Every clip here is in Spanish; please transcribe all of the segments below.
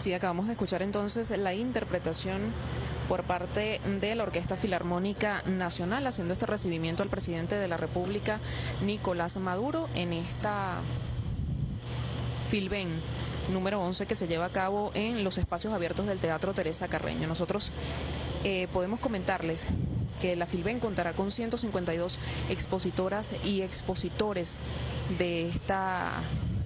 Sí, acabamos de escuchar entonces la interpretación por parte de la Orquesta Filarmónica Nacional, haciendo este recibimiento al presidente de la República, Nicolás Maduro, en esta Filben número 11 que se lleva a cabo en los espacios abiertos del Teatro Teresa Carreño. Nosotros podemos comentarles que la Filben contará con 152 expositoras y expositores de esta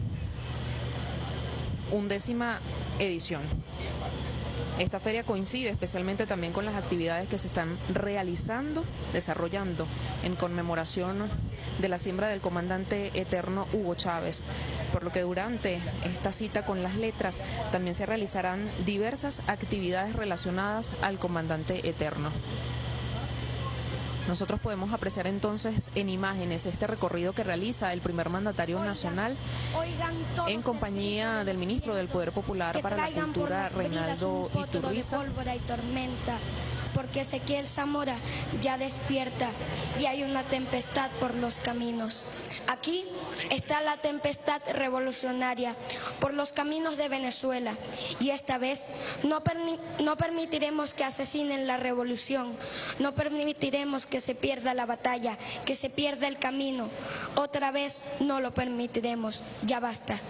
11ª edición. Esta feria coincide especialmente también con las actividades que se están desarrollando en conmemoración de la siembra del comandante eterno Hugo Chávez, por lo que durante esta cita con las letras también se realizarán diversas actividades relacionadas al comandante eterno. Nosotros podemos apreciar entonces en imágenes este recorrido que realiza el primer mandatario nacional en compañía del ministro del Poder Popular para la Cultura, Reinaldo Iturriza. Porque Ezequiel Zamora ya despierta y hay una tempestad por los caminos. Aquí está la tempestad revolucionaria por los caminos de Venezuela y esta vez no permitiremos que asesinen la revolución, no permitiremos que se pierda la batalla, que se pierda el camino. Otra vez no lo permitiremos, ya basta.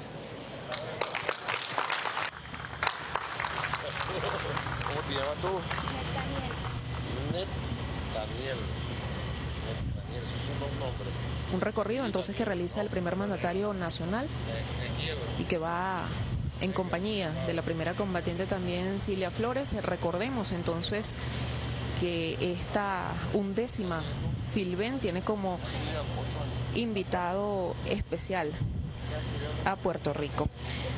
¿Cómo te llamas tú? Daniel, esos son los nombres. Un recorrido entonces que realiza el primer mandatario nacional y que va en compañía de la primera combatiente también, Cilia Flores. Recordemos entonces que esta 11ª Filben tiene como invitado especial a Puerto Rico.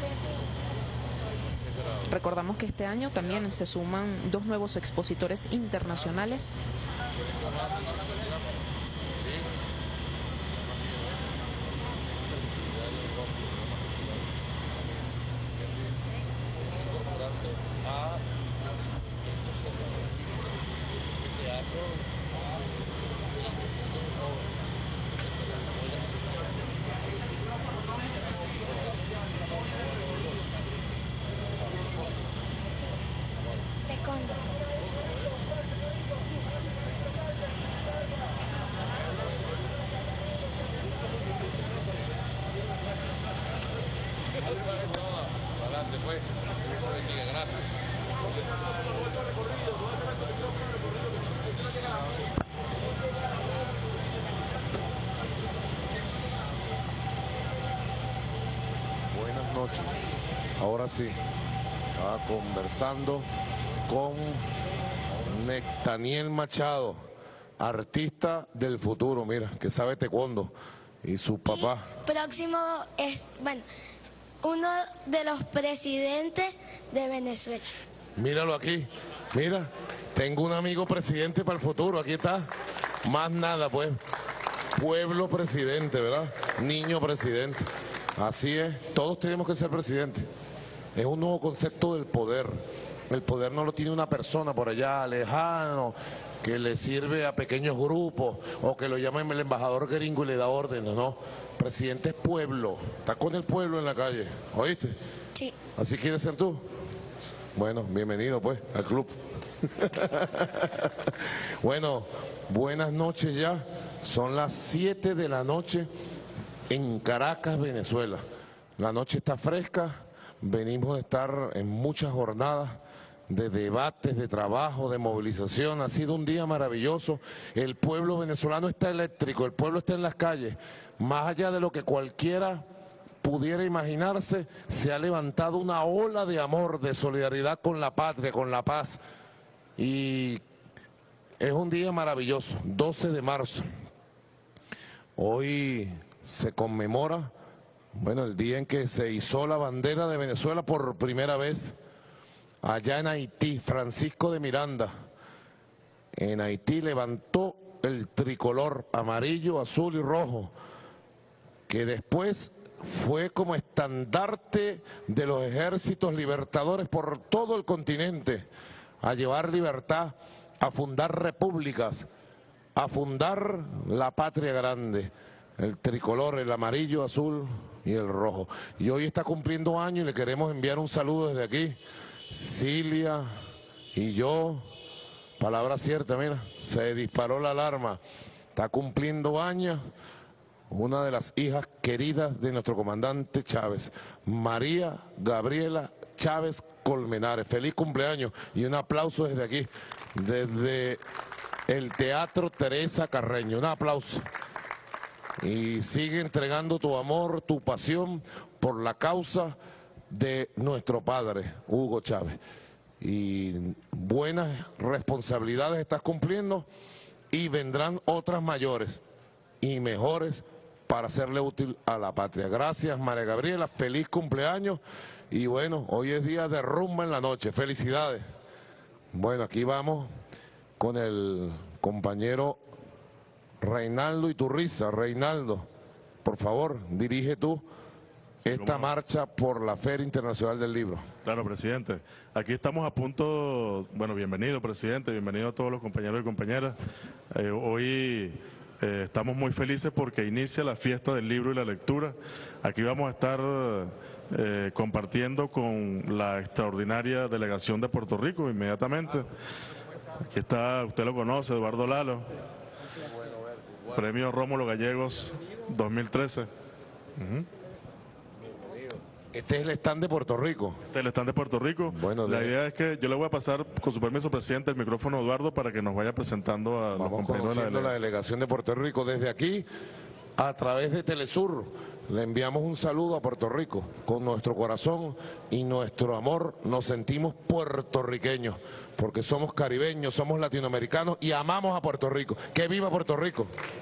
Recordamos que este año también se suman 2 nuevos expositores internacionales. Buenas noches. Ahora sí, estaba conversando con Daniel Machado, artista del futuro, mira, que sabe taekwondo, y su papá. Próximo es, bueno, uno de los presidentes de Venezuela. Míralo aquí, mira, tengo un amigo presidente para el futuro, aquí está. Más nada, pues, pueblo presidente, ¿verdad? Niño presidente. Así es, todos tenemos que ser presidentes. Es un nuevo concepto del poder. El poder no lo tiene una persona por allá lejano, que le sirve a pequeños grupos, o que lo llamen el embajador gringo y le da órdenes, no. Presidente es pueblo, está con el pueblo en la calle, ¿oíste? Sí. ¿Así quieres ser tú? Bueno, bienvenido pues al club. Bueno, buenas noches ya, son las 7 de la noche en Caracas, Venezuela. La noche está fresca, venimos a estar en muchas jornadas de debates, de trabajo, de movilización. Ha sido un día maravilloso. El pueblo venezolano está eléctrico, el pueblo está en las calles. Más allá de lo que cualquiera pudiera imaginarse, se ha levantado una ola de amor, de solidaridad con la patria, con la paz. Y es un día maravilloso, 12 de marzo. Hoy se conmemora, bueno, el día en que se izó la bandera de Venezuela por primera vez allá en Haití. Francisco de Miranda en Haití levantó el tricolor amarillo, azul y rojo, que después fue como estandarte de los ejércitos libertadores por todo el continente, a llevar libertad, a fundar repúblicas, a fundar la patria grande. El tricolor, el amarillo, azul y el rojo. Y hoy está cumpliendo años y le queremos enviar un saludo desde aquí. Cilia y yo, palabra cierta, mira, se disparó la alarma. Está cumpliendo años una de las hijas queridas de nuestro comandante Chávez, María Gabriela Chávez Colmenares. Feliz cumpleaños y un aplauso desde aquí, desde el Teatro Teresa Carreño. Un aplauso. Y sigue entregando tu amor, tu pasión por la causa de nuestro padre, Hugo Chávez. Y buenas responsabilidades estás cumpliendo y vendrán otras mayores y mejores para serle útil a la patria. Gracias, María Gabriela, feliz cumpleaños y bueno, hoy es día de rumba en la noche, felicidades. Bueno, aquí vamos con el compañero Reinaldo Iturriza. Reinaldo, por favor, dirige tú esta marcha por la Feria Internacional del Libro. Claro, presidente. Aquí estamos a punto, bueno, bienvenido, presidente, bienvenido a todos los compañeros y compañeras. Hoy estamos muy felices porque inicia la fiesta del libro y la lectura. Aquí vamos a estar compartiendo con la extraordinaria delegación de Puerto Rico inmediatamente. Aquí está, usted lo conoce, Eduardo Lalo, Premio Rómulo Gallegos 2013. Este es el stand de Puerto Rico. Este es el stand de Puerto Rico. Bueno, la idea es que yo le voy a pasar, con su permiso, presidente, el micrófono a Eduardo para que nos vaya presentando a los compañeros de la delegación de Puerto Rico. Desde aquí, a través de Telesur, le enviamos un saludo a Puerto Rico. Con nuestro corazón y nuestro amor nos sentimos puertorriqueños, porque somos caribeños, somos latinoamericanos y amamos a Puerto Rico. ¡Que viva Puerto Rico!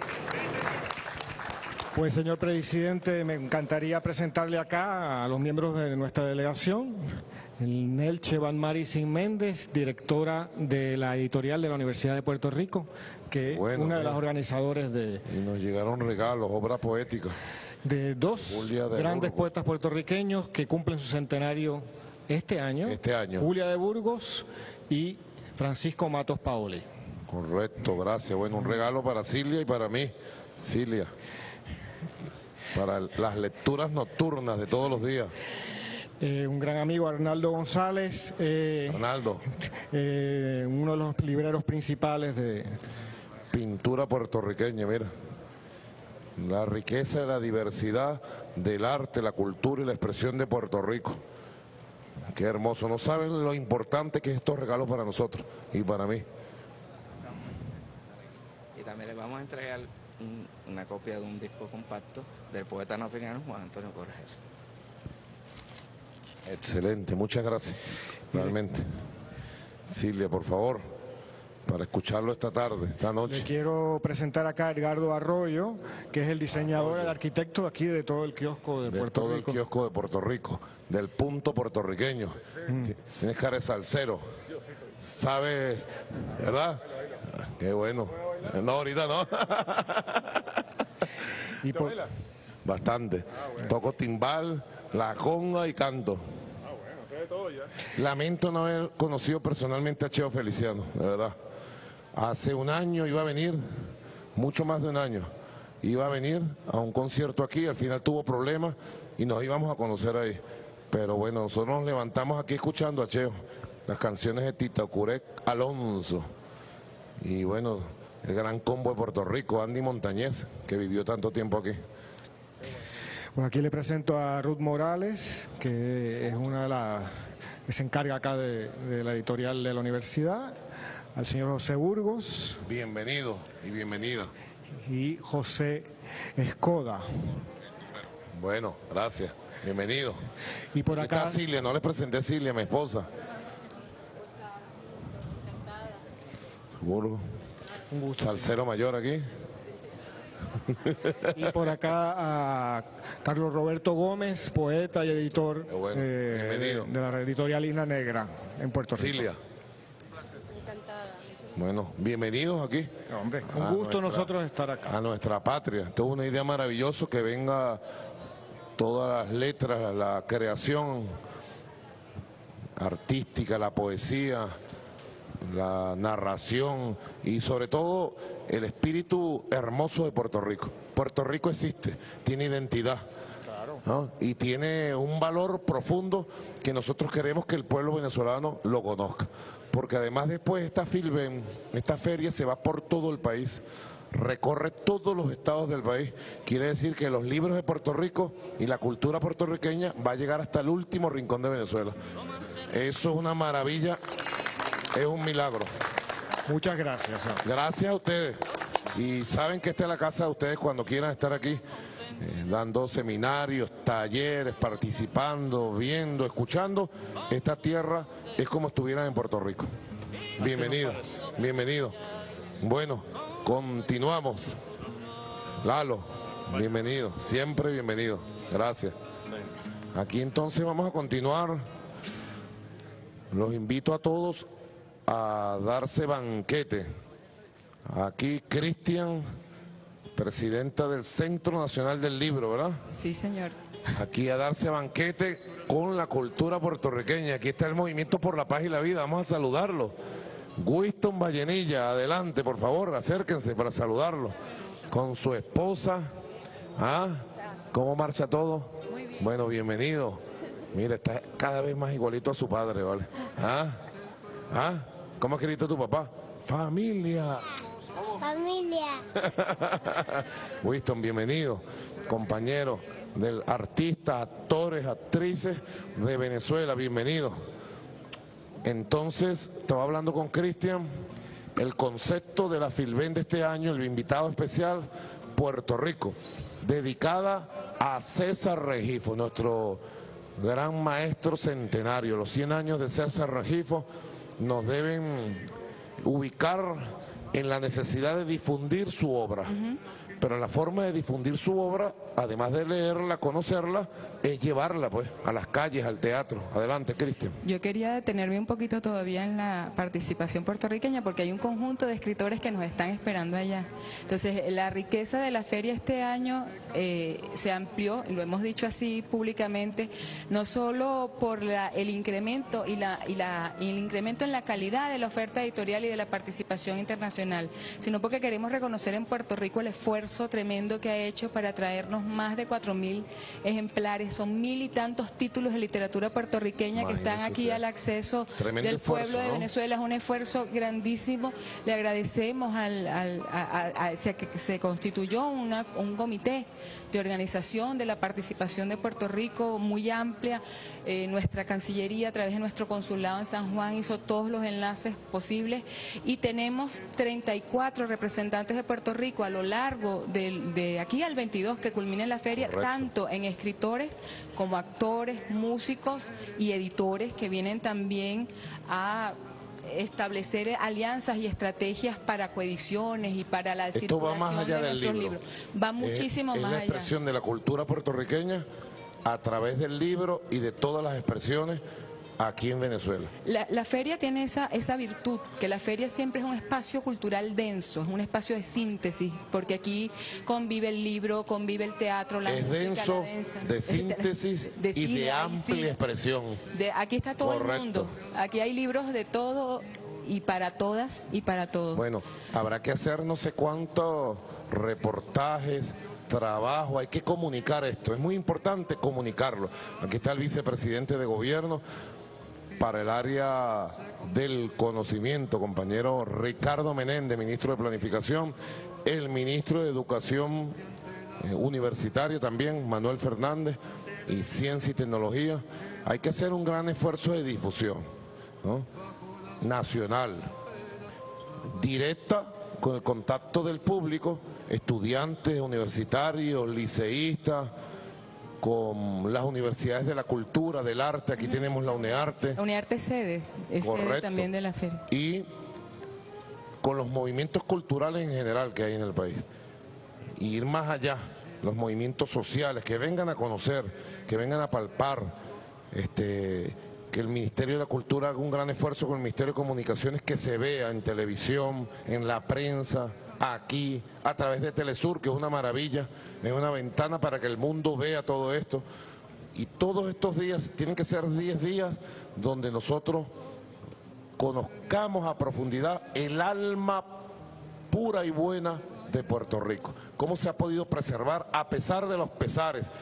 Pues, señor presidente, me encantaría presentarle acá a los miembros de nuestra delegación. El Nelche Banmari Sin Méndez, directora de la editorial de la Universidad de Puerto Rico, que es una de las organizadoras de... Y nos llegaron regalos, obra poética. De dos grandes poetas puertorriqueños que cumplen su centenario este año. Julia de Burgos y Francisco Matos Paoli. Correcto, gracias. Bueno, un regalo para Cilia y para mí. Cilia, para las lecturas nocturnas de todos los días. Un gran amigo, Arnaldo González. Arnaldo. Uno de los libreros principales de... Pintura puertorriqueña, mira. La riqueza y la diversidad del arte, la cultura y la expresión de Puerto Rico. Qué hermoso. No saben lo importante que es estos regalos para nosotros y para mí. Y también les vamos a entregar una copia de un disco compacto del poeta norteñano Juan Antonio Correger. Excelente, muchas gracias. Realmente. Cilia, por favor, para escucharlo esta tarde, esta noche. Le quiero presentar acá a Edgardo Arroyo, que es el diseñador, el arquitecto aquí de todo el kiosco de Puerto Rico. De todo el kiosco de Puerto Rico, del punto puertorriqueño. Tienes cara de salsero. ¿Sabes? Qué bueno. No, ahorita no. Bastante. Toco timbal, la conga y canto. Lamento no haber conocido personalmente a Cheo Feliciano, de verdad. Hace un año iba a venir, mucho más de un año, iba a venir a un concierto aquí, al final tuvo problemas y nos íbamos a conocer ahí. Pero bueno, nosotros nos levantamos aquí escuchando a Cheo, las canciones de Tita Curec Alonso. Y bueno, el gran combo de Puerto Rico, Andy Montañez, que vivió tanto tiempo aquí. Pues aquí le presento a Ruth Morales, que es una de las que se encarga acá de la editorial de la universidad, al señor José Burgos. Bienvenido y bienvenida. Y José Escoda. Bueno, gracias. Bienvenido. Y por acá está Cilia, no les presenté a Cilia, mi esposa. Burgos. Un gusto. Salsero mayor aquí. Y por acá a Carlos Roberto Gómez, poeta y editor de la editorial Isla Negra en Puerto Rico. Cilia. Bueno, bienvenidos aquí. Hombre, un gusto nosotros estar acá. A nuestra patria. Esto es una idea maravillosa que venga todas las letras, la creación artística, la poesía, la narración y sobre todo el espíritu hermoso de Puerto Rico. Puerto Rico existe, tiene identidad. ¿no? Y tiene un valor profundo que nosotros queremos que el pueblo venezolano lo conozca. Porque además después esta FILBEN, esta feria se va por todo el país, recorre todos los estados del país. Quiere decir que los libros de Puerto Rico y la cultura puertorriqueña va a llegar hasta el último rincón de Venezuela. Eso es una maravilla, es un milagro. Muchas gracias. Gracias a ustedes. Y saben que esta es la casa de ustedes cuando quieran estar aquí, dando seminarios, talleres, participando, viendo, escuchando. Esta tierra es como estuvieran en Puerto Rico. Bienvenido, bienvenido. Bueno, continuamos. Lalo, bienvenido, siempre bienvenido. Gracias. Aquí entonces vamos a continuar. Los invito a todos a darse banquete. Aquí Cristian, presidenta del Centro Nacional del Libro, ¿verdad? Sí, señor. Aquí a darse banquete con la cultura puertorriqueña. Aquí está el Movimiento por la Paz y la Vida. Vamos a saludarlo. Winston Vallenilla, adelante, por favor, acérquense para saludarlo. Con su esposa. ¿Ah? ¿Cómo marcha todo? Muy bien. Bueno, bienvenido. Mira, está cada vez más igualito a su padre, ¿vale? ¿Ah? ¿Ah? ¿Cómo has querido tu papá? Familia. Familia. Winston, bienvenido, compañero del artistas, actores, actrices de Venezuela, bienvenido. Entonces, estaba hablando con Cristian, el concepto de la FILBEN de este año, el invitado especial, Puerto Rico, dedicada a César Rengifo, nuestro gran maestro centenario. Los 100 años de César Rengifo nos deben ubicar en la necesidad de difundir su obra. Pero la forma de difundir su obra, además de leerla, conocerla, es llevarla pues a las calles, al teatro. Adelante, Cristian. Yo quería detenerme un poquito todavía en la participación puertorriqueña porque hay un conjunto de escritores que nos están esperando allá. Entonces, la riqueza de la feria este año se amplió, lo hemos dicho así públicamente, no solo por el incremento y el incremento en la calidad de la oferta editorial y de la participación internacional, sino porque queremos reconocer en Puerto Rico el esfuerzo tremendo que ha hecho para traernos más de 4.000 ejemplares. Son 1.000 y tantos títulos de literatura puertorriqueña que están aquí al acceso del pueblo de Venezuela. Es un esfuerzo grandísimo. Le agradecemos que se constituyó un comité de organización de la participación de Puerto Rico muy amplia. Nuestra Cancillería, a través de nuestro consulado en San Juan, hizo todos los enlaces posibles y tenemos 34 representantes de Puerto Rico a lo largo de aquí al 22 que culmine la feria. Correcto. Tanto en escritores como actores, músicos y editores que vienen también a establecer alianzas y estrategias para coediciones y para la circulación va más allá de del nuestros libro. Va muchísimo más allá. Es la expresión de la cultura puertorriqueña a través del libro y de todas las expresiones aquí en Venezuela. La feria tiene esa virtud, que la feria siempre es un espacio cultural denso, es un espacio de síntesis, porque aquí convive el libro, convive el teatro, la música, denso, la danza, de síntesis y de amplia expresión. Aquí está todo Correcto. el mundo, aquí hay libros de todo y para todas y para todos. Bueno, habrá que hacer no sé cuántos reportajes, trabajo, hay que comunicar esto, es muy importante comunicarlo. Aquí está el vicepresidente de gobierno para el área del conocimiento, compañero Ricardo Menéndez, ministro de Planificación, el ministro de Educación universitario también, Manuel Fernández, y Ciencia y Tecnología. Hay que hacer un gran esfuerzo de difusión, ¿no? Nacional, directa, con el contacto del público, estudiantes, universitarios, liceístas, con las universidades de la cultura, del arte. Aquí tenemos la UNEARTE. La UNEARTE es sede también de la feria. Y con los movimientos culturales en general que hay en el país. Y ir más allá, los movimientos sociales, que vengan a conocer, que vengan a palpar, que el Ministerio de la Cultura haga un gran esfuerzo con el Ministerio de Comunicaciones, que se vea en televisión, en la prensa, aquí, a través de Telesur, que es una maravilla, es una ventana para que el mundo vea todo esto. Y todos estos días tienen que ser 10 días donde nosotros conozcamos a profundidad el alma pura y buena de Puerto Rico. Cómo se ha podido preservar a pesar de los pesares.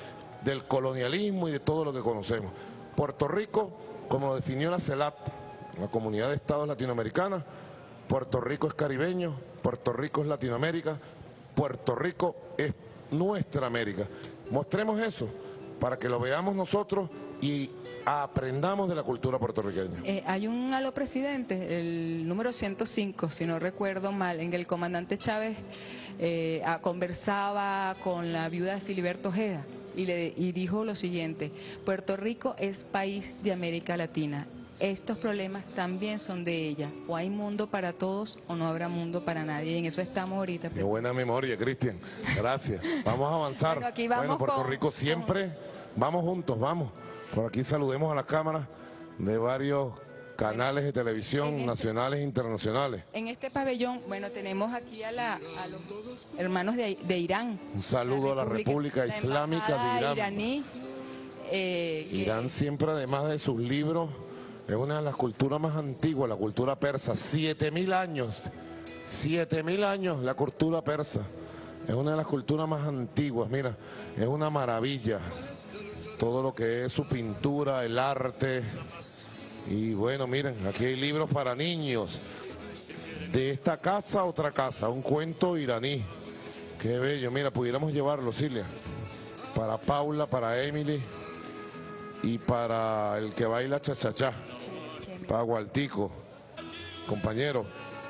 del colonialismo y de todo lo que conocemos. Puerto Rico, como lo definió la CELAT, la Comunidad de Estados Latinoamericanos, Puerto Rico es caribeño, Puerto Rico es Latinoamérica, Puerto Rico es nuestra América. Mostremos eso para que lo veamos nosotros y aprendamos de la cultura puertorriqueña. Hay un aló presidente, el número 105, si no recuerdo mal, en que el comandante Chávez conversaba con la viuda de Filiberto Ojeda y dijo lo siguiente: Puerto Rico es país de América Latina. Estos problemas también son de ella. O hay mundo para todos o no habrá mundo para nadie. Y en eso estamos ahorita. Qué buena memoria, Cristian. Gracias. Vamos a avanzar. Bueno, aquí vamos Puerto Rico siempre. Vamos juntos, vamos. Por aquí saludemos a las cámaras de varios canales de televisión nacionales e internacionales. En este pabellón, bueno, tenemos aquí a los hermanos de Irán. Un saludo a la República Islámica de Irán. Iraní, Irán siempre, además de sus libros, es una de las culturas más antiguas, la cultura persa. 7.000 años, 7.000 años la cultura persa. Es una de las culturas más antiguas, mira, es una maravilla. Todo lo que es su pintura, el arte. Y bueno, miren, aquí hay libros para niños. De esta casa a otra casa, un cuento iraní. Qué bello, mira, pudiéramos llevarlo, Cilia. Para Paula, para Emily y para el que baila cha-cha-cha. Para Gualtico, compañero.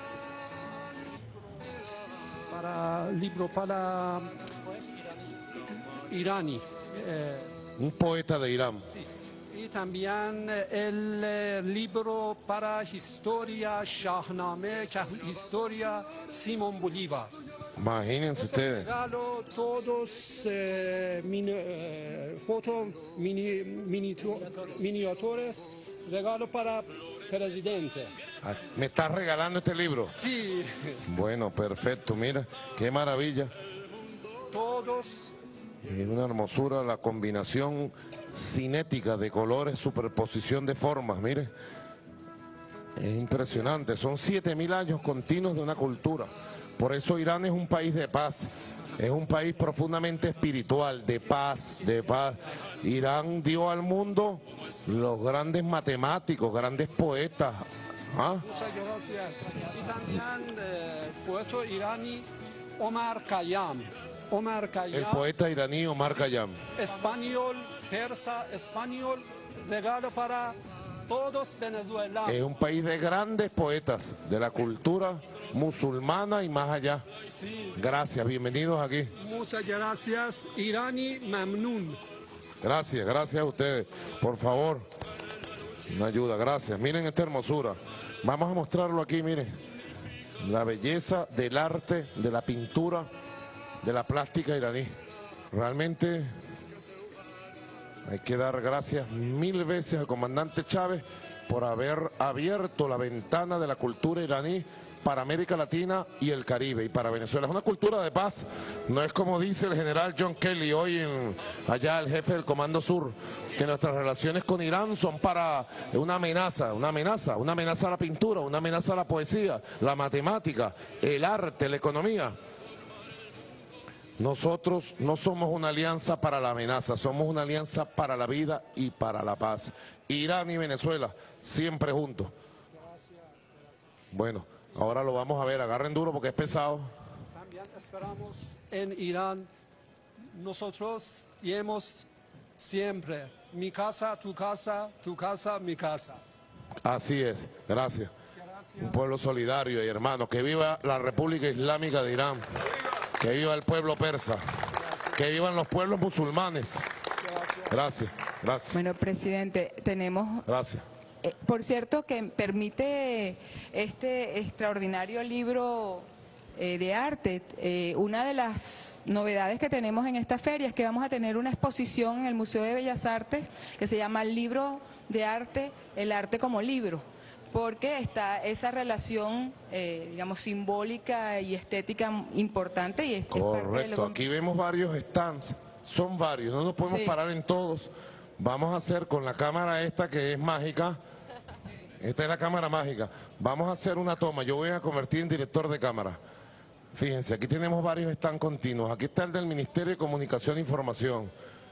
Para libro para iraní. Un poeta de Irán. Sí. Y también el libro para historia Shahnameh, historia Simón Bolívar. Imagínense ustedes. Regalo todos fotos miniaturas, regalo para presidente. ¿Me estás regalando este libro? Sí. Bueno, perfecto, mira, qué maravilla. Todos. Es una hermosura la combinación cinética de colores, superposición de formas, mire. Es impresionante, son 7.000 años continuos de una cultura. Por eso Irán es un país de paz, es un país profundamente espiritual, de paz, de paz. Irán dio al mundo los grandes matemáticos, grandes poetas. ¿Ah? Muchas gracias. Y también el poeta iraní Omar Khayyam. El poeta iraní Omar Khayyam. Español, persa, español, regalo para todos venezolanos. Es un país de grandes poetas, de la cultura musulmana y más allá. Sí. Gracias, bienvenidos aquí. Muchas gracias, Irani Mamnun. Gracias, gracias a ustedes. Por favor, una ayuda, gracias. Miren esta hermosura. Vamos a mostrarlo aquí, miren. La belleza del arte, de la pintura, de la plástica iraní. Realmente hay que dar gracias 1000 veces al comandante Chávez por haber abierto la ventana de la cultura iraní para América Latina y el Caribe y para Venezuela. Es una cultura de paz, no es como dice el general John Kelly hoy allá el jefe del Comando Sur, que nuestras relaciones con Irán son para una amenaza a la pintura, una amenaza a la poesía, la matemática, el arte, la economía. Nosotros no somos una alianza para la amenaza, somos una alianza para la vida y para la paz. Irán y Venezuela, siempre juntos. Bueno, ahora lo vamos a ver, agarren duro porque es pesado. También esperamos en Irán, nosotros iremos siempre, mi casa, tu casa, mi casa. Así es, gracias. Un pueblo solidario y hermano, que viva la República Islámica de Irán. Que viva el pueblo persa, que vivan los pueblos musulmanes. Gracias, gracias. Bueno, presidente, tenemos... Gracias. Por cierto, que permite este extraordinario libro de arte. Una de las novedades que tenemos en esta feria es que vamos a tener una exposición en el Museo de Bellas Artes que se llama El Libro de Arte, el arte como libro. Porque está esa relación, digamos, simbólica y estética importante. Y correcto, aquí vemos varios stands, son varios, no nos podemos parar en todos. Vamos a hacer con la cámara esta que es mágica, esta es la cámara mágica, vamos a hacer una toma, yo voy a convertir en director de cámara. Fíjense, aquí tenemos varios stands continuos, aquí está el del Ministerio de Comunicación e Información,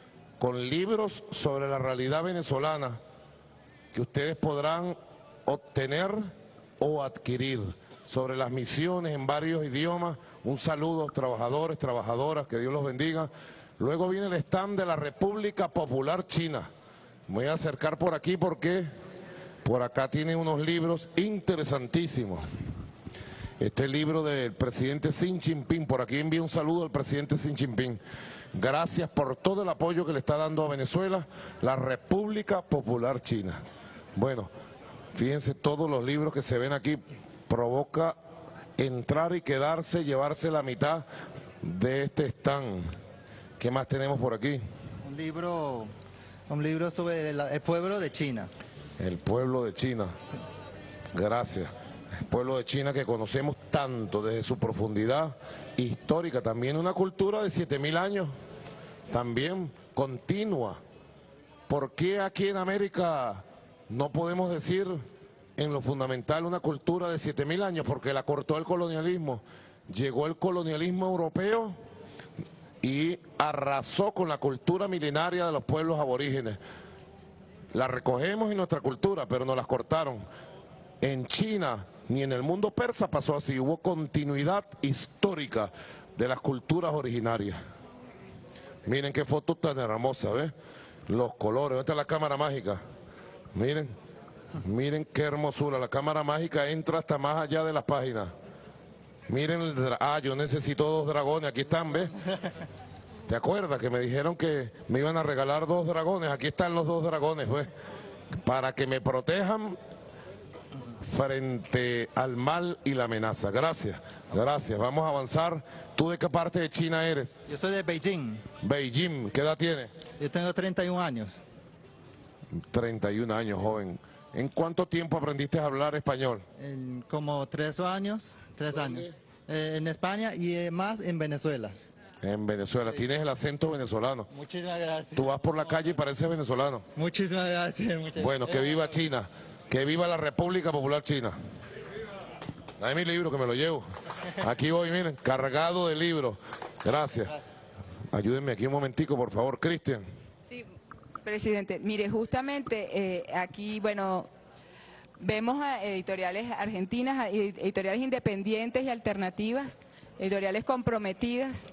con libros sobre la realidad venezolana que ustedes podrán obtener o adquirir sobre las misiones en varios idiomas. Un saludo, trabajadores, trabajadoras, que Dios los bendiga. Luego viene el stand de la República Popular China. Me voy a acercar por aquí porque por acá tiene unos libros interesantísimos. Este libro del presidente Xi Jinping, por aquí envío un saludo al presidente Xi Jinping. Gracias por todo el apoyo que le está dando a Venezuela, la República Popular China. Bueno, fíjense todos los libros que se ven aquí, provoca entrar y quedarse, llevarse la mitad de este stand. ¿Qué más tenemos por aquí? Un libro sobre el pueblo de China. El pueblo de China. Gracias. El pueblo de China que conocemos tanto desde su profundidad histórica, también una cultura de 7.000 años, también continua. ¿Por qué aquí en América no podemos decir en lo fundamental una cultura de 7.000 años? Porque la cortó el colonialismo. Llegó el colonialismo europeo y arrasó con la cultura milenaria de los pueblos aborígenes. La recogemos en nuestra cultura, pero nos las cortaron. En China ni en el mundo persa pasó así, hubo continuidad histórica de las culturas originarias. Miren qué foto tan hermosa, ¿ves? Los colores, esta es la cámara mágica. Miren, miren qué hermosura, la cámara mágica entra hasta más allá de las páginas. Miren yo necesito 2 dragones, aquí están, ¿ves? ¿Te acuerdas que me dijeron que me iban a regalar 2 dragones? Aquí están los 2 dragones, pues, para que me protejan frente al mal y la amenaza. Gracias, gracias. Vamos a avanzar. ¿Tú de qué parte de China eres? Yo soy de Beijing. Beijing, ¿qué edad tienes? Yo tengo 31 años. 31 años, joven. ¿En cuánto tiempo aprendiste a hablar español? En como 3 años. 3 años. En España y más en Venezuela. En Venezuela. Tienes el acento venezolano. Muchísimas gracias. Tú vas por la calle y pareces venezolano. Muchísimas gracias. Bueno, que viva China. Que viva la República Popular China. Dame mi libro que me lo llevo. Aquí voy, miren, cargado de libros. Gracias. Ayúdenme aquí un momentico, por favor. Cristian. Sí, presidente. Mire, justamente aquí, bueno, vemos a editoriales argentinas, a editoriales independientes y alternativas, editoriales comprometidas.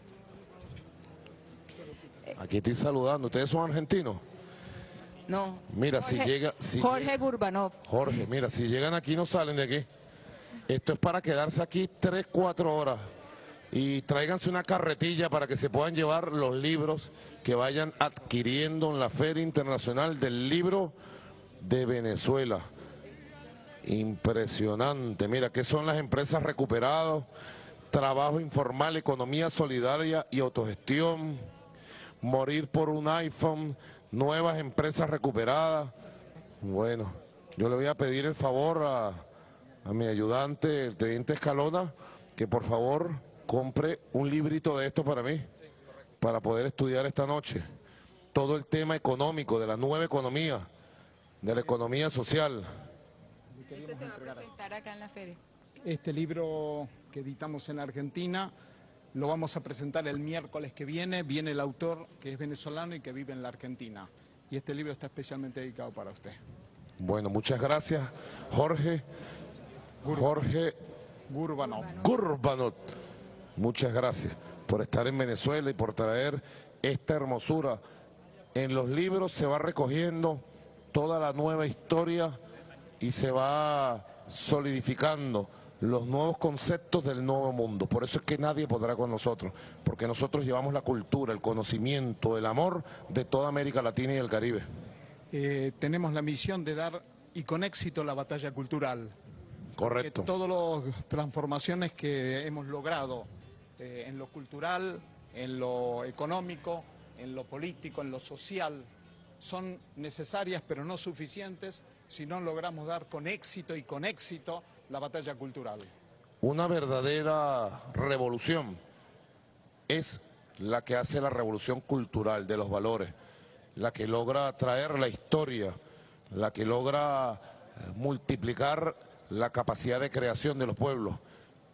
Aquí estoy saludando. ¿Ustedes son argentinos? No. Mira, Jorge, Jorge Gurbanov. Jorge, mira, si llegan aquí no salen de aquí. Esto es para quedarse aquí 3, 4 horas. Y tráiganse una carretilla para que se puedan llevar los libros que vayan adquiriendo en la Feria Internacional del Libro de Venezuela. Impresionante. Mira, ¿qué son las empresas recuperadas? Trabajo informal, economía solidaria y autogestión. Morir por un iPhone. Nuevas empresas recuperadas. Bueno, yo le voy a pedir el favor a mi ayudante, el teniente Escalona, que por favor compre un librito de esto para mí, para poder estudiar esta noche. Todo el tema económico, de la nueva economía, de la economía social. Este se va a presentar acá en la feria. Este libro que editamos en Argentina lo vamos a presentar el miércoles que viene. Viene el autor que es venezolano y que vive en la Argentina. Y este libro está especialmente dedicado para usted. Bueno, muchas gracias, Jorge. Gurbanov. Muchas gracias por estar en Venezuela y por traer esta hermosura. En los libros se va recogiendo toda la nueva historia y se va solidificando los nuevos conceptos del nuevo mundo. Por eso es que nadie podrá con nosotros, porque nosotros llevamos la cultura, el conocimiento, el amor de toda América Latina y el Caribe. Tenemos la misión de dar, y con éxito, la batalla cultural. Correcto. Que todas las transformaciones que hemos logrado en lo cultural, en lo económico, en lo político, en lo social, son necesarias pero no suficientes si no logramos dar con éxito la batalla cultural. Una verdadera revolución es la que hace la revolución cultural de los valores, la que logra traer la historia, la que logra multiplicar la capacidad de creación de los pueblos.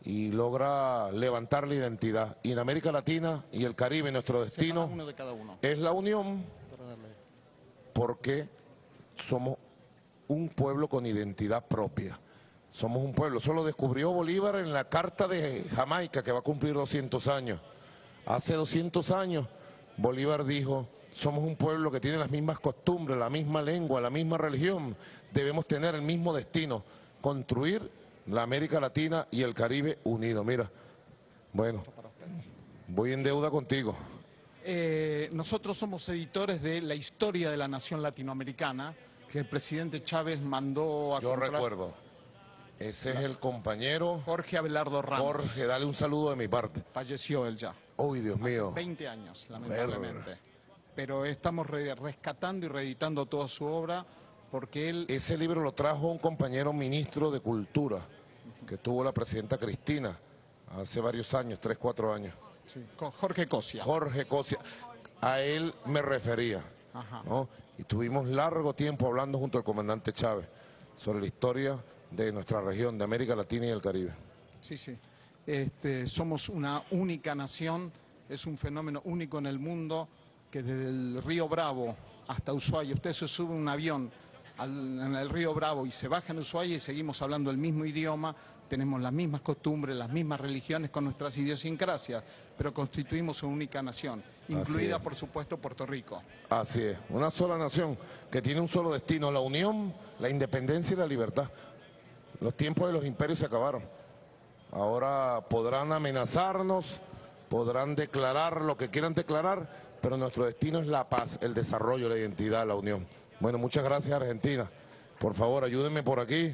y logra levantar la identidad. Y en América Latina y el Caribe, nuestro destino uno de cada uno. es la unión, porque somos un pueblo con identidad propia. Somos un pueblo. Eso lo descubrió Bolívar en la Carta de Jamaica, que va a cumplir 200 años. Hace 200 años, Bolívar dijo: somos un pueblo que tiene las mismas costumbres, la misma lengua, la misma religión. Debemos tener el mismo destino, construir la América Latina y el Caribe unido. Mira, bueno, voy en deuda contigo. Nosotros somos editores de La historia de la nación latinoamericana, que el presidente Chávez mandó a Yo comprar. recuerdo. Ese es el compañero Jorge Abelardo Ramos. Jorge, dale un saludo de mi parte. Falleció él ya. Uy, Dios mío. Hace 20 años, lamentablemente. Pero estamos rescatando y reeditando toda su obra, porque él... Ese libro lo trajo un compañero ministro de Cultura, que tuvo la presidenta Cristina hace varios años, 3, 4 años. Sí, Jorge Cosia. Jorge Cosia. A él me refería. Ajá. ¿No? Y tuvimos largo tiempo hablando junto al comandante Chávez sobre la historia de nuestra región, de América Latina y el Caribe. Sí, sí. Somos una única nación, es un fenómeno único en el mundo, que desde el río Bravo hasta Ushuaia, usted se sube un avión en el río Bravo y se baja en Ushuaia y seguimos hablando el mismo idioma, tenemos las mismas costumbres, las mismas religiones con nuestras idiosincrasias, pero constituimos una única nación, incluida por supuesto Puerto Rico. Así es, una sola nación que tiene un solo destino: la unión, la independencia y la libertad. Los tiempos de los imperios se acabaron. Ahora podrán amenazarnos, podrán declarar lo que quieran declarar, pero nuestro destino es la paz, el desarrollo, la identidad, la unión. Bueno, muchas gracias, Argentina. Por favor, ayúdenme por aquí.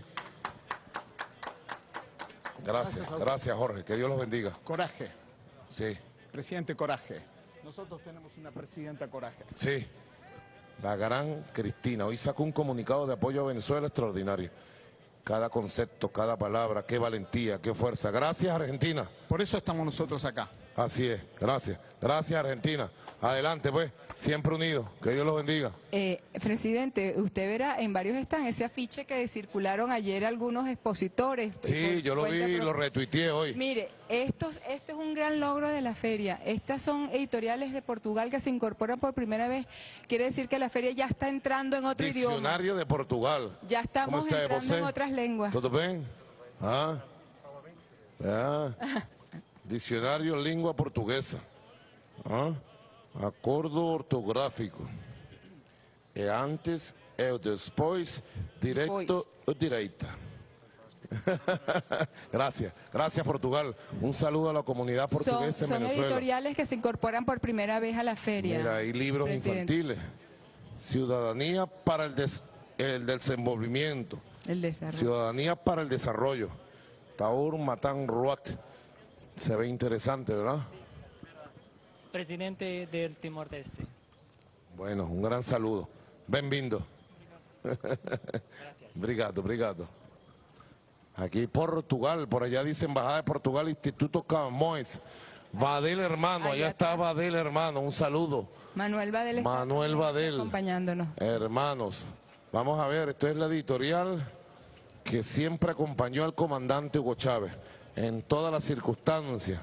Gracias, Jorge. Que Dios los bendiga. Coraje. Sí. Presidente Coraje. Nosotros tenemos una presidenta Coraje. Sí. La gran Cristina. Hoy sacó un comunicado de apoyo a Venezuela extraordinario. Cada concepto, cada palabra, qué valentía, qué fuerza. Gracias, Argentina. Por eso estamos nosotros acá. Así es, gracias. Gracias, Argentina. Adelante, pues, siempre unidos. Que Dios los bendiga. Presidente, usted verá en varios stands ese afiche que circularon ayer algunos expositores. Sí, yo lo vi y lo retuiteé hoy. Mire, esto es un gran logro de la feria. Estas son editoriales de Portugal que se incorporan por primera vez. Quiere decir que la feria ya está entrando en otro idioma. Diccionario de Portugal. Ya estamos entrando en otras lenguas. ¿Todo bien? Ah. Dicionario Lengua Portuguesa. Acordo ortográfico. E antes e o después, directo o direita. Gracias Portugal. Un saludo a la comunidad portuguesa en Venezuela. Son editoriales que se incorporan por primera vez a la feria. Mira, hay libros infantiles. Ciudadanía para el desenvolvimiento. El desarrollo. Ciudadanía para el desarrollo. Taur Matan Ruat. Se ve interesante, ¿verdad? Presidente del Timor-Leste. Bueno, un gran saludo. Bem-vindo. Obrigado. Aquí Portugal, por allá dice Embajada de Portugal, Instituto Camões. Vadel hermano, allá está Vadel hermano, un saludo. Manuel Vadel está acompañándonos. Hermanos, vamos a ver, esto es la editorial que siempre acompañó al comandante Hugo Chávez en todas las circunstancias.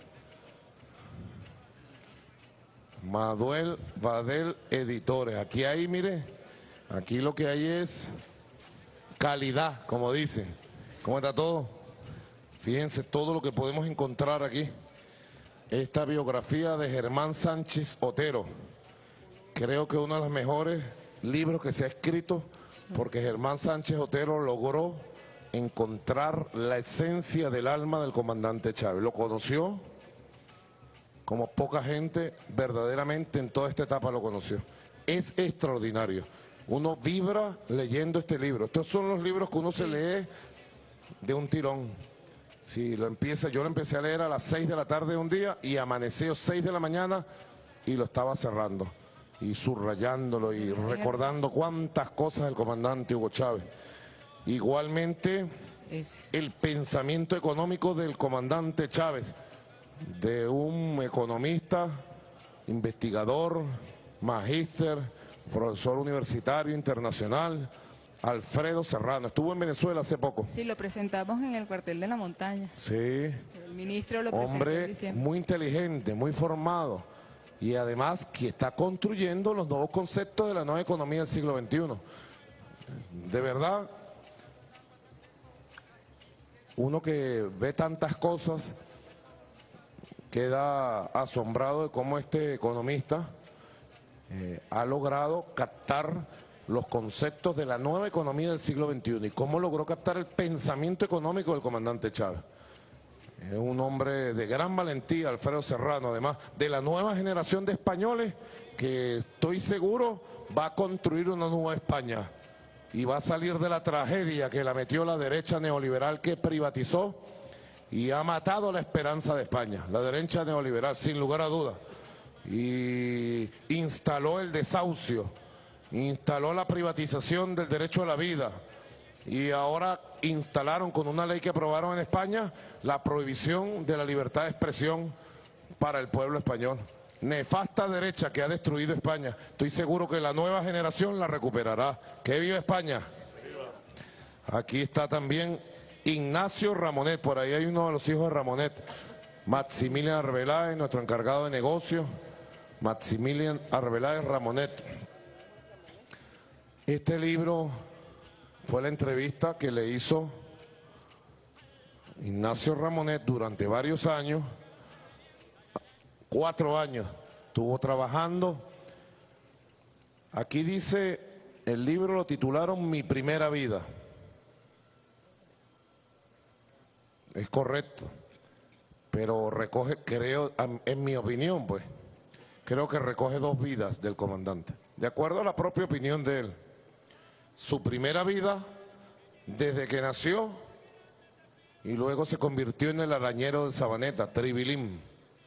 Manuel Vadel Editores. Aquí hay, mire, aquí lo que hay es calidad, como dicen. ¿Cómo está todo? Fíjense todo lo que podemos encontrar aquí. Esta biografía de Germán Sánchez Otero. Creo que uno de los mejores libros que se ha escrito, porque Germán Sánchez Otero logró encontrar la esencia del alma del comandante Chávez. Lo conoció como poca gente verdaderamente en toda esta etapa lo conoció. Es extraordinario. Uno vibra leyendo este libro. Estos son los libros que uno se lee de un tirón. Si lo empieza, yo lo empecé a leer a las 6 de la tarde un día y amaneció 6 de la mañana y lo estaba cerrando y subrayándolo y recordando cuántas cosas del comandante Hugo Chávez. Igualmente el pensamiento económico del comandante Chávez, de un economista, investigador, magíster, profesor universitario internacional, Alfredo Serrano. Estuvo en Venezuela hace poco. Sí, lo presentamos en el cuartel de la montaña. Sí. El ministro lo presentó en Hombre diciembre. muy inteligente, muy formado. Y además que está construyendo los nuevos conceptos de la nueva economía del siglo XXI. De verdad, uno que ve tantas cosas queda asombrado de cómo este economista ha logrado captar los conceptos de la nueva economía del siglo XXI y cómo logró captar el pensamiento económico del comandante Chávez. Es un hombre de gran valentía, Alfredo Serrano, además de la nueva generación de españoles que estoy seguro va a construir una nueva España y va a salir de la tragedia que la metió la derecha neoliberal que privatizó y ha matado la esperanza de España, la derecha neoliberal, sin lugar a dudas, y instaló el desahucio, instaló la privatización del derecho a la vida y ahora instalaron con una ley que aprobaron en España la prohibición de la libertad de expresión para el pueblo español. Nefasta derecha que ha destruido España. Estoy seguro que la nueva generación la recuperará. ¡Que viva España! Aquí está también Ignacio Ramonet, por ahí hay uno de los hijos de Ramonet. Maximilian Arbeláez, nuestro encargado de negocios. Maximilian Arbeláez Ramonet. Este libro fue la entrevista que le hizo Ignacio Ramonet durante varios años, 4 años, estuvo trabajando. Aquí dice, el libro lo titularon Mi Primera Vida. Es correcto, pero recoge, creo, en mi opinión, pues, creo que recoge 2 vidas del comandante, de acuerdo a la propia opinión de él. Su primera vida, desde que nació, y luego se convirtió en el arañero de Sabaneta, Tribilín.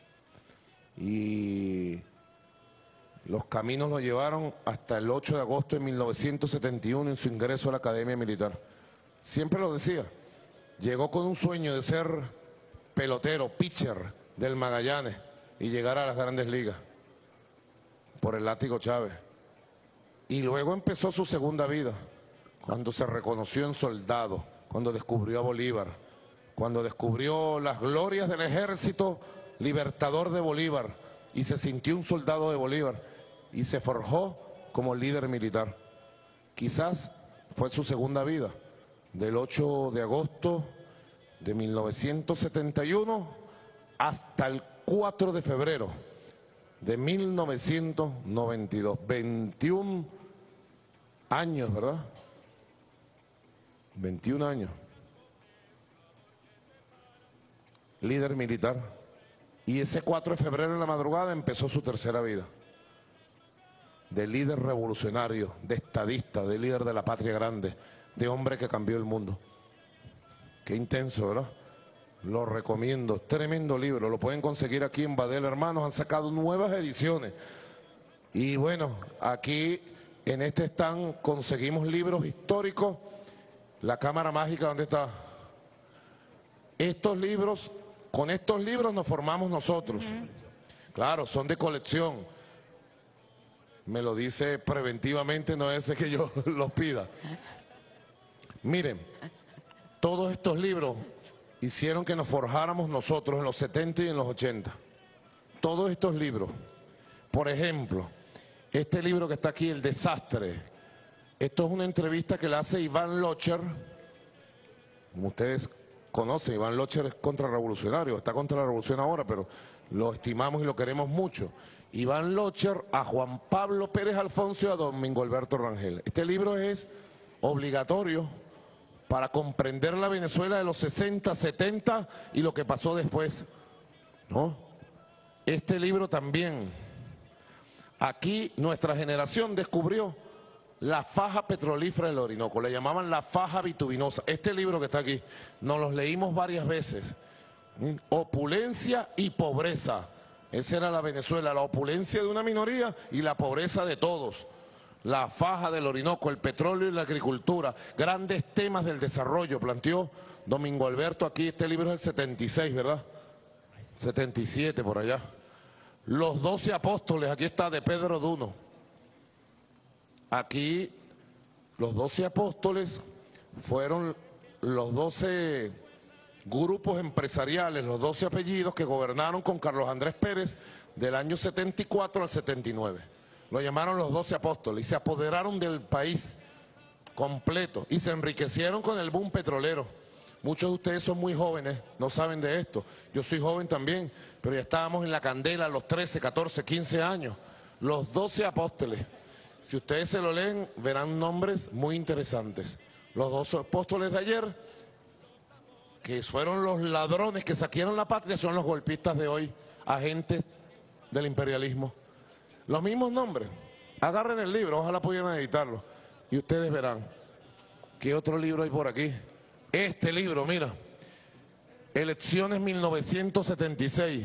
Y los caminos lo llevaron hasta el 8 de agosto de 1971 en su ingreso a la Academia Militar. Siempre lo decía, llegó con un sueño de ser pelotero, pitcher del Magallanes y llegar a las Grandes Ligas por el látigo Chávez. Y luego empezó su segunda vida, cuando se reconoció en soldado, cuando descubrió a Bolívar, cuando descubrió las glorias del ejército libertador de Bolívar y se sintió un soldado de Bolívar y se forjó como líder militar. Quizás fue su segunda vida, del 8 de agosto de 1971 hasta el 4 de febrero de 1992. 21 años, ¿verdad? 21 años. Líder militar. Y ese 4 de febrero en la madrugada empezó su tercera vida. De líder revolucionario, de estadista, de líder de la patria grande, de hombre que cambió el mundo. Qué intenso, ¿verdad? Lo recomiendo. Tremendo libro. Lo pueden conseguir aquí en Badel Hermanos. Han sacado nuevas ediciones. Y bueno, aquí en este stand conseguimos libros históricos. La cámara mágica, ¿dónde está? Estos libros, con estos libros nos formamos nosotros. Claro, son de colección. Me lo dice preventivamente, no es que yo los pida. Miren, todos estos libros hicieron que nos forjáramos nosotros en los 70 y en los 80. Todos estos libros. Por ejemplo, este libro que está aquí, El Desastre. Esto es una entrevista que le hace Iván Locher. Como ustedes conocen, Iván Locher es contrarrevolucionario, está contra la revolución ahora, pero lo estimamos y lo queremos mucho. Iván Locher a Juan Pablo Pérez Alfonso y a Domingo Alberto Rangel. Este libro es obligatorio para comprender la Venezuela de los 60, 70 y lo que pasó después, ¿no? Este libro también. Aquí nuestra generación descubrió la faja petrolífera del Orinoco, le llamaban la faja bitubinosa. Este libro que está aquí, nos los leímos varias veces. Opulencia y pobreza. Esa era la Venezuela, la opulencia de una minoría y la pobreza de todos. La faja del Orinoco, el petróleo y la agricultura, grandes temas del desarrollo, planteó Domingo Alberto aquí. Este libro es el 76, ¿verdad? 77 por allá. Los 12 apóstoles, aquí está, de Pedro Duno. Aquí Los 12 apóstoles fueron los 12 grupos empresariales, los 12 apellidos que gobernaron con Carlos Andrés Pérez del año 74 al 79. Lo llamaron los 12 apóstoles y se apoderaron del país completo y se enriquecieron con el boom petrolero. Muchos de ustedes son muy jóvenes, no saben de esto. Yo soy joven también, pero ya estábamos en la candela a los 13, 14, 15 años. Los 12 apóstoles. Si ustedes se lo leen, verán nombres muy interesantes. Los 12 apóstoles de ayer, que fueron los ladrones que saquearon la patria, son los golpistas de hoy, agentes del imperialismo. Los mismos nombres. Agarren el libro, ojalá pudieran editarlo. Y ustedes verán. ¿Qué otro libro hay por aquí? Este libro, mira. Elecciones 1976.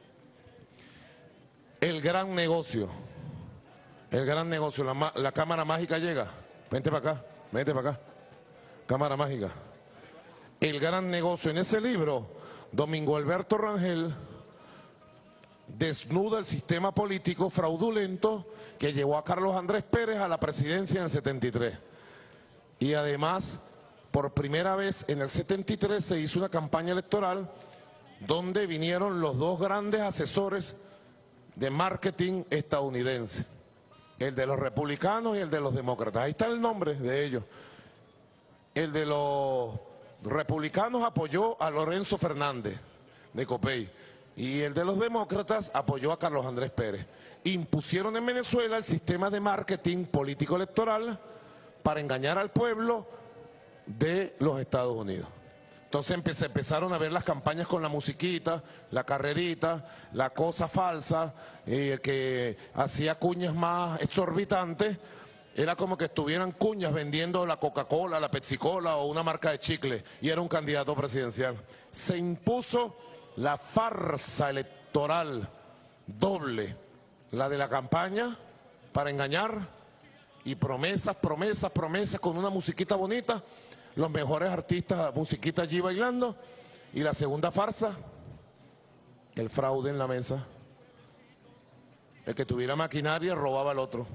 El gran negocio. El gran negocio. La cámara mágica llega. Vente para acá, vente para acá. Cámara mágica. El gran negocio. En ese libro, Domingo Alberto Rangel desnuda el sistema político fraudulento que llevó a Carlos Andrés Pérez a la presidencia en el 73. Y además, por primera vez en el 73 se hizo una campaña electoral donde vinieron los dos grandes asesores de marketing estadounidense, el de los republicanos y el de los demócratas. Ahí está el nombre de ellos. El de los republicanos apoyó a Lorenzo Fernández de Copey y el de los demócratas apoyó a Carlos Andrés Pérez. Impusieron en Venezuela el sistema de marketing político electoral para engañar al pueblo de los Estados Unidos. Entonces empezaron a ver las campañas con la musiquita, la carrerita, la cosa falsa, que hacía cuñas más exorbitantes. Era como que estuvieran cuñas vendiendo la Coca-Cola, la Pepsi-Cola o una marca de chicle, y era un candidato presidencial. Se impuso la farsa electoral doble, la de la campaña para engañar, y promesas, promesas, promesas con una musiquita bonita, los mejores artistas, musiquita allí bailando, y la segunda farsa, el fraude en la mesa. El que tuviera maquinaria robaba al otro.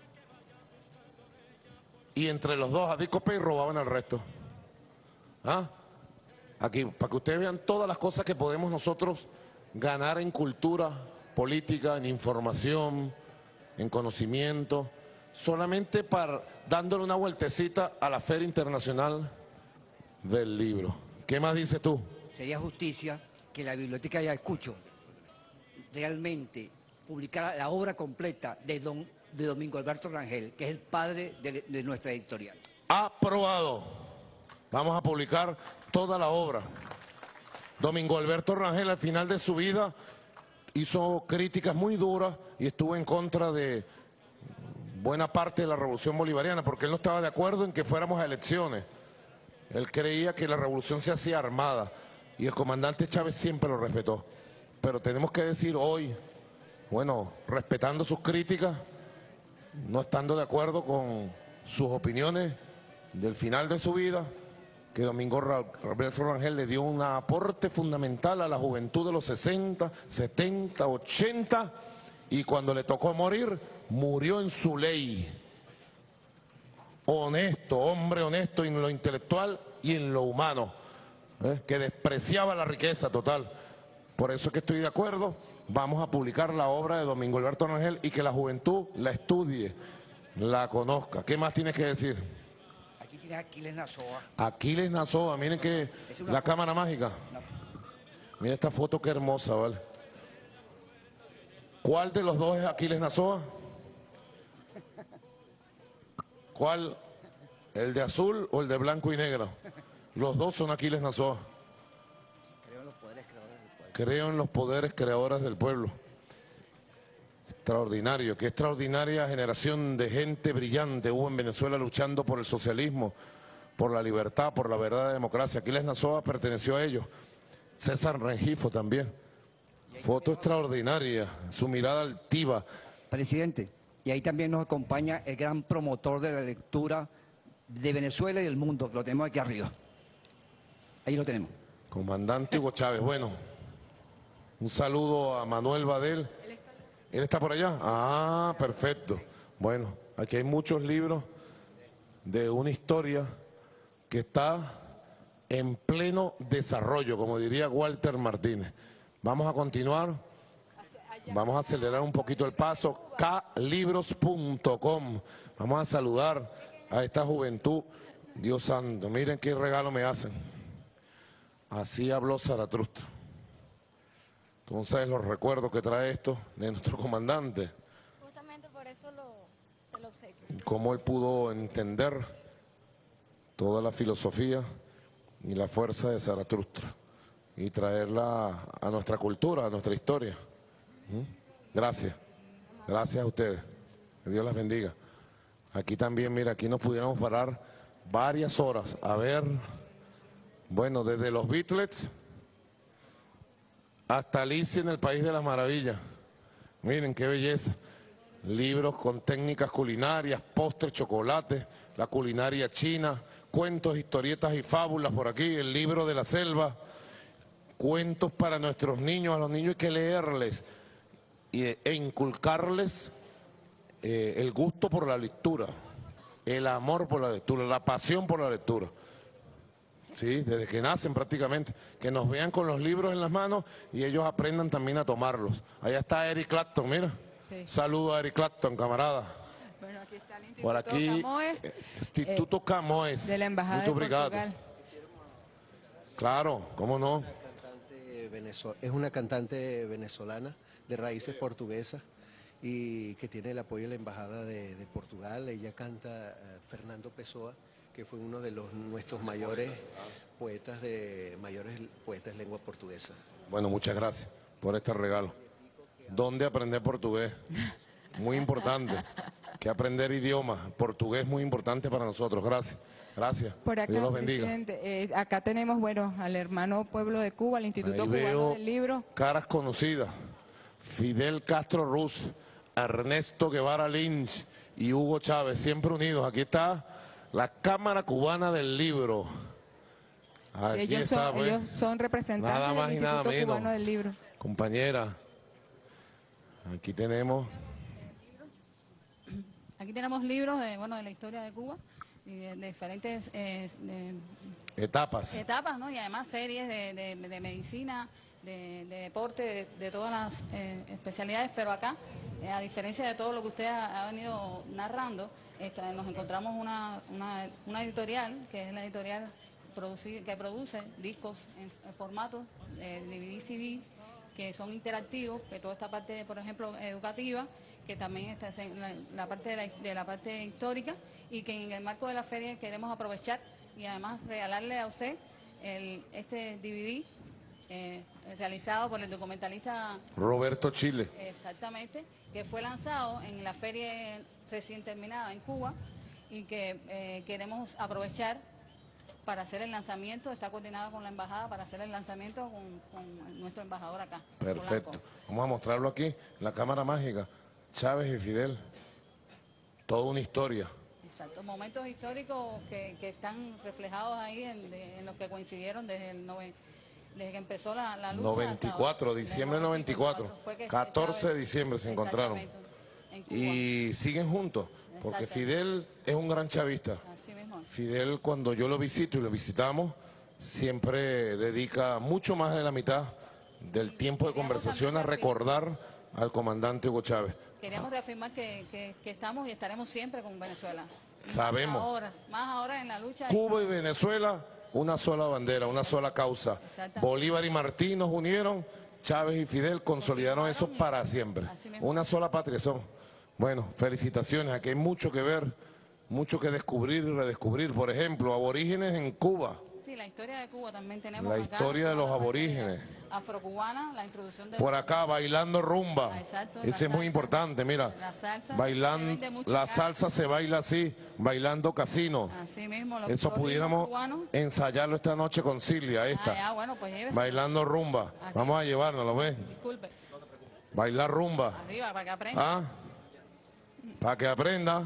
Y entre los dos, a Copey robaban al resto. ¿Ah? Aquí, para que ustedes vean todas las cosas que podemos nosotros ganar en cultura política, en información, en conocimiento, solamente para dándole una vueltecita a la Feria Internacional del Libro. ¿Qué más dices tú? Sería justicia que la Biblioteca de Ayacucho realmente publicara la obra completa de Domingo Alberto Rangel, que es el padre de nuestra editorial. Aprobado. Vamos a publicar toda la obra. Domingo Alberto Rangel al final de su vida hizo críticas muy duras y estuvo en contra de buena parte de la revolución bolivariana, porque él no estaba de acuerdo en que fuéramos a elecciones. Él creía que la revolución se hacía armada y el comandante Chávez siempre lo respetó. Pero tenemos que decir hoy, bueno, respetando sus críticas, no estando de acuerdo con sus opiniones del final de su vida, que Domingo Alberto Rangel le dio un aporte fundamental a la juventud de los 60, 70, 80, y cuando le tocó morir, murió en su ley. Honesto, hombre honesto en lo intelectual y en lo humano, que despreciaba la riqueza total. Por eso es que estoy de acuerdo, vamos a publicar la obra de Domingo Alberto Rangel y que la juventud la estudie, la conozca. ¿Qué más tienes que decir? Aquí tienes a Aquiles Nazoa. Aquiles Nazoa, miren que la cámara mágica. Mira esta foto, qué hermosa, ¿vale? ¿Cuál de los dos es Aquiles Nazoa? ¿Cuál? ¿El de azul o el de blanco y negro? Los dos son Aquiles Nazoa. Creo en los poderes creadores del pueblo. Extraordinario, qué extraordinaria generación de gente brillante hubo en Venezuela luchando por el socialismo, por la libertad, por la verdadera democracia. Aquiles Nazoa perteneció a ellos. César Rengifo también. Foto extraordinaria, su mirada altiva. Presidente, y ahí también nos acompaña el gran promotor de la lectura de Venezuela y del mundo, que lo tenemos aquí arriba. Ahí lo tenemos. Comandante Hugo Chávez, bueno, un saludo a Manuel Badel. ¿Él está por allá? Ah, perfecto. Bueno, aquí hay muchos libros de una historia que está en pleno desarrollo, como diría Walter Martínez. Vamos a continuar, vamos a acelerar un poquito el paso. klibros.com. Vamos a saludar a esta juventud. Dios santo, miren qué regalo me hacen. Así habló Zaratustra. Tú no sabes los recuerdos que trae esto de nuestro comandante. Justamente por eso se lo obsequio. Cómo él pudo entender toda la filosofía y la fuerza de Zaratustra y traerla a nuestra cultura, a nuestra historia. Gracias. Gracias a ustedes. Que Dios las bendiga. Aquí también, mira, aquí nos pudiéramos parar varias horas a ver, bueno, desde los Beatles hasta Alicia en el País de las Maravillas. Miren qué belleza. Libros con técnicas culinarias, postres, chocolates, la culinaria china, cuentos, historietas y fábulas por aquí, el libro de la selva, cuentos para nuestros niños. A los niños hay que leerles e inculcarles el gusto por la lectura, el amor por la lectura, la pasión por la lectura. Sí, desde que nacen prácticamente, que nos vean con los libros en las manos y ellos aprendan también a tomarlos. Allá está Eric Clapton, mira. Sí. Saludo a Eric Clapton, camarada. Bueno, aquí está el Instituto por aquí, Camões, Instituto Camões. de la Embajada de Portugal. Claro, cómo no. Es una cantante venezolana de raíces portuguesas y que tiene el apoyo de la Embajada de Portugal. Ella canta Fernando Pessoa, que fue uno de nuestros mayores poetas de lengua portuguesa. Bueno, muchas gracias por este regalo. ¿Dónde aprender portugués? Muy importante. Que aprender idiomas. Portugués muy importante para nosotros. Gracias. Gracias. Por acá, Dios los bendiga. presidente, acá tenemos, bueno, al hermano Pueblo de Cuba, al Instituto Ahí Cubano veo del Libro. caras conocidas. Fidel Castro Ruz, Ernesto Guevara Lynch y Hugo Chávez, siempre unidos. Aquí está la Cámara Cubana del Libro. Aquí Sí, está, pues, ellos son representantes nada más del y nada Instituto menos. Cubano del Libro. Compañera, aquí tenemos... Aquí tenemos libros de la historia de Cuba y de diferentes etapas, ¿no? Y además series de medicina, de deporte, de todas las especialidades, pero acá, a diferencia de todo lo que usted ha venido narrando, nos encontramos una editorial, que es la editorial que produce discos en formato DVD, CD, que son interactivos, que toda esta parte, por ejemplo, educativa, que también está en la parte de la parte histórica, y que en el marco de la feria queremos aprovechar y además regalarle a usted este DVD realizado por el documentalista Roberto Chile. Exactamente, que fue lanzado en la feria recién terminada en Cuba y que queremos aprovechar para hacer el lanzamiento. Está coordinado con la embajada para hacer el lanzamiento con nuestro embajador acá. Perfecto. Polanco. Vamos a mostrarlo aquí, la cámara mágica. Chávez y Fidel. Toda una historia. Exacto, momentos históricos que están reflejados ahí en los que coincidieron desde que empezó la lucha. 94, diciembre de 94. 14 de diciembre se encontraron. Y siguen juntos, porque Fidel es un gran chavista. Así mismo. Fidel, cuando yo lo visito y lo visitamos, siempre dedica mucho más de la mitad del tiempo de conversación a recordar al comandante Hugo Chávez. Queríamos reafirmar que estamos y estaremos siempre con Venezuela. Sabemos. Más ahora en la lucha. Cuba y Venezuela, una sola bandera, una sola causa. Bolívar y Martí nos unieron, Chávez y Fidel consolidaron eso para siempre. Una sola patria son. Bueno, felicitaciones. Aquí hay mucho que ver, mucho que descubrir y redescubrir. Por ejemplo, aborígenes en Cuba. Sí, la historia de Cuba también tenemos. La acá, historia de los aborígenes. Afrocubana, la introducción de... Por acá, bailando rumba. Exacto, Ese es muy importante, mira. La salsa. Bailando, la salsa se baila así, bailando casino. Así mismo. Eso pudiéramos ensayarlo esta noche con Silvia, esta. Bueno, pues llévese. Bailando rumba. Así. Vamos a llevárnoslo, ¿ves? Disculpe. Bailar rumba. Arriba, para que aprenda. ¿Ah? Para que aprenda.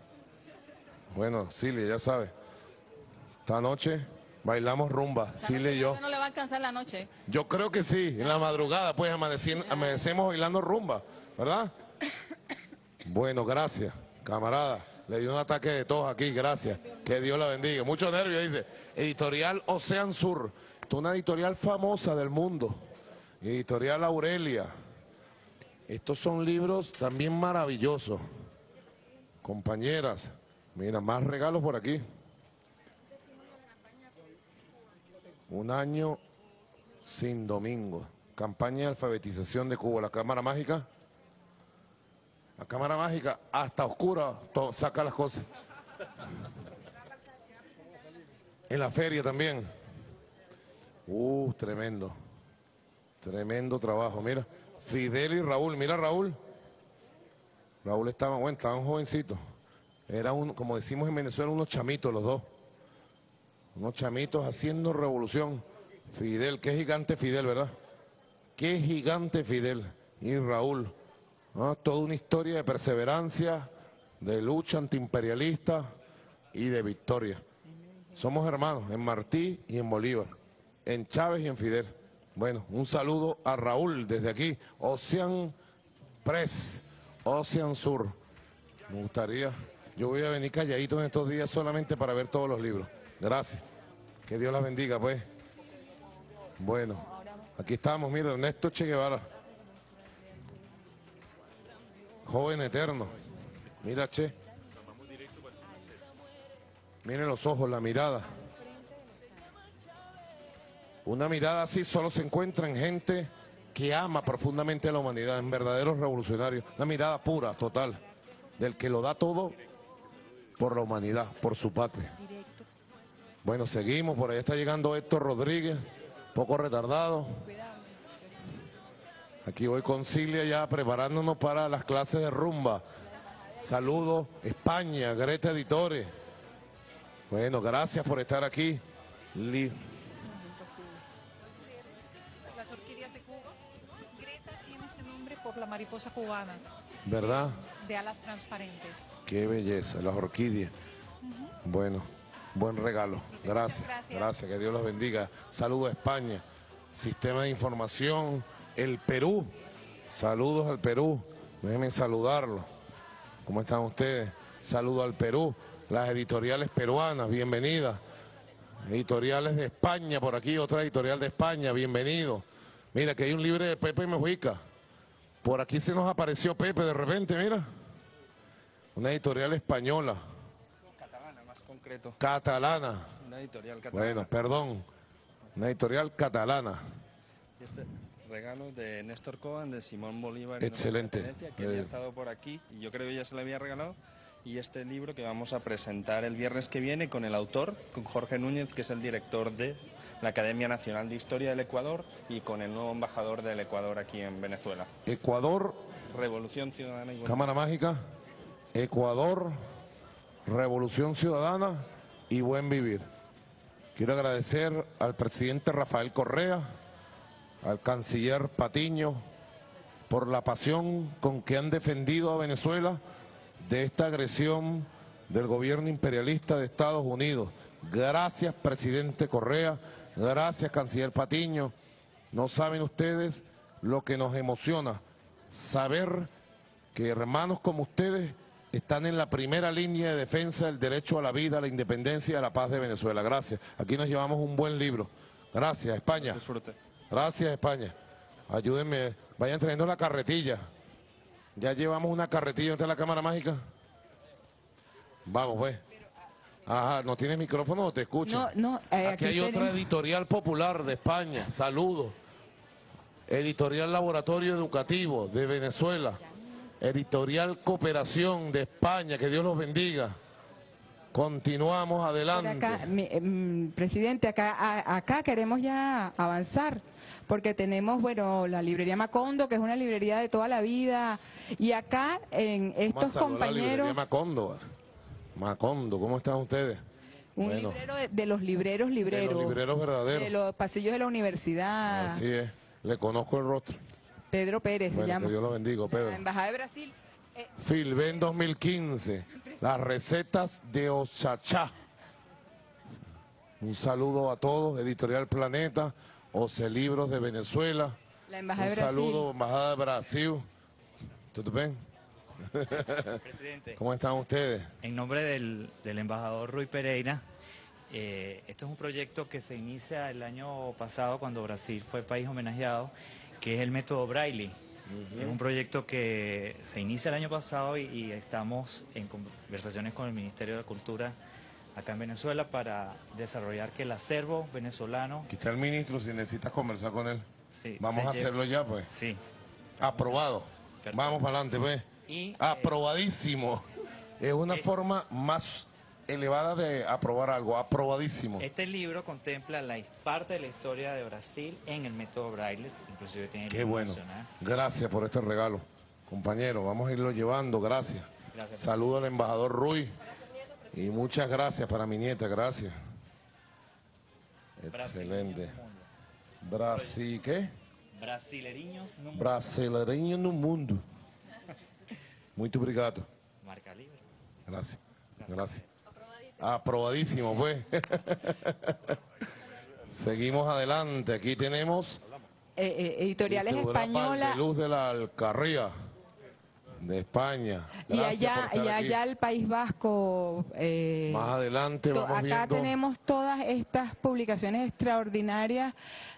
Bueno, Silvia, ya sabe. Esta noche bailamos rumba, Silvia y yo. No le va a alcanzar la noche. Yo creo que sí, en la madrugada, pues amanecemos bailando rumba, ¿verdad? Bueno, gracias, camarada. Le dio un ataque de tos aquí, gracias. Que Dios la bendiga. Mucho nervio, dice. Editorial Ocean Sur. Esto es una editorial famosa del mundo. Editorial Aurelia. Estos son libros también maravillosos. Compañeras, mira, más regalos por aquí. Un año sin domingo. Campaña de alfabetización de Cuba. La cámara mágica. La cámara mágica, hasta oscura, saca las cosas. En la feria también. Tremendo. Tremendo trabajo, mira. Fidel y Raúl, mira Raúl. Raúl estaba, bueno, estaban jovencitos. Era como decimos en Venezuela, unos chamitos los dos. Unos chamitos haciendo revolución. Fidel, qué gigante Fidel, ¿verdad? Qué gigante Fidel. Y Raúl. Toda una historia de perseverancia, de lucha antiimperialista y de victoria. Somos hermanos en Martí y en Bolívar, en Chávez y en Fidel. Bueno, un saludo a Raúl desde aquí, Ocean Press, Ocean Sur. Me gustaría, yo voy a venir calladito en estos días solamente para ver todos los libros. Gracias. Que Dios las bendiga, pues. Bueno, aquí estamos, mira, Ernesto Che Guevara. Joven eterno. Mira, Che. Miren los ojos, la mirada. Una mirada así solo se encuentra en gente que ama profundamente a la humanidad, en verdaderos revolucionarios. Una mirada pura, total, del que lo da todo por la humanidad, por su patria. Bueno, seguimos. Por ahí está llegando Héctor Rodríguez, poco retardado. Aquí voy con Cilia ya preparándonos para las clases de rumba. Saludos, España, Greta Editores. Bueno, gracias por estar aquí. Las orquídeas de Cuba. Greta tiene ese nombre por la mariposa cubana. ¿Verdad? De alas transparentes. Qué belleza, las orquídeas. Bueno, buen regalo. Gracias. Gracias, que Dios los bendiga. Saludos a España. Sistema de información. El Perú, saludos al Perú, déjenme saludarlo. ¿Cómo están ustedes? Saludos al Perú, las editoriales peruanas, bienvenidas. Editoriales de España, por aquí otra editorial de España, bienvenido. Mira que hay un libro de Pepe Mejica. Por aquí se nos apareció Pepe de repente, mira. Una editorial española. Catalana, más concreto. Catalana. Una editorial catalana. Bueno, perdón. Una editorial catalana. Este regalo de Néstor Cohen, de Simón Bolívar. Excelente. Que había estado por aquí y yo creo que ya se le había regalado. Y este libro que vamos a presentar el viernes que viene con el autor, con Jorge Núñez, que es el director de la Academia Nacional de Historia del Ecuador, y con el nuevo embajador del Ecuador aquí en Venezuela. Ecuador. Revolución Ciudadana. Cámara mágica. Ecuador, Revolución Ciudadana y Buen Vivir. Quiero agradecer al presidente Rafael Correa, al canciller Patiño, por la pasión con que han defendido a Venezuela de esta agresión del gobierno imperialista de Estados Unidos. Gracias, presidente Correa, gracias, canciller Patiño. No saben ustedes lo que nos emociona, saber que hermanos como ustedes están en la primera línea de defensa del derecho a la vida, a la independencia y a la paz de Venezuela. Gracias. Aquí nos llevamos un buen libro. Gracias, España. Disfrute. Gracias, España. Ayúdenme, vayan trayendo la carretilla. Ya llevamos una carretilla. ¿Dónde está la cámara mágica? Vamos, pues. Ajá, ¿no tienes micrófono o te escucho? No, aquí hay otra editorial popular de España. Saludos. Editorial Laboratorio Educativo de Venezuela. Editorial Cooperación de España. Que Dios los bendiga. Continuamos adelante. Acá, presidente, acá queremos ya avanzar, porque tenemos, bueno, la librería Macondo, que es una librería de toda la vida, y acá en estos compañeros... Macondo, ¿cómo están ustedes? Un librero de los libreros. De los libreros verdaderos. De los pasillos de la universidad. Así es, le conozco el rostro. Pedro Pérez se llama. Que Dios lo bendiga, Pedro. La Embajada de Brasil. Filben 2015, las recetas de Ochachá. Un saludo a todos, Editorial Planeta, Oce Libros de Venezuela. La Embajada de Un Brasil. saludo, Embajada de Brasil. ¿Tudo bem? Presidente. ¿Cómo están ustedes? En nombre del embajador Rui Pereira, esto es un proyecto que se inicia el año pasado cuando Brasil fue país homenajeado, que es el método Braille. Es un proyecto que se inicia el año pasado y estamos en conversaciones con el Ministerio de Cultura acá en Venezuela para desarrollar que el acervo venezolano... Aquí está el ministro, si necesitas conversar con él. Sí, vamos a hacerlo ya, pues. Sí. Aprobado. Perfecto. Vamos para adelante, pues. Y, aprobadísimo. Es una forma más elevada de aprobar algo. Aprobadísimo. Este libro contempla parte de la historia de Brasil en el método Braille, inclusive tiene el Qué bueno. nacional. Gracias por este regalo. Compañero, vamos a irlo llevando. Gracias. Gracias. Saludo al embajador Rui. Y muchas gracias para mi nieta. Gracias. Excelente. Brasil, ¿qué? Brasileirinhos no mundo. Brasileirinhos no mundo. Muito obrigado. Marca libre. Gracias. Gracias. Aprobadísimo, pues. Seguimos adelante. Aquí tenemos editoriales españolas. Luz de la Alcarria, de España. Y Gracias por estar aquí. allá el País Vasco. Más adelante vamos acá viendo. tenemos todas estas publicaciones extraordinarias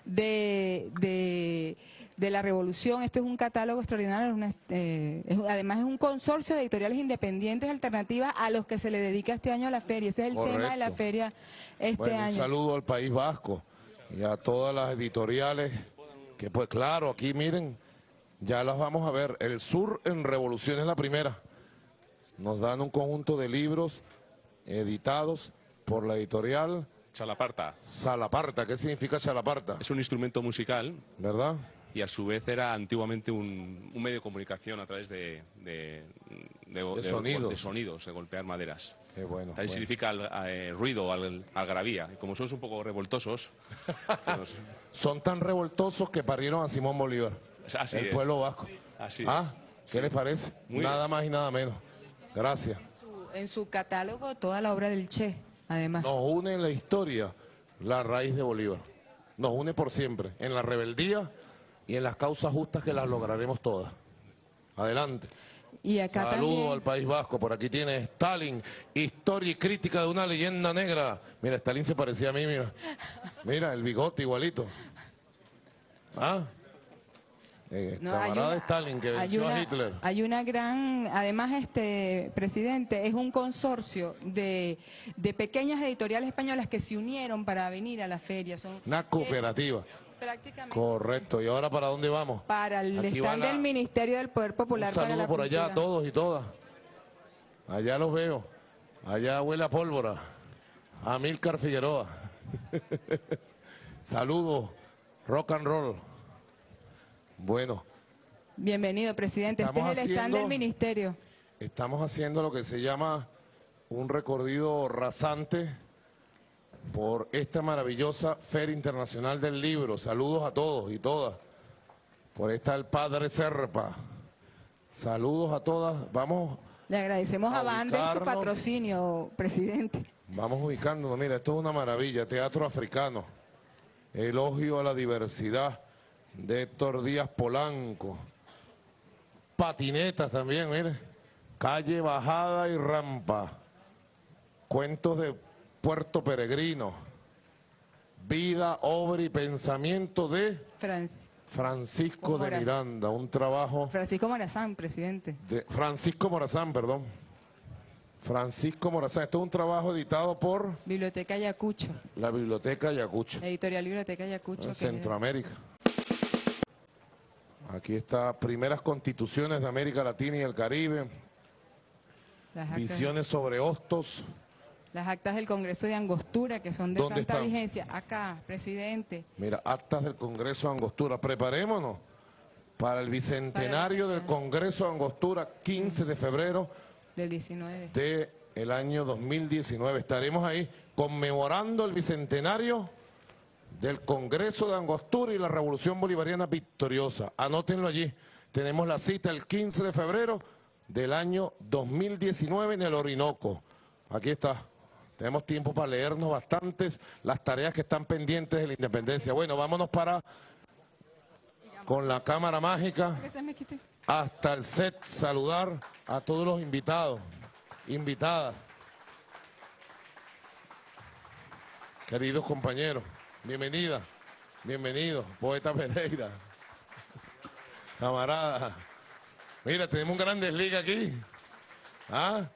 de la Revolución. Esto es un catálogo extraordinario, además es un consorcio de editoriales independientes alternativas a los que se le dedica este año a la feria. Ese es el tema de la feria este año. Un saludo al País Vasco y a todas las editoriales que, pues claro, aquí miren, ya las vamos a ver. El Sur en Revolución es la primera. Nos dan un conjunto de libros editados por la editorial Chalaparta. Salaparta. ¿Qué significa Chalaparta? Es un instrumento musical. ¿Verdad? Y a su vez era antiguamente un medio de comunicación a través de sonidos, de golpear maderas. Qué bueno. También significa ruido, algarabía. Y como son un poco revoltosos... Son tan revoltosos que parieron a Simón Bolívar. Así el es. pueblo vasco. Así ¿Qué les parece? Nada más y nada menos. Gracias. En su catálogo toda la obra del Che, además. Nos une en la historia la raíz de Bolívar. Nos une por siempre. En la rebeldía y en las causas justas que las lograremos todas. Adelante. Y acá Saludo también al País Vasco. Por aquí tiene Stalin, historia y crítica de una leyenda negra. Mira, Stalin se parecía a mí, mira. Mira, el bigote igualito. Camarada de Stalin que venció a Hitler. Hay una gran, además presidente, es un consorcio de pequeñas editoriales españolas que se unieron para venir a la feria. Son Una cooperativa. prácticamente. Correcto. ¿Y ahora para dónde vamos? Para el Aquí stand del Ministerio del Poder Popular. Un saludo por allá a todos y todas. Allá los veo. Allá huele a pólvora. Amílcar Figueroa. Saludos. Rock and roll. Bueno. Bienvenido, presidente. Este es el stand del Ministerio. Estamos haciendo lo que se llama un recorrido rasante por esta maravillosa Feria Internacional del Libro. Saludos a todos y todas. Por ahí está el Padre Serpa. Saludos a todas. Vamos. Le agradecemos a Banda su patrocinio, presidente. Vamos ubicándonos. Mira, esto es una maravilla. Teatro africano. Elogio a la diversidad de Héctor Díaz Polanco. Patinetas también, mire. Calle, bajada y rampa. Cuentos de Puerto Peregrino. Vida, obra y pensamiento de Francisco de Miranda. Un trabajo... Francisco Morazán, presidente. Francisco Morazán, perdón. Francisco Morazán. Esto es un trabajo editado por... Biblioteca Ayacucho. La Biblioteca Ayacucho. Editorial Biblioteca Ayacucho. En Centroamérica. Aquí está Primeras Constituciones de América Latina y el Caribe. Visiones sobre Hostos. Las actas del Congreso de Angostura, que son de ¿Dónde tanta están? vigencia. Acá, presidente. Mira, actas del Congreso de Angostura. Preparémonos para el bicentenario del Congreso de Angostura, 15 de febrero del 19 del año 2019. Estaremos ahí conmemorando el bicentenario del Congreso de Angostura y la Revolución Bolivariana Victoriosa. Anótenlo allí. Tenemos la cita el 15 de febrero del año 2019 en el Orinoco. Aquí está. Tenemos tiempo para leernos bastantes las tareas que están pendientes de la independencia. Bueno, vámonos con la cámara mágica hasta el set, saludar a todos los invitados, invitadas. Queridos compañeros, bienvenida, bienvenido, poeta Pereira, camarada. Mira, tenemos un Grandes Ligas aquí. ¿Ah?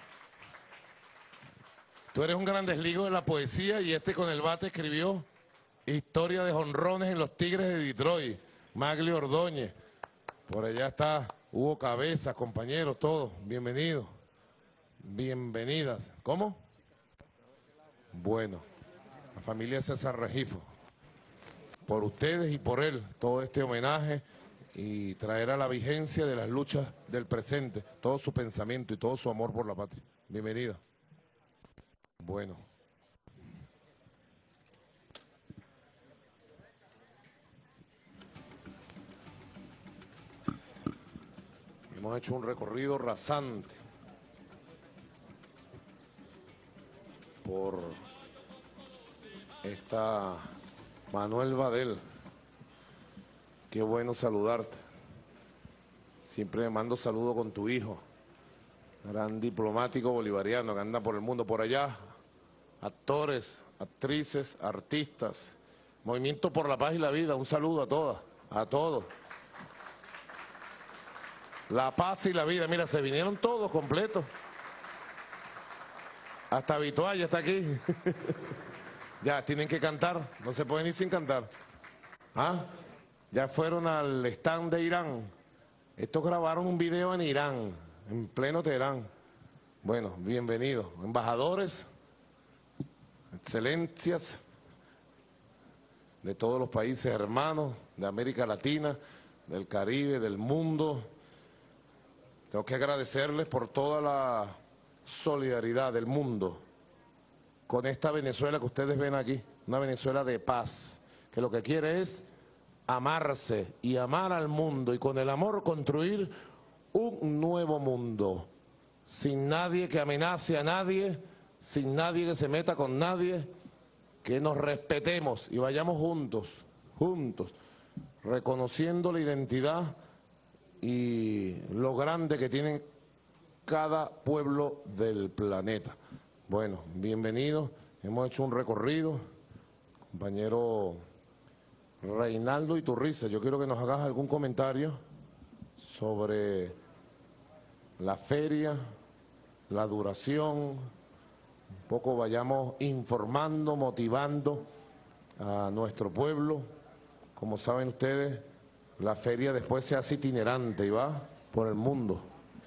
Tú eres un Grandes Ligas de la poesía y este con el bate escribió Historia de jonrones en los Tigres de Detroit. Maglio Ordóñez. Por allá está Hugo Cabeza, compañeros, todos. Bienvenidos. Bienvenidas. ¿Cómo? Bueno, la familia César Regifo. Por ustedes y por él, todo este homenaje y traer a la vigencia de las luchas del presente, todo su pensamiento y todo su amor por la patria. Bienvenida. Bueno. Hemos hecho un recorrido rasante por esta Manuel Badel. Qué bueno saludarte. Siempre me mando saludos con tu hijo, gran diplomático bolivariano que anda por el mundo, por allá. Actores, actrices, artistas, Movimiento por la Paz y la Vida, un saludo a todas, a todos. La paz y la vida, mira, se vinieron todos completos. Hasta Vitualla está aquí. Ya, tienen que cantar, no se pueden ir sin cantar. ¿Ah? Ya fueron al stand de Irán. Estos grabaron un video en Irán, en pleno Teherán. Bueno, bienvenidos. Embajadores, excelencias de todos los países hermanos, de América Latina, del Caribe, del mundo. Tengo que agradecerles por toda la solidaridad del mundo con esta Venezuela que ustedes ven aquí, una Venezuela de paz, que lo que quiere es amarse y amar al mundo y con el amor construir un nuevo mundo, sin nadie que amenace a nadie, sin nadie que se meta con nadie, que nos respetemos y vayamos juntos, reconociendo la identidad y lo grande que tiene cada pueblo del planeta. Bueno, bienvenidos, hemos hecho un recorrido. Compañero Reinaldo Iturriza, yo quiero que nos hagas algún comentario sobre la feria, la duración, un poco vayamos informando, motivando a nuestro pueblo. Como saben ustedes, la feria después se hace itinerante y va por el mundo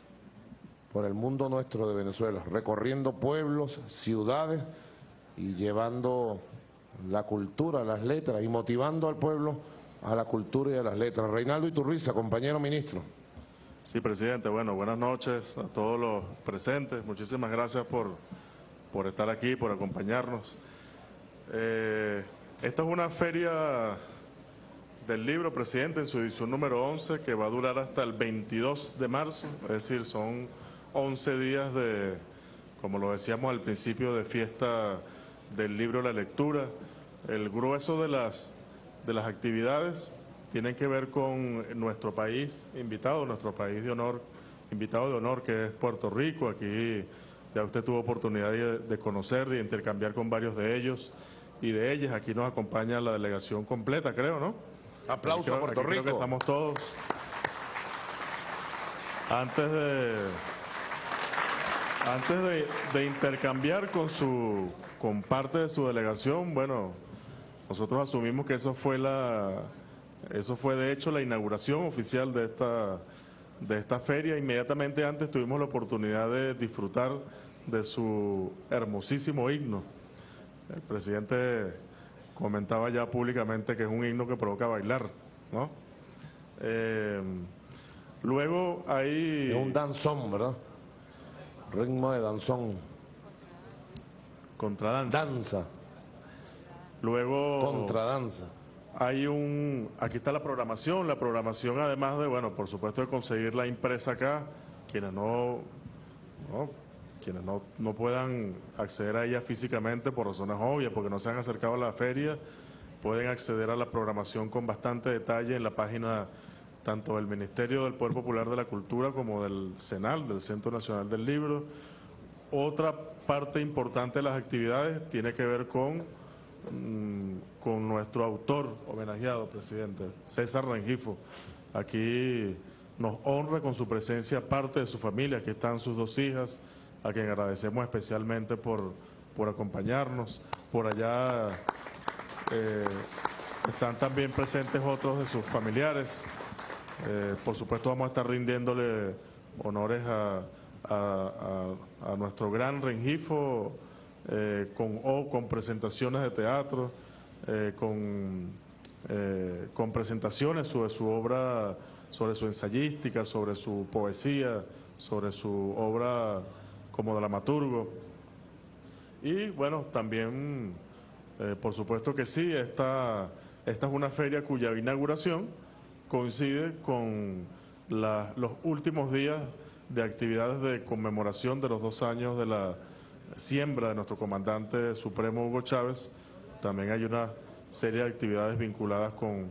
nuestro de Venezuela, recorriendo pueblos, ciudades y llevando la cultura, las letras y motivando al pueblo a la cultura y a las letras. Reinaldo Iturriza, compañero ministro. Sí, presidente, bueno, buenas noches a todos los presentes. Muchísimas gracias por estar aquí, por acompañarnos. Esta es una feria del libro, presidente, en su edición número 11, que va a durar hasta el 22 de marzo, es decir, son 11 días de, como lo decíamos al principio, de fiesta del libro, la lectura. El grueso de las actividades tienen que ver con nuestro país invitado, nuestro país de honor, invitado de honor, que es Puerto Rico. Aquí ya usted tuvo oportunidad de conocer, de intercambiar con varios de ellos y de ellas. Aquí nos acompaña la delegación completa, creo, ¿no? Aplauso a Puerto Rico. Creo que estamos todos. Antes de intercambiar con parte de su delegación, bueno, nosotros asumimos que eso fue de hecho la inauguración oficial de esta feria. Inmediatamente antes tuvimos la oportunidad de disfrutar de su hermosísimo himno. El presidente comentaba ya públicamente que es un himno que provoca bailar, ¿no? Luego hay... Es un danzón, ¿verdad? Ritmo de danzón. Contradanza. Danza. Luego... Contradanza. Aquí está la programación además de, bueno, por supuesto de conseguir la impresa acá, quienes no puedan acceder a ella físicamente por razones obvias, porque no se han acercado a la feria, pueden acceder a la programación con bastante detalle en la página tanto del Ministerio del Poder Popular de la Cultura como del CENAL, del Centro Nacional del Libro. Otra parte importante de las actividades tiene que ver con nuestro autor homenajeado, presidente, César Rengifo. Aquí nos honra con su presencia parte de su familia, aquí están sus 2 hijas, a quien agradecemos especialmente por acompañarnos. Por allá están también presentes otros de sus familiares. Por supuesto vamos a estar rindiéndole honores a nuestro gran Rengifo, con presentaciones de teatro, con presentaciones sobre su obra, sobre su ensayística, sobre su poesía, sobre su obra como dramaturgo. Y bueno, también, por supuesto que sí, esta es una feria cuya inauguración coincide con los últimos días de actividades de conmemoración de los 2 años de la siembra de nuestro comandante supremo Hugo Chávez. También hay una serie de actividades vinculadas con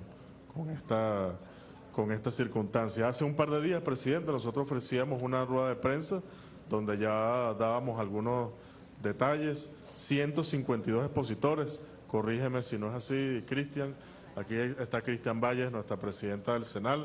esta circunstancia. Hace un par de días, presidente, nosotros ofrecíamos una rueda de prensa donde ya dábamos algunos detalles. 152 expositores, corrígeme si no es así, Cristian. Aquí está Cristian Valles, nuestra presidenta del CENAL.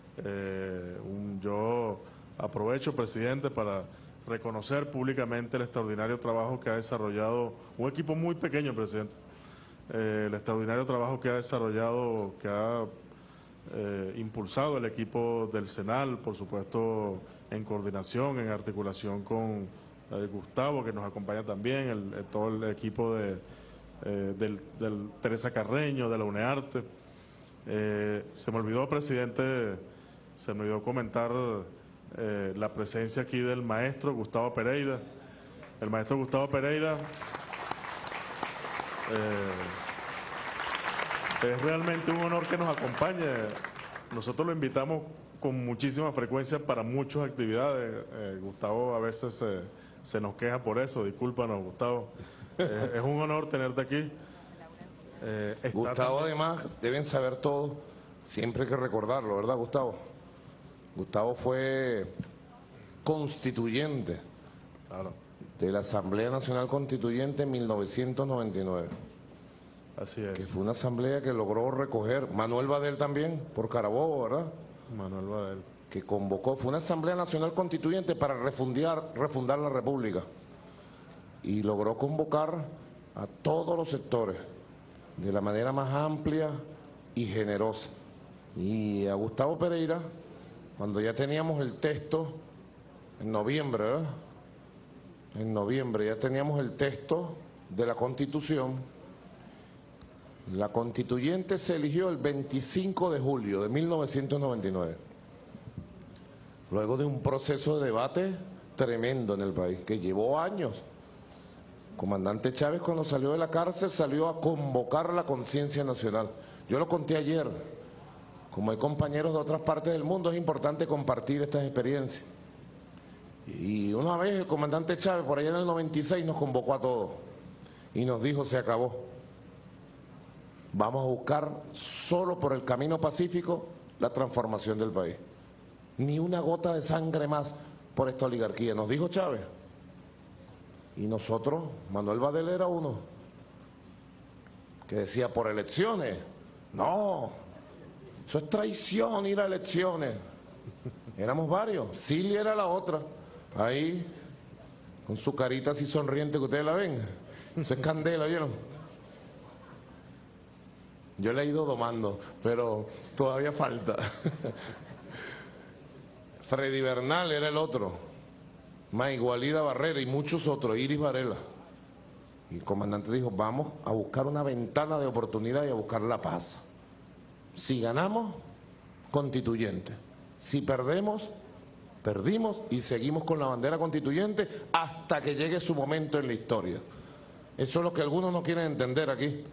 Yo aprovecho, presidente, para reconocer públicamente el extraordinario trabajo que ha desarrollado un equipo muy pequeño, presidente. El extraordinario trabajo que ha desarrollado, que ha impulsado el equipo del CENAL, por supuesto en coordinación, en articulación con Gustavo, que nos acompaña también, todo el equipo del Teresa Carreño, de la UNEARTE. Se me olvidó, presidente, se me olvidó comentar la presencia aquí del maestro Gustavo Pereira. El maestro Gustavo Pereira es realmente un honor que nos acompañe. Nosotros lo invitamos con muchísima frecuencia para muchas actividades. Gustavo a veces se nos queja por eso, discúlpanos, Gustavo. Es un honor tenerte aquí. Gustavo, además, deben saber todo, siempre hay que recordarlo, ¿verdad, Gustavo? Gustavo fue constituyente de la Asamblea Nacional Constituyente en 1999. Así es. Que fue una asamblea que logró recoger, Manuel Badel también, por Carabobo, ¿verdad? Manuel Badel. Que convocó, fue una Asamblea Nacional Constituyente para refundar la República. Y logró convocar a todos los sectores de la manera más amplia y generosa. Y a Gustavo Pereira, cuando ya teníamos el texto, en noviembre, ¿verdad? En noviembre ya teníamos el texto de la Constitución. La Constituyente se eligió el 25 de julio de 1999. Luego de un proceso de debate tremendo en el país, que llevó años. Comandante Chávez, cuando salió de la cárcel, salió a convocar la conciencia nacional. Yo lo conté ayer. Como hay compañeros de otras partes del mundo, es importante compartir estas experiencias. Y una vez el comandante Chávez, por allá en el 96, nos convocó a todos y nos dijo: se acabó. Vamos a buscar solo por el camino pacífico la transformación del país. Ni una gota de sangre más por esta oligarquía, nos dijo Chávez. Y nosotros, Manuel Badel era uno, que decía: por elecciones. No, eso es traición, ir a elecciones. Éramos varios, Cilia era la otra, ahí, con su carita así sonriente que ustedes la ven. Eso es candela, ¿vieron? Yo le he ido domando, pero todavía falta. Freddy Bernal era el otro, Maigualida Barrera y muchos otros, Iris Varela. Y el comandante dijo: vamos a buscar una ventana de oportunidad y a buscar la paz. Si ganamos, constituyente. Si perdemos, perdimos y seguimos con la bandera constituyente hasta que llegue su momento en la historia. Eso es lo que algunos no quieren entender aquí.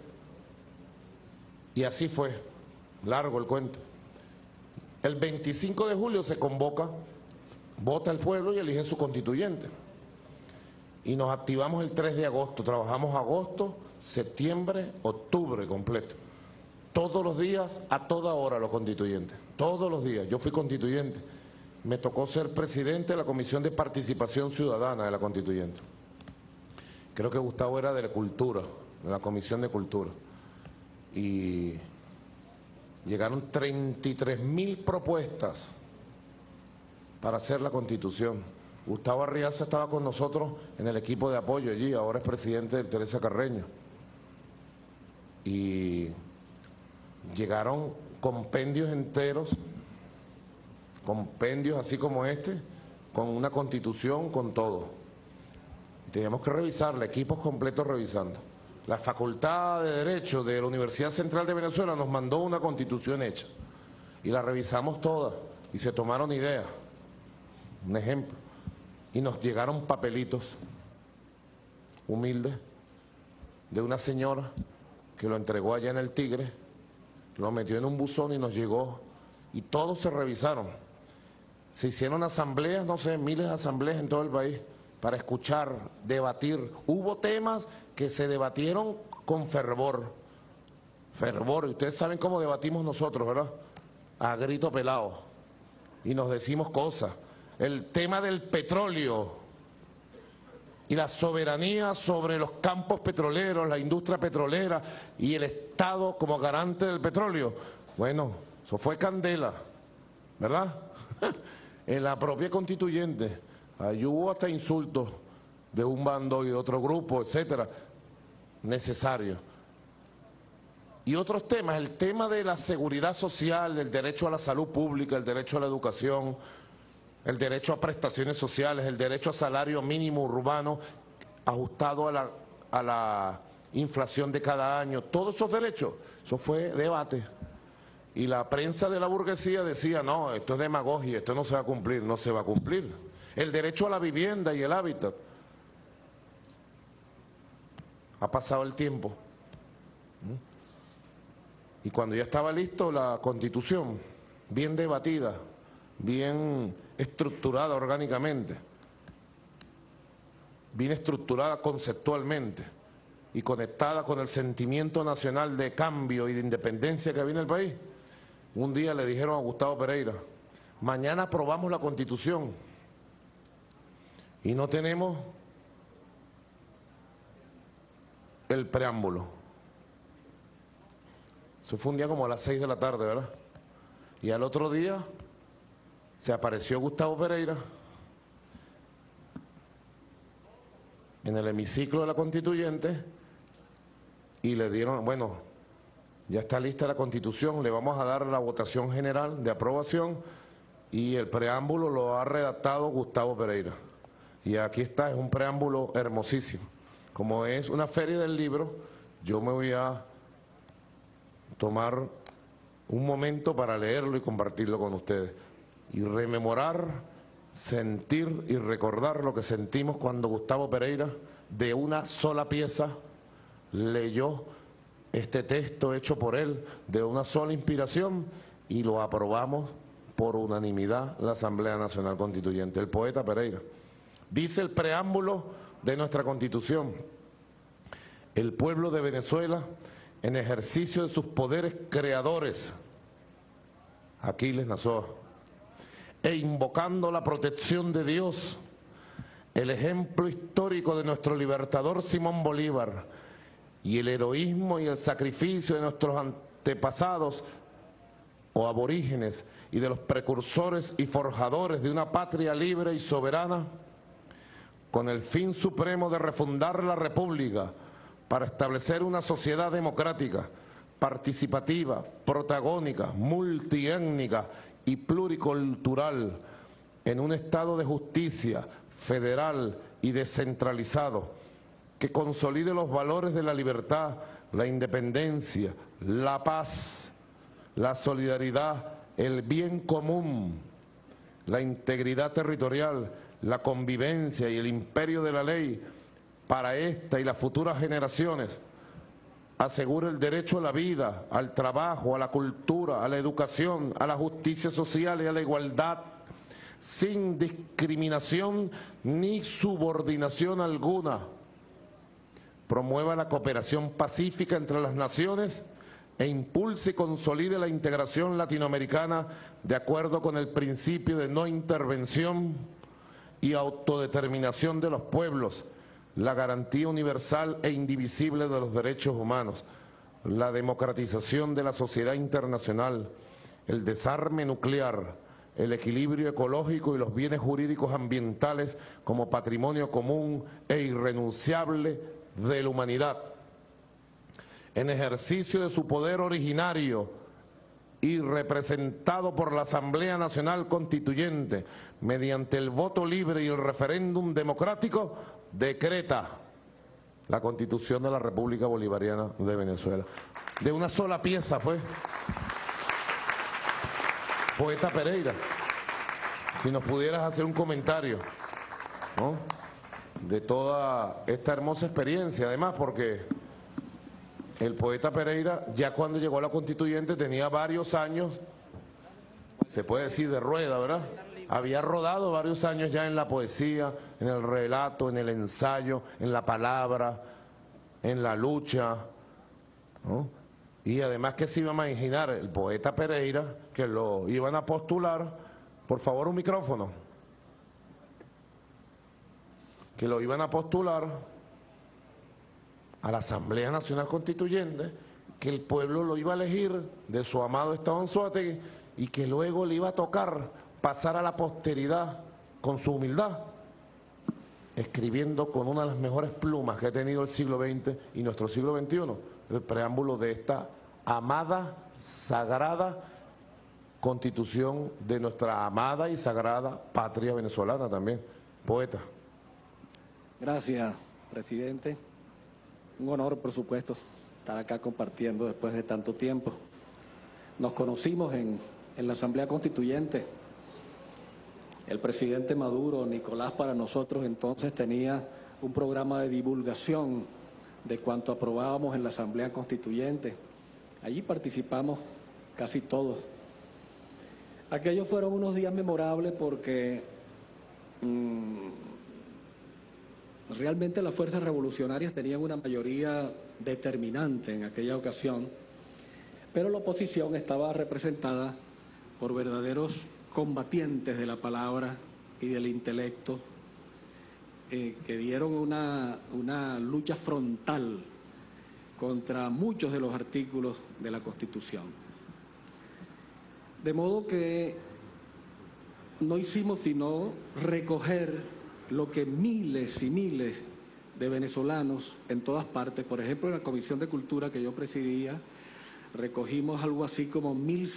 Y así fue, largo el cuento. El 25 de julio se convoca, vota el pueblo y elige su constituyente. Y nos activamos el 3 de agosto, trabajamos agosto, septiembre, octubre completo. todos los días, a toda hora los constituyentes, todos los días. Yo fui constituyente, me tocó ser presidente de la Comisión de Participación Ciudadana de la Constituyente. Creo que Gustavo era de la Cultura, de la Comisión de Cultura. Y llegaron 33.000 propuestas para hacer la Constitución. Gustavo Arriaza estaba con nosotros en el equipo de apoyo allí, ahora es presidente de Teresa Carreño. Y llegaron compendios enteros, compendios así como este, con una Constitución, con todo. Teníamos que revisarla, equipos completos revisando. La Facultad de Derecho de la Universidad Central de Venezuela nos mandó una Constitución hecha y la revisamos toda y se tomaron ideas. Un ejemplo. Y nos llegaron papelitos humildes de una señora que lo entregó allá en el Tigre, lo metió en un buzón y nos llegó, y todos se revisaron. Se hicieron asambleas, no sé, miles de asambleas en todo el país para escuchar, debatir. Hubo temas que se debatieron con fervor, y ustedes saben cómo debatimos nosotros, ¿verdad? A grito pelado, y nos decimos cosas. El tema del petróleo y la soberanía sobre los campos petroleros, la industria petrolera y el Estado como garante del petróleo. Bueno, eso fue candela, ¿verdad? En la propia constituyente, ahí hubo hasta insultos de un bando y de otro grupo, etcétera, necesario. Y otros temas, el tema de la seguridad social, el derecho a la salud pública, el derecho a la educación, el derecho a prestaciones sociales, el derecho a salario mínimo urbano ajustado a la inflación de cada año, todos esos derechos, eso fue debate. Y la prensa de la burguesía decía, no, esto es demagogia, esto no se va a cumplir, no se va a cumplir. El derecho a la vivienda y el hábitat. Ha pasado el tiempo. Y cuando ya estaba listo la Constitución, bien debatida, bien estructurada orgánicamente, bien estructurada conceptualmente y conectada con el sentimiento nacional de cambio y de independencia que había en el país, un día le dijeron a Gustavo Pereira, mañana aprobamos la Constitución y no tenemos el preámbulo. Eso fue un día como a las 6 de la tarde, ¿verdad? Y al otro día se apareció Gustavo Pereira en el hemiciclo de la Constituyente y le dieron, bueno, ya está lista la Constitución, le vamos a dar la votación general de aprobación y el preámbulo lo ha redactado Gustavo Pereira. Y aquí está, es un preámbulo hermosísimo. Como es una feria del libro, yo me voy a tomar un momento para leerlo y compartirlo con ustedes. Y rememorar, sentir y recordar lo que sentimos cuando Gustavo Pereira, de una sola pieza, leyó este texto hecho por él, de una sola inspiración, y lo aprobamos por unanimidad la Asamblea Nacional Constituyente, el poeta Pereira. Dice el preámbulo de nuestra Constitución, el pueblo de Venezuela, en ejercicio de sus poderes creadores, Aquiles Nazoa, e invocando la protección de Dios, el ejemplo histórico de nuestro libertador Simón Bolívar y el heroísmo y el sacrificio de nuestros antepasados o aborígenes y de los precursores y forjadores de una patria libre y soberana, con el fin supremo de refundar la República para establecer una sociedad democrática, participativa, protagónica, multiétnica y pluricultural, en un estado de justicia federal y descentralizado, que consolide los valores de la libertad, la independencia, la paz, la solidaridad, el bien común, la integridad territorial, la convivencia y el imperio de la ley para esta y las futuras generaciones, asegura el derecho a la vida, al trabajo, a la cultura, a la educación, a la justicia social y a la igualdad, sin discriminación ni subordinación alguna. Promueva la cooperación pacífica entre las naciones e impulse y consolide la integración latinoamericana de acuerdo con el principio de no intervención y autodeterminación de los pueblos, la garantía universal e indivisible de los derechos humanos, la democratización de la sociedad internacional, el desarme nuclear, el equilibrio ecológico y los bienes jurídicos ambientales como patrimonio común e irrenunciable de la humanidad. En ejercicio de su poder originario y representado por la Asamblea Nacional Constituyente, mediante el voto libre y el referéndum democrático, decreta la Constitución de la República Bolivariana de Venezuela. De una sola pieza fue. Poeta Pereira, si nos pudieras hacer un comentario, ¿no?, de toda esta hermosa experiencia, además porque el poeta Pereira ya cuando llegó a la Constituyente tenía varios años, se puede decir de rueda, ¿verdad? Había rodado varios años ya en la poesía, en el relato, en el ensayo, en la palabra, en la lucha, ¿no? Y además que se iba a imaginar el poeta Pereira que lo iban a postular, por favor un micrófono, que lo iban a postular a la Asamblea Nacional Constituyente, que el pueblo lo iba a elegir de su amado Estado Anzoátegui y que luego le iba a tocar pasar a la posteridad con su humildad, escribiendo con una de las mejores plumas que ha tenido el siglo XX y nuestro siglo XXI, el preámbulo de esta amada, sagrada Constitución de nuestra amada y sagrada patria venezolana también. Poeta. Gracias, presidente. Un honor, por supuesto, estar acá compartiendo después de tanto tiempo. Nos conocimos en la Asamblea Constituyente. El presidente Maduro, Nicolás, para nosotros entonces tenía un programa de divulgación de cuanto aprobábamos en la Asamblea Constituyente. Allí participamos casi todos. Aquellos fueron unos días memorables porque realmente las fuerzas revolucionarias tenían una mayoría determinante en aquella ocasión, pero la oposición estaba representada por verdaderos combatientes de la palabra y del intelecto, que dieron una lucha frontal contra muchos de los artículos de la Constitución. De modo que no hicimos sino recoger lo que miles y miles de venezolanos en todas partes, por ejemplo en la Comisión de Cultura que yo presidía, recogimos algo así como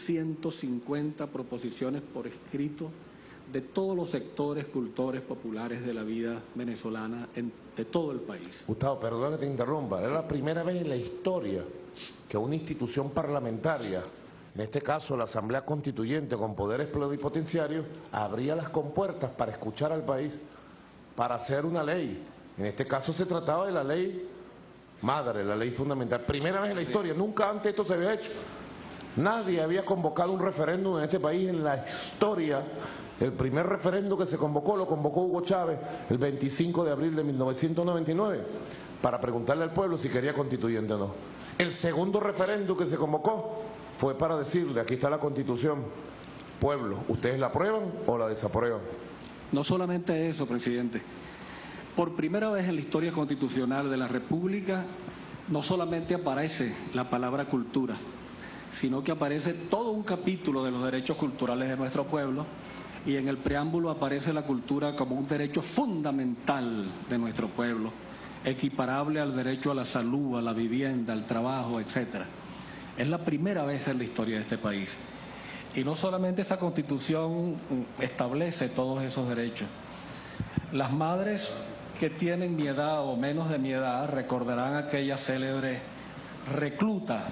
1.150 proposiciones por escrito de todos los sectores cultores populares de la vida venezolana de todo el país. Gustavo, perdona que te interrumpa, era la primera vez en la historia que una institución parlamentaria, en este caso la Asamblea Constituyente con poderes pluripotenciarios, abría las compuertas para escuchar al país, para hacer una ley. En este caso se trataba de la ley madre, la ley fundamental. Primera vez en la historia, nunca antes esto se había hecho. Nadie había convocado un referéndum en este país en la historia. El primer referéndum que se convocó, lo convocó Hugo Chávez el 25 de abril de 1999 para preguntarle al pueblo si quería constituyente o no. El segundo referéndum que se convocó fue para decirle, aquí está la Constitución, pueblo, ¿ustedes la aprueban o la desaprueban? No solamente eso, presidente. Por primera vez en la historia constitucional de la República, no solamente aparece la palabra cultura, sino que aparece todo un capítulo de los derechos culturales de nuestro pueblo, y en el preámbulo aparece la cultura como un derecho fundamental de nuestro pueblo, equiparable al derecho a la salud, a la vivienda, al trabajo, etcétera. Es la primera vez en la historia de este país. Y no solamente esa Constitución establece todos esos derechos. Las madres que tienen mi edad o menos de mi edad recordarán aquella célebre recluta.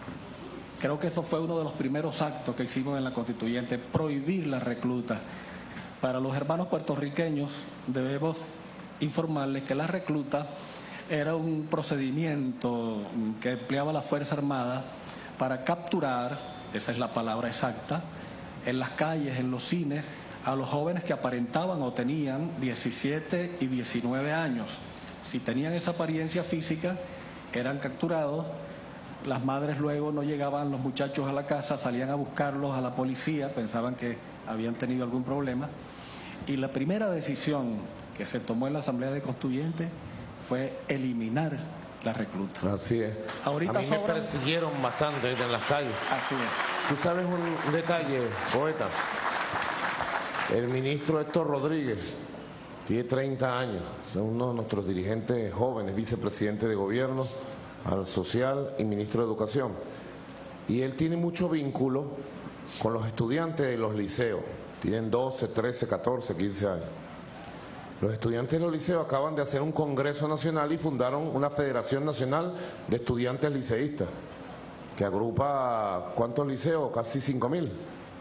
Creo que eso fue uno de los primeros actos que hicimos en la Constituyente, prohibir la recluta. Para los hermanos puertorriqueños debemos informarles que la recluta era un procedimiento que empleaba la Fuerza Armada para capturar, esa es la palabra exacta, en las calles, en los cines, a los jóvenes que aparentaban o tenían 17 y 19 años. Si tenían esa apariencia física, eran capturados, Las madres luego no llegaban los muchachos a la casa, salían a buscarlos a la policía, pensaban que habían tenido algún problema. Y la primera decisión que se tomó en la Asamblea de Constituyentes fue eliminar la recluta. Así es. Ahorita a mí me persiguieron bastante en las calles. Así es. ¿Tú sabes un detalle, poeta? El ministro Héctor Rodríguez tiene 30 años, es uno de nuestros dirigentes jóvenes, vicepresidente de gobierno, al social y ministro de Educación. Y él tiene mucho vínculo con los estudiantes de los liceos. Tienen 12, 13, 14, 15 años. Los estudiantes de los liceos acaban de hacer un congreso nacional y fundaron una Federación Nacional de Estudiantes Liceístas, que agrupa, ¿cuántos liceos? Casi 5.000.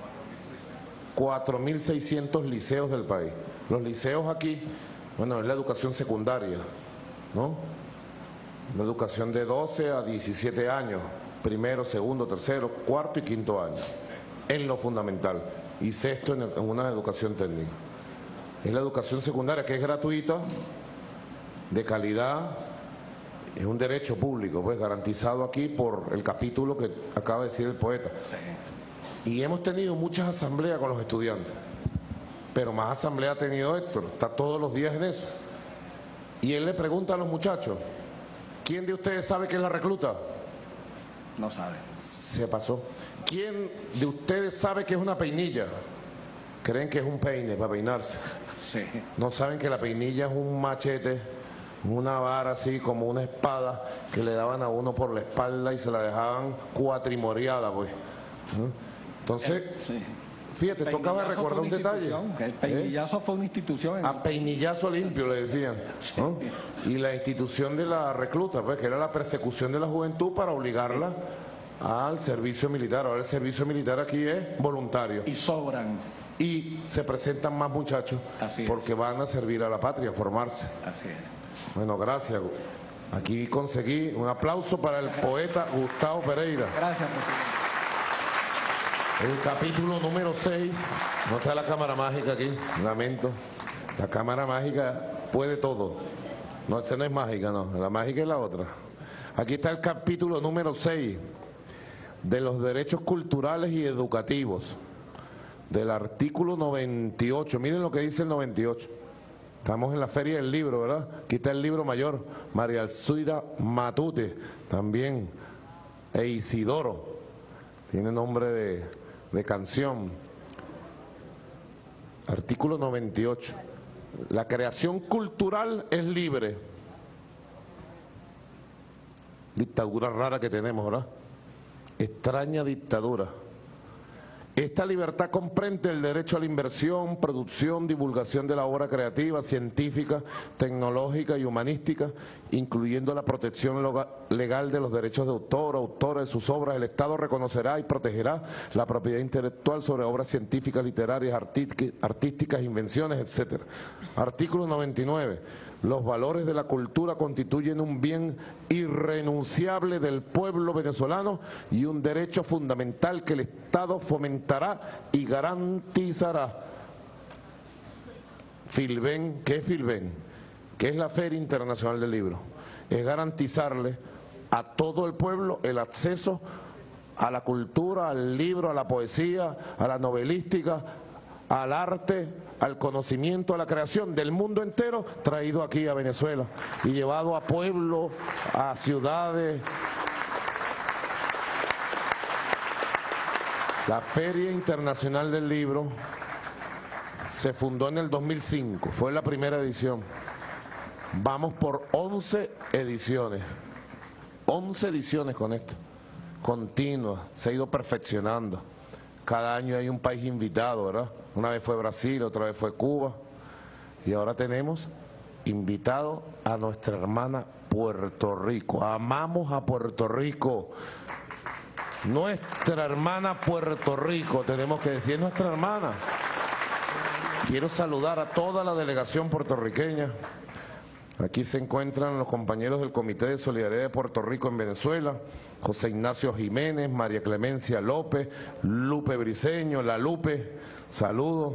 4.600 liceos del país. Los liceos aquí, bueno, es la educación secundaria, ¿no? La educación de 12 a 17 años, primero, segundo, tercero, cuarto y quinto año, en lo fundamental, y sexto en una educación técnica. Es la educación secundaria, que es gratuita, de calidad, es un derecho público, pues garantizado aquí por el capítulo que acaba de decir el poeta. Y hemos tenido muchas asambleas con los estudiantes, pero más asamblea ha tenido Héctor, está todos los días en eso. Y él le pregunta a los muchachos, ¿quién de ustedes sabe qué es la recluta? No sabe. Se pasó. ¿Quién de ustedes sabe qué es una peinilla? Creen que es un peine para peinarse. Sí. No saben que la peinilla es un machete, una vara así como una espada que le daban a uno por la espalda y se la dejaban cuatrimoreada, pues. Entonces, fíjate, tocaba recordar un detalle. El peinillazo fue una institución. A peinillazo limpio le decían, ¿no? Y la institución de la recluta, pues, que era la persecución de la juventud para obligarla al servicio militar. Ahora el servicio militar aquí es voluntario. Y sobran. Y se presentan más muchachos porque van a servir a la patria, a formarse. Así es. Bueno, gracias. Aquí conseguí un aplauso para el poeta Gustavo Pereira. Gracias, presidente. El capítulo número 6, no está la cámara mágica aquí, lamento. La cámara mágica puede todo. No, esa no es mágica, no. La mágica es la otra. Aquí está el capítulo número 6 de los derechos culturales y educativos, del artículo 98. Miren lo que dice el 98. Estamos en la Feria del Libro, ¿verdad? Aquí está el libro mayor, María Alzira Matute, también, e Isidoro, tiene nombre de canción. Artículo 98. La creación cultural es libre. Dictadura rara que tenemos, ¿verdad? Extraña dictadura. Esta libertad comprende el derecho a la inversión, producción, divulgación de la obra creativa, científica, tecnológica y humanística, incluyendo la protección legal de los derechos de autor, autora de sus obras. El Estado reconocerá y protegerá la propiedad intelectual sobre obras científicas, literarias, artísticas, invenciones, etc. Artículo 99. Los valores de la cultura constituyen un bien irrenunciable del pueblo venezolano y un derecho fundamental que el Estado fomentará y garantizará. Filben, ¿qué es Filben? ¿Qué es la Feria Internacional del Libro? Es garantizarle a todo el pueblo el acceso a la cultura, al libro, a la poesía, a la novelística, al arte, al conocimiento, a la creación del mundo entero, traído aquí a Venezuela y llevado a pueblos, a ciudades. La Feria Internacional del Libro se fundó en el 2005, fue la primera edición. Vamos por 11 ediciones, 11 ediciones con esto, continuas, se ha ido perfeccionando. Cada año hay un país invitado, ¿verdad? Una vez fue Brasil, otra vez fue Cuba. Y ahora tenemos invitado a nuestra hermana Puerto Rico. Amamos a Puerto Rico. Nuestra hermana Puerto Rico, tenemos que decir, nuestra hermana. Quiero saludar a toda la delegación puertorriqueña. Aquí se encuentran los compañeros del Comité de Solidaridad de Puerto Rico en Venezuela, José Ignacio Jiménez, María Clemencia López, Lupe Briceño, la Lupe, saludos.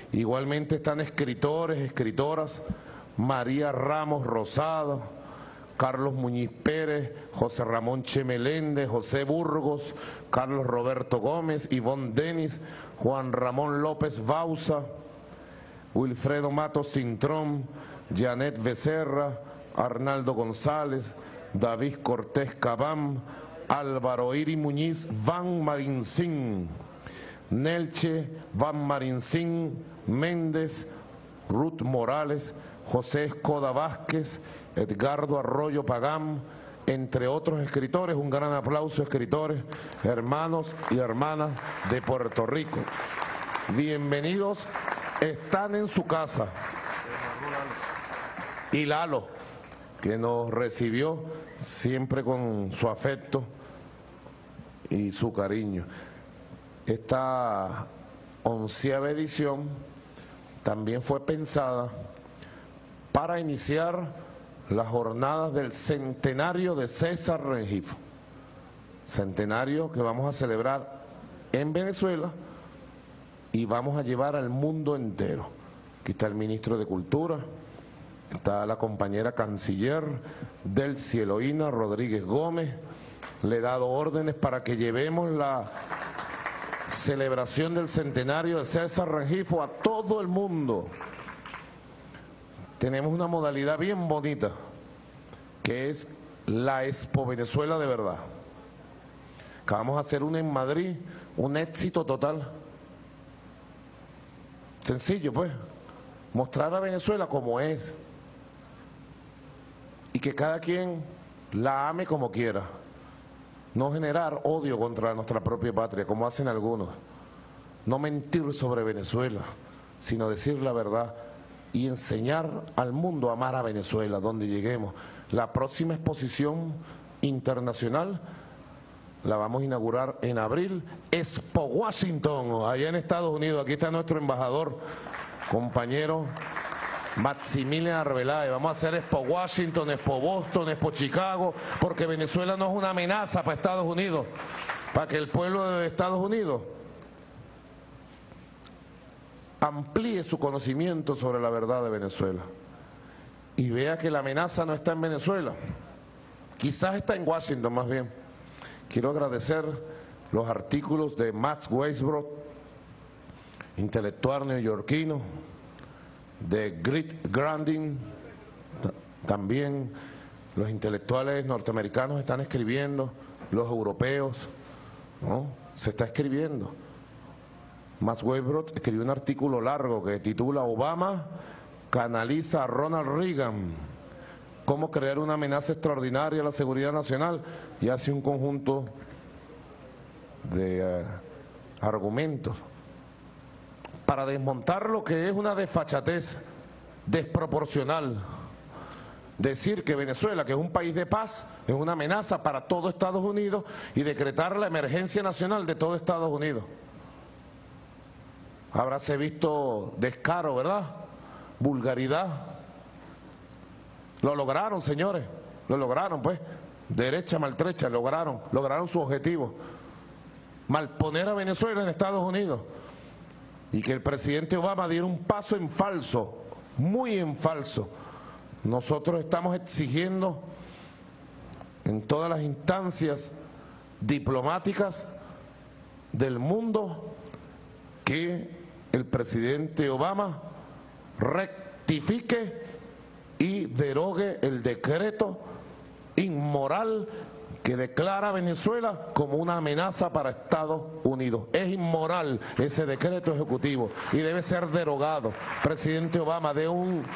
Igualmente están escritores, escritoras, María Ramos Rosado, Carlos Muñiz Pérez, José Ramón Che Meléndez, José Burgos, Carlos Roberto Gómez, Ivonne Denis, Juan Ramón López Bausa, Wilfredo Matos Cintrón, Janet Becerra, Arnaldo González, David Cortés Cabán, Álvaro Iri Muñiz Van Marincín, Nelche Van Marincín Méndez, Ruth Morales, José Escoda Vázquez, Edgardo Arroyo Pagán, entre otros escritores. Un gran aplauso, escritores, hermanos y hermanas de Puerto Rico. Bienvenidos, están en su casa. Y Lalo, que nos recibió siempre con su afecto y su cariño. Esta 11ª edición también fue pensada para iniciar las jornadas del centenario de César Rengifo, centenario que vamos a celebrar en Venezuela y vamos a llevar al mundo entero. Aquí está el ministro de Cultura, está la compañera canciller Delcy Eloína Rodríguez Gómez. Le he dado órdenes para que llevemos la celebración del centenario de César Rengifo a todo el mundo. Tenemos una modalidad bien bonita, que es la Expo Venezuela de verdad. Acabamos de hacer una en Madrid, un éxito total. Sencillo, pues, mostrar a Venezuela como es y que cada quien la ame como quiera. No generar odio contra nuestra propia patria, como hacen algunos. No mentir sobre Venezuela, sino decir la verdad y enseñar al mundo a amar a Venezuela, donde lleguemos. La próxima exposición internacional la vamos a inaugurar en abril, Expo Washington, allá en Estados Unidos. Aquí está nuestro embajador, compañero Maximilian Arbeláez. Vamos a hacer Expo Washington, Expo Boston, Expo Chicago, porque Venezuela no es una amenaza para Estados Unidos, para que el pueblo de Estados Unidos amplíe su conocimiento sobre la verdad de Venezuela y vea que la amenaza no está en Venezuela, quizás está en Washington más bien. Quiero agradecer los artículos de Max Weisbrot, intelectual neoyorquino, de Grit Grandin, también los intelectuales norteamericanos están escribiendo, los europeos, ¿no? Se está escribiendo. Max Weisbrot escribió un artículo largo que titula Obama canaliza a Ronald Reagan, cómo crear una amenaza extraordinaria a la seguridad nacional, y hace un conjunto de argumentos para desmontar lo que es una desfachatez desproporcional. Decir que Venezuela, que es un país de paz, es una amenaza para todo Estados Unidos y decretar la emergencia nacional de todo Estados Unidos. Habráse visto descaro, ¿verdad? Vulgaridad. Lo lograron, señores, lo lograron, pues. Derecha maltrecha, lograron su objetivo. Malponer a Venezuela en Estados Unidos. Y que el presidente Obama diera un paso en falso, muy en falso. Nosotros estamos exigiendo en todas las instancias diplomáticas del mundo que el presidente Obama rectifique y derogue el decreto inmoral que declara a Venezuela como una amenaza para Estados Unidos. Es inmoral ese decreto ejecutivo y debe ser derogado. Presidente Obama, de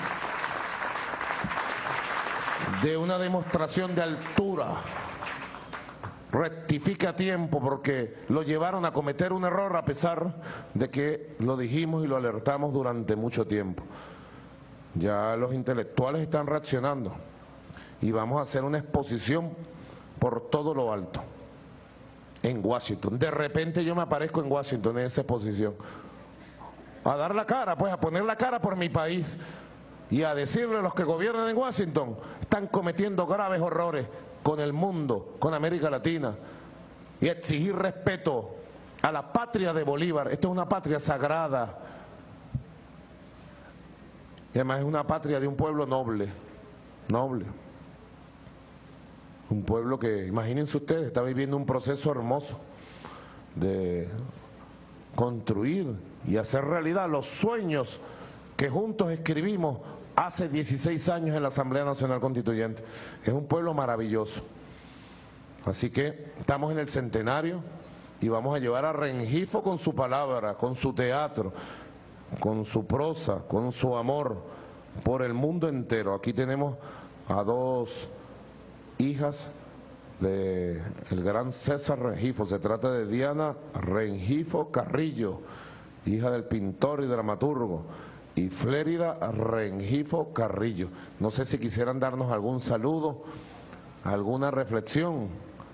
una demostración de altura, rectifique a tiempo, porque lo llevaron a cometer un error a pesar de que lo dijimos y lo alertamos durante mucho tiempo. Ya los intelectuales están reaccionando y vamos a hacer una exposición por todo lo alto en Washington. De repente yo me aparezco en Washington en esa exposición a dar la cara, pues a poner la cara por mi país y a decirle a los que gobiernan en Washington están cometiendo graves horrores con el mundo, con América Latina, y exigir respeto a la patria de Bolívar. Esta es una patria sagrada y además es una patria de un pueblo noble, noble. Un pueblo que, imagínense ustedes, está viviendo un proceso hermoso de construir y hacer realidad los sueños que juntos escribimos hace 16 años en la Asamblea Nacional Constituyente. Es un pueblo maravilloso. Así que estamos en el centenario y vamos a llevar a Rengifo con su palabra, con su teatro, con su prosa, con su amor por el mundo entero. Aquí tenemos a dos hijas del gran César Rengifo. Se trata de Diana Rengifo Carrillo, hija del pintor y dramaturgo, y Flérida Rengifo Carrillo. No sé si quisieran darnos algún saludo, alguna reflexión.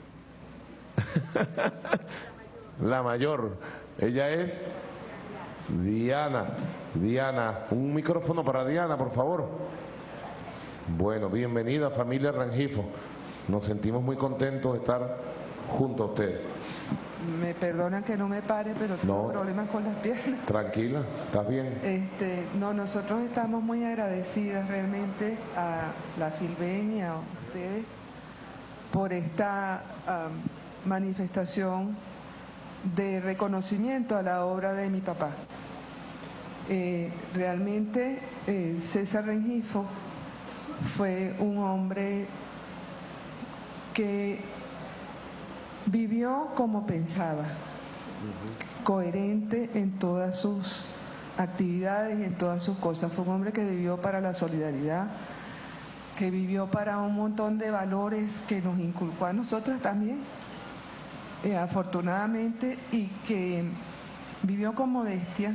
La mayor, ella es Diana. Diana, un micrófono para Diana, por favor. Bueno, bienvenida familia Rengifo. Nos sentimos muy contentos de estar junto a ustedes. Me perdonan que no me pare, pero tengo problemas con las piernas. Tranquila, ¿estás bien? No, nosotros estamos muy agradecidas realmente a la Filben y a ustedes por esta manifestación de reconocimiento a la obra de mi papá. Realmente César Rengifo fue un hombre que vivió como pensaba, coherente en todas sus actividades y en todas sus cosas. Fue un hombre que vivió para la solidaridad, que vivió para un montón de valores que nos inculcó a nosotros también, afortunadamente, y que vivió con modestia,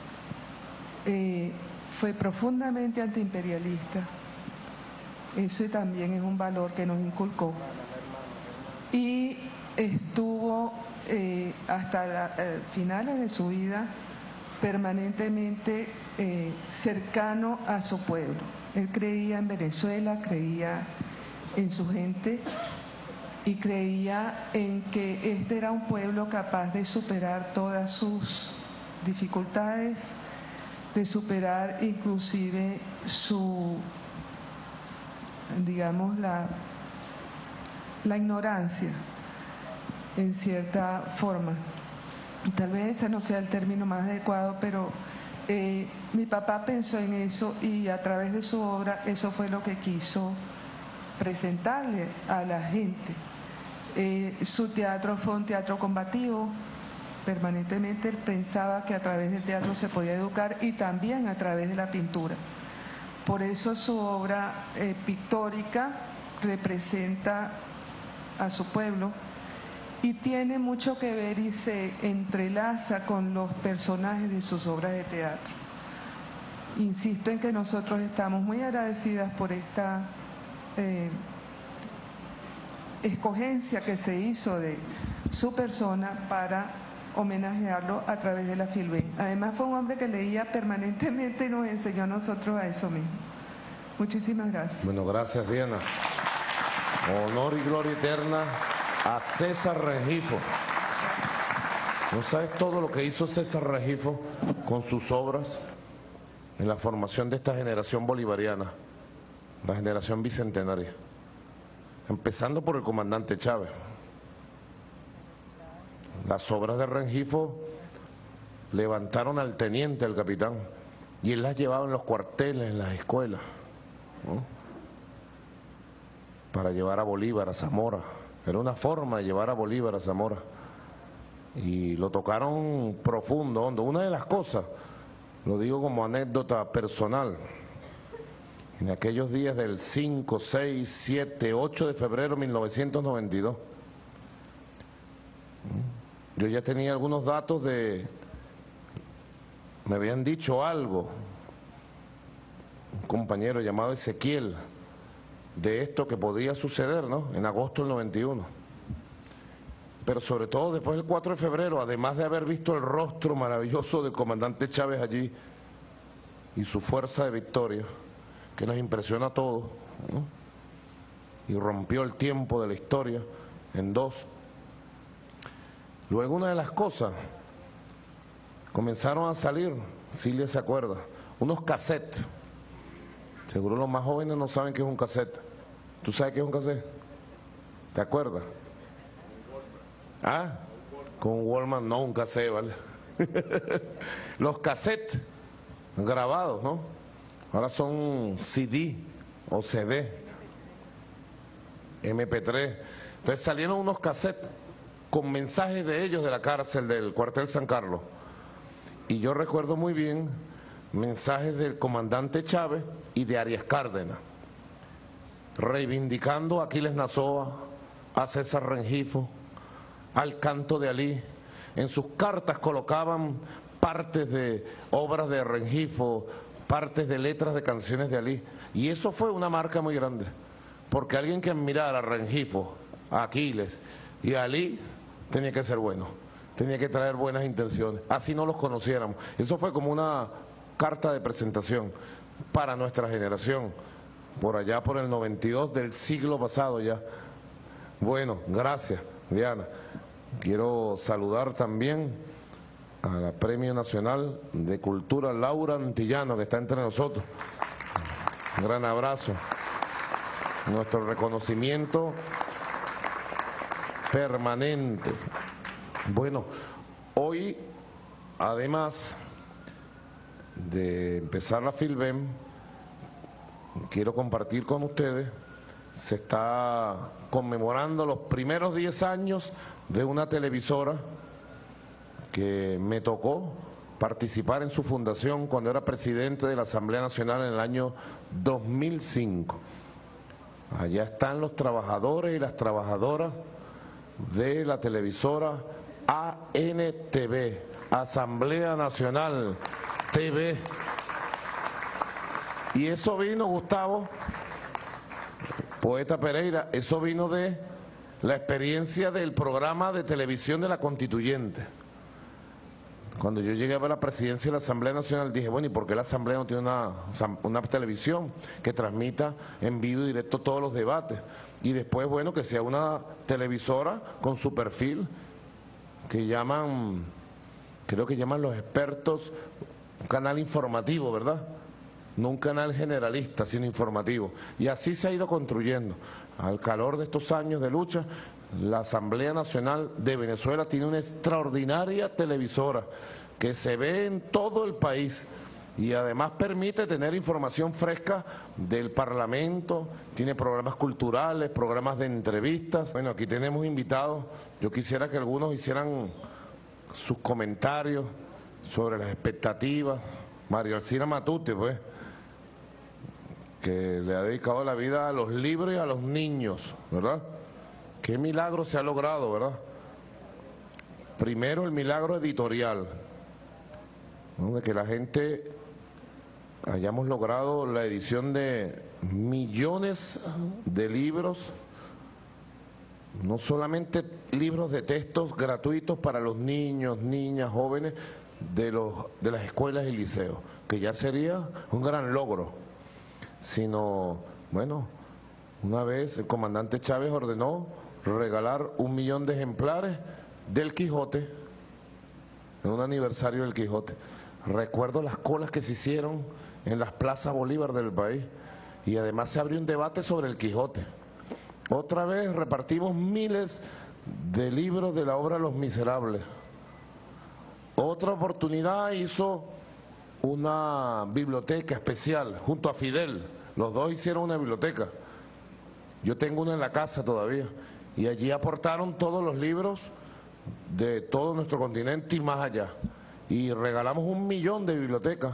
fue profundamente antiimperialista. Eso también es un valor que nos inculcó. Y estuvo hasta finales de su vida permanentemente cercano a su pueblo. Él creía en Venezuela, creía en su gente y creía en que este era un pueblo capaz de superar todas sus dificultades, de superar inclusive su, digamos, la ignorancia, en cierta forma. Tal vez ese no sea el término más adecuado, pero mi papá pensó en eso y a través de su obra eso fue lo que quiso presentarle a la gente. Su teatro fue un teatro combativo. Permanentemente él pensaba que a través del teatro se podía educar y también a través de la pintura. Por eso su obra pictórica representa a su pueblo y tiene mucho que ver y se entrelaza con los personajes de sus obras de teatro. Insisto en que nosotros estamos muy agradecidas por esta escogencia que se hizo de su persona para homenajearlo a través de la Filben. Además fue un hombre que leía permanentemente y nos enseñó a nosotros a eso mismo. Muchísimas gracias. Bueno, gracias Diana. Honor y gloria eterna a César Rengifo. ¿No sabes todo lo que hizo César Rengifo con sus obras en la formación de esta generación bolivariana, la generación bicentenaria? Empezando por el comandante Chávez. Las obras de Rengifo levantaron al teniente, al capitán, y él las llevaba en los cuarteles, en las escuelas, ¿no? Para llevar a Bolívar, a Zamora. Era una forma de llevar a Bolívar, a Zamora. Y lo tocaron profundo, hondo. Una de las cosas, lo digo como anécdota personal, en aquellos días del 5, 6, 7, 8 de febrero de 1992, yo ya tenía algunos datos de, me habían dicho algo, un compañero llamado Ezequiel, de esto que podía suceder, ¿no? En agosto del 91. Pero sobre todo después del 4 de febrero, además de haber visto el rostro maravilloso del comandante Chávez allí y su fuerza de victoria, que nos impresiona a todos, ¿no? Y rompió el tiempo de la historia en dos. Luego una de las cosas, comenzaron a salir, Silvia se acuerda, unos cassettes. Seguro los más jóvenes no saben qué es un cassette. ¿Tú sabes qué es un cassette? ¿Te acuerdas? ¿Ah? Con Walkman no, un cassette, ¿vale? Los cassettes grabados, ¿no? Ahora son CD o CD, MP3. Entonces salieron unos cassettes con mensajes de ellos de la cárcel del cuartel San Carlos. Y yo recuerdo muy bien mensajes del comandante Chávez y de Arias Cárdenas, reivindicando a Aquiles Nazoa, a César Rengifo, al canto de Alí. En sus cartas colocaban partes de obras de Rengifo, partes de letras de canciones de Alí. Y eso fue una marca muy grande, porque alguien que admirara a Rengifo, a Aquiles y a Alí tenía que ser bueno, tenía que traer buenas intenciones, así no los conociéramos. Eso fue como una carta de presentación para nuestra generación, por allá por el 92 del siglo pasado ya. Bueno, gracias, Diana. Quiero saludar también a la Premio Nacional de Cultura Laura Antillano, que está entre nosotros. Un gran abrazo. Nuestro reconocimiento permanente. Bueno, hoy, además de empezar la Filbem, quiero compartir con ustedes, se está conmemorando los primeros 10 años de una televisora que me tocó participar en su fundación cuando era presidente de la Asamblea Nacional en el año 2005. Allá están los trabajadores y las trabajadoras de la televisora ANTV, Asamblea Nacional TV. Y eso vino, Gustavo, poeta Pereira, eso vino de la experiencia del programa de televisión de la Constituyente. Cuando yo llegué a la presidencia de la Asamblea Nacional dije, bueno, ¿y por qué la Asamblea no tiene una televisión que transmita en vivo y directo todos los debates? Y después, bueno, que sea una televisora con su perfil, que llaman, creo que llaman los expertos, un canal informativo, ¿verdad? No un canal generalista, sino informativo. Y así se ha ido construyendo. Al calor de estos años de lucha, la Asamblea Nacional de Venezuela tiene una extraordinaria televisora que se ve en todo el país y además permite tener información fresca del Parlamento, tiene programas culturales, programas de entrevistas. Bueno, aquí tenemos invitados, yo quisiera que algunos hicieran sus comentarios sobre las expectativas. María Alcina Matute, pues, que le ha dedicado la vida a los libros y a los niños, ¿verdad? Qué milagro se ha logrado, ¿verdad? Primero el milagro editorial, ¿no? De que la gente hayamos logrado la edición de millones de libros, no solamente libros de textos gratuitos para los niños, niñas, jóvenes de las escuelas y liceos, que ya sería un gran logro, sino, bueno, una vez el comandante Chávez ordenó regalar 1 millón de ejemplares del Quijote, en un aniversario del Quijote. Recuerdo las colas que se hicieron en las plazas Bolívar del país y además se abrió un debate sobre el Quijote. Otra vez repartimos miles de libros de la obra Los Miserables. Otra oportunidad hizo una biblioteca especial junto a Fidel. Los dos hicieron una biblioteca. Yo tengo una en la casa todavía. Y allí aportaron todos los libros de todo nuestro continente y más allá. Y regalamos 1 millón de bibliotecas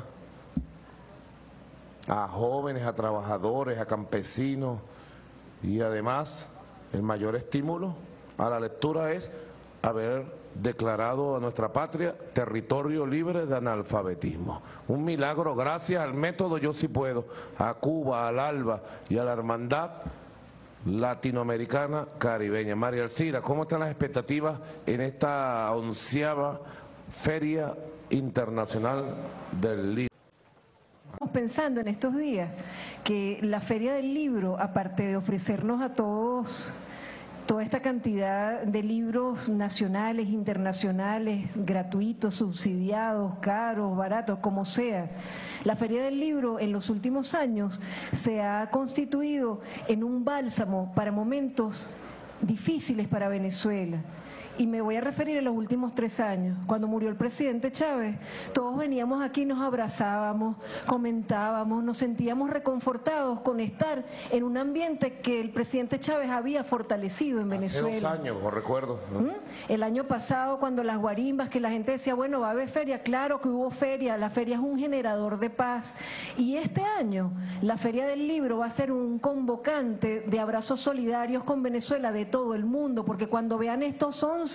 a jóvenes, a trabajadores, a campesinos. Y además, el mayor estímulo a la lectura es haber declarado a nuestra patria territorio libre de analfabetismo. Un milagro gracias al método Yo Sí Puedo, a Cuba, al ALBA y a la Hermandad Latinoamericana Caribeña. María Alcira, ¿cómo están las expectativas en esta 11ª Feria Internacional del Libro? Estamos pensando en estos días que la Feria del Libro, aparte de ofrecernos a todos toda esta cantidad de libros nacionales, internacionales, gratuitos, subsidiados, caros, baratos, como sea, la Feria del Libro en los últimos años se ha constituido en un bálsamo para momentos difíciles para Venezuela. Y me voy a referir a los últimos 3 años. Cuando murió el presidente Chávez, todos veníamos aquí, nos abrazábamos, comentábamos, nos sentíamos reconfortados con estar en un ambiente que el presidente Chávez había fortalecido en Venezuela. Hace 2 años, os recuerdo, ¿no? El año pasado, cuando las guarimbas, que la gente decía, bueno, va a haber feria, claro que hubo feria, la feria es un generador de paz. Y este año, la Feria del Libro va a ser un convocante de abrazos solidarios con Venezuela de todo el mundo, porque cuando vean estos 11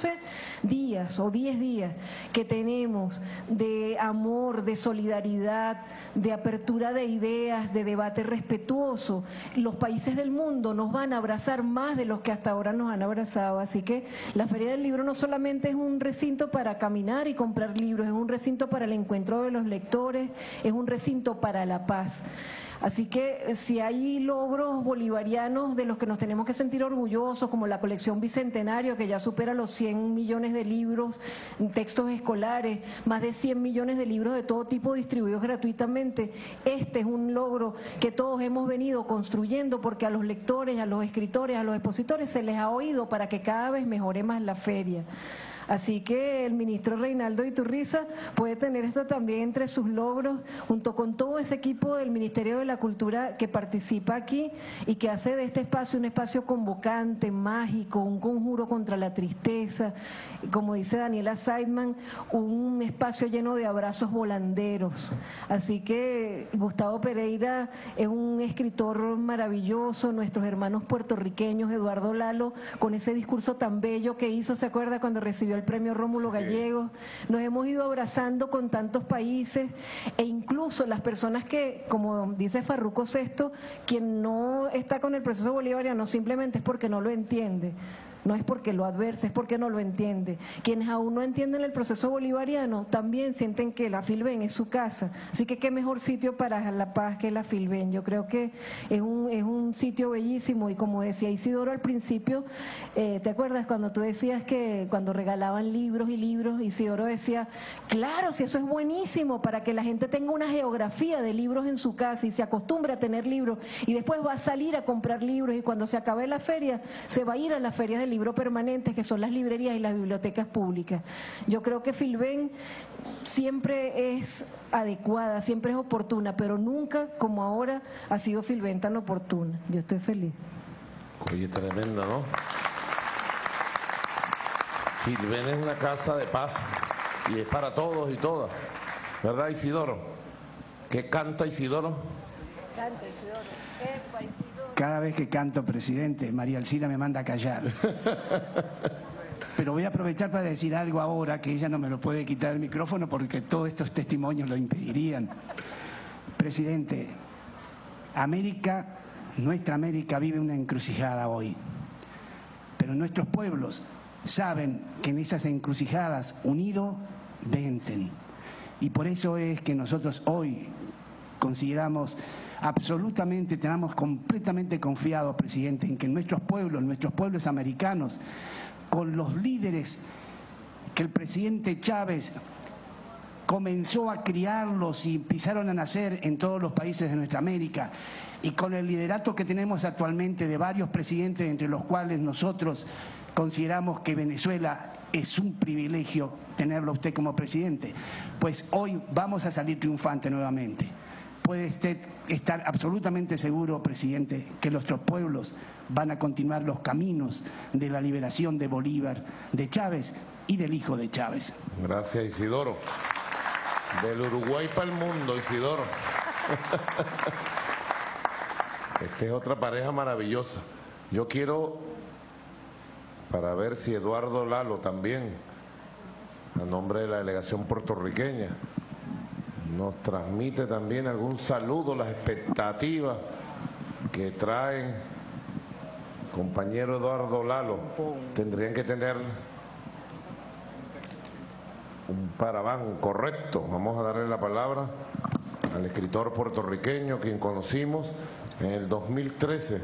días o 10 días que tenemos de amor, de solidaridad, de apertura de ideas, de debate respetuoso, los países del mundo nos van a abrazar más de los que hasta ahora nos han abrazado. Así que la Feria del Libro no solamente es un recinto para caminar y comprar libros, es un recinto para el encuentro de los lectores, es un recinto para la paz. Así que si hay logros bolivarianos de los que nos tenemos que sentir orgullosos, como la colección Bicentenario, que ya supera los 100 millones de libros, textos escolares, más de 100 millones de libros de todo tipo distribuidos gratuitamente, este es un logro que todos hemos venido construyendo, porque a los lectores, a los escritores, a los expositores se les ha oído para que cada vez mejore más la feria. Así que el ministro Reinaldo Iturriza puede tener esto también entre sus logros, junto con todo ese equipo del Ministerio de la Cultura que participa aquí y que hace de este espacio un espacio convocante, mágico, un conjuro contra la tristeza, como dice Daniela Seidman, un espacio lleno de abrazos volanderos. Así que Gustavo Pereira es un escritor maravilloso, nuestros hermanos puertorriqueños, Eduardo Lalo, con ese discurso tan bello que hizo, ¿se acuerda cuando recibió el premio Rómulo Gallegos? Nos hemos ido abrazando con tantos países, e incluso las personas que, como dice Farruko Sesto, quien no está con el proceso bolivariano simplemente es porque no lo entiende. No es porque lo adverse, es porque no lo entiende. Quienes aún no entienden el proceso bolivariano también sienten que la Filben es su casa. Así que qué mejor sitio para la paz que la Filben. Yo creo que es un sitio bellísimo, y como decía Isidoro al principio, ¿te acuerdas cuando tú decías que cuando regalaban libros y libros, Isidoro decía, claro, si eso es buenísimo para que la gente tenga una geografía de libros en su casa y se acostumbre a tener libros, y después va a salir a comprar libros, y cuando se acabe la feria se va a ir a las ferias del libro permanentes, que son las librerías y las bibliotecas públicas. Yo creo que Filben siempre es adecuada, siempre es oportuna, pero nunca como ahora ha sido Filben tan oportuna. Yo estoy feliz. Oye, tremenda, ¿no? Filben es una casa de paz y es para todos y todas, ¿verdad, Isidoro? ¿Qué canta Isidoro? Canta Isidoro. Epa, Isidoro. Cada vez que canto, presidente, María Alcina me manda a callar. Pero voy a aprovechar para decir algo ahora, que ella no me lo puede quitar el micrófono porque todos estos testimonios lo impedirían. Presidente, América, nuestra América vive una encrucijada hoy. Pero nuestros pueblos saben que en esas encrucijadas, unidos, vencen. Y por eso es que nosotros hoy consideramos absolutamente, tenemos completamente confiados, presidente, en que nuestros pueblos americanos, con los líderes que el presidente Chávez comenzó a criarlos y empezaron a nacer en todos los países de nuestra América, y con el liderato que tenemos actualmente de varios presidentes, entre los cuales nosotros consideramos que Venezuela es un privilegio tenerlo a usted como presidente, pues hoy vamos a salir triunfante nuevamente. Puede usted estar absolutamente seguro, presidente, que nuestros pueblos van a continuar los caminos de la liberación de Bolívar, de Chávez y del hijo de Chávez. Gracias, Isidoro. Del Uruguay para el mundo, Isidoro. Esta es otra pareja maravillosa. Yo quiero, para ver si Eduardo Lalo también, a nombre de la delegación puertorriqueña, nos transmite también algún saludo, las expectativas que traen. Compañero Eduardo Lalo, tendrían que tener un paraván correcto. Vamos a darle la palabra al escritor puertorriqueño, quien conocimos en el 2013,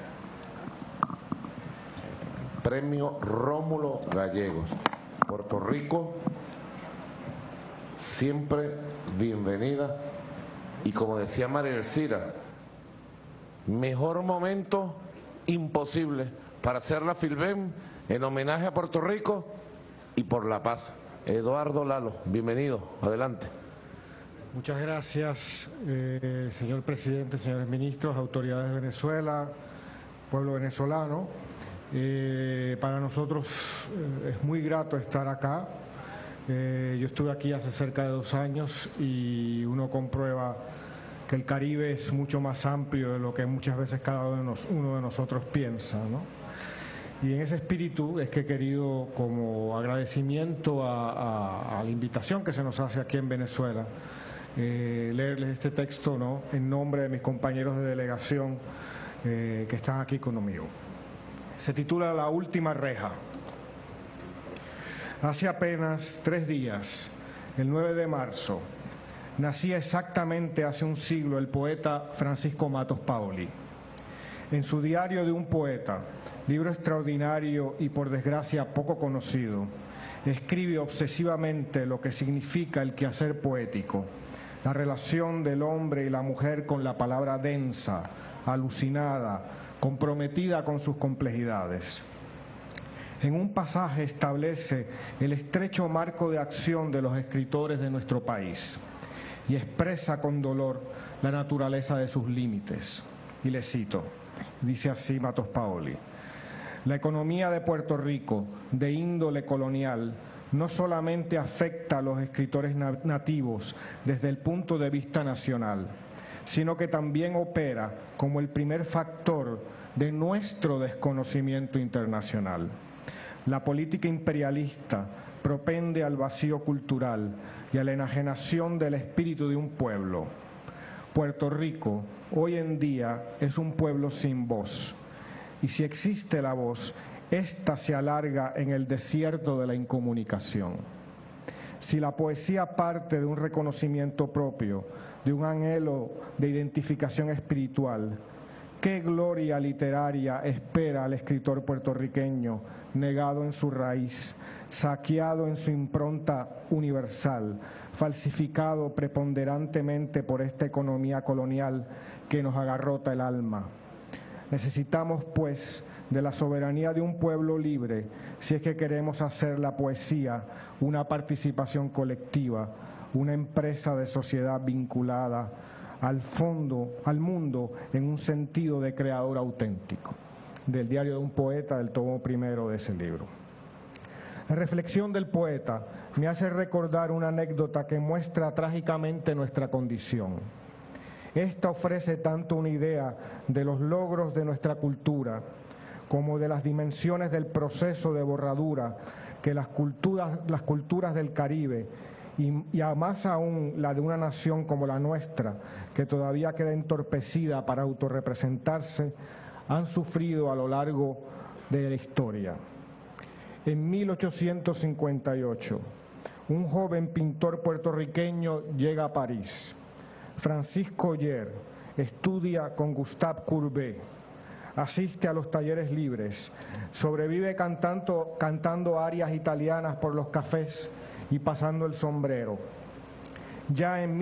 Premio Rómulo Gallegos. Puerto Rico, siempre bienvenida, y como decía María Elcira, mejor momento imposible para hacer la Filben en homenaje a Puerto Rico y por la paz. Eduardo Lalo, bienvenido, adelante. Muchas gracias, señor presidente, señores ministros, autoridades de Venezuela, pueblo venezolano. Para nosotros es muy grato estar acá. Yo estuve aquí hace cerca de 2 años y uno comprueba que el Caribe es mucho más amplio de lo que muchas veces cada uno de nosotros piensa, ¿no? Y en ese espíritu es que he querido, como agradecimiento a la invitación que se nos hace aquí en Venezuela, leerles este texto, ¿no?, en nombre de mis compañeros de delegación que están aquí conmigo. Se titula La última reja. Hace apenas 3 días, el 9 de marzo, nacía exactamente hace un siglo el poeta Francisco Matos Paoli. En su Diario de un poeta, libro extraordinario y por desgracia poco conocido, escribe obsesivamente lo que significa el quehacer poético, la relación del hombre y la mujer con la palabra densa, alucinada, comprometida con sus complejidades. En un pasaje establece el estrecho marco de acción de los escritores de nuestro país y expresa con dolor la naturaleza de sus límites. Y le cito, dice así Matos Paoli: la economía de Puerto Rico, de índole colonial, no solamente afecta a los escritores nativos desde el punto de vista nacional, sino que también opera como el primer factor de nuestro desconocimiento internacional. La política imperialista propende al vacío cultural y a la enajenación del espíritu de un pueblo. Puerto Rico hoy en día es un pueblo sin voz, y si existe la voz, ésta se alarga en el desierto de la incomunicación. Si la poesía parte de un reconocimiento propio, de un anhelo de identificación espiritual, ¿qué gloria literaria espera al escritor puertorriqueño, negado en su raíz, saqueado en su impronta universal, falsificado preponderantemente por esta economía colonial que nos agarrota el alma? Necesitamos, pues, de la soberanía de un pueblo libre si es que queremos hacer la poesía una participación colectiva, una empresa de sociedad vinculada al mundo en un sentido de creador auténtico. Del Diario de un poeta, del tomo primero de ese libro. La reflexión del poeta me hace recordar una anécdota que muestra trágicamente nuestra condición. Esta ofrece tanto una idea de los logros de nuestra cultura como de las dimensiones del proceso de borradura que las culturas del Caribe y más aún la de una nación como la nuestra, que todavía queda entorpecida para autorrepresentarse, han sufrido a lo largo de la historia. En 1858, un joven pintor puertorriqueño llega a París. Francisco Oller estudia con Gustave Courbet, asiste a los talleres libres, sobrevive cantando arias italianas por los cafés y pasando el sombrero. Ya en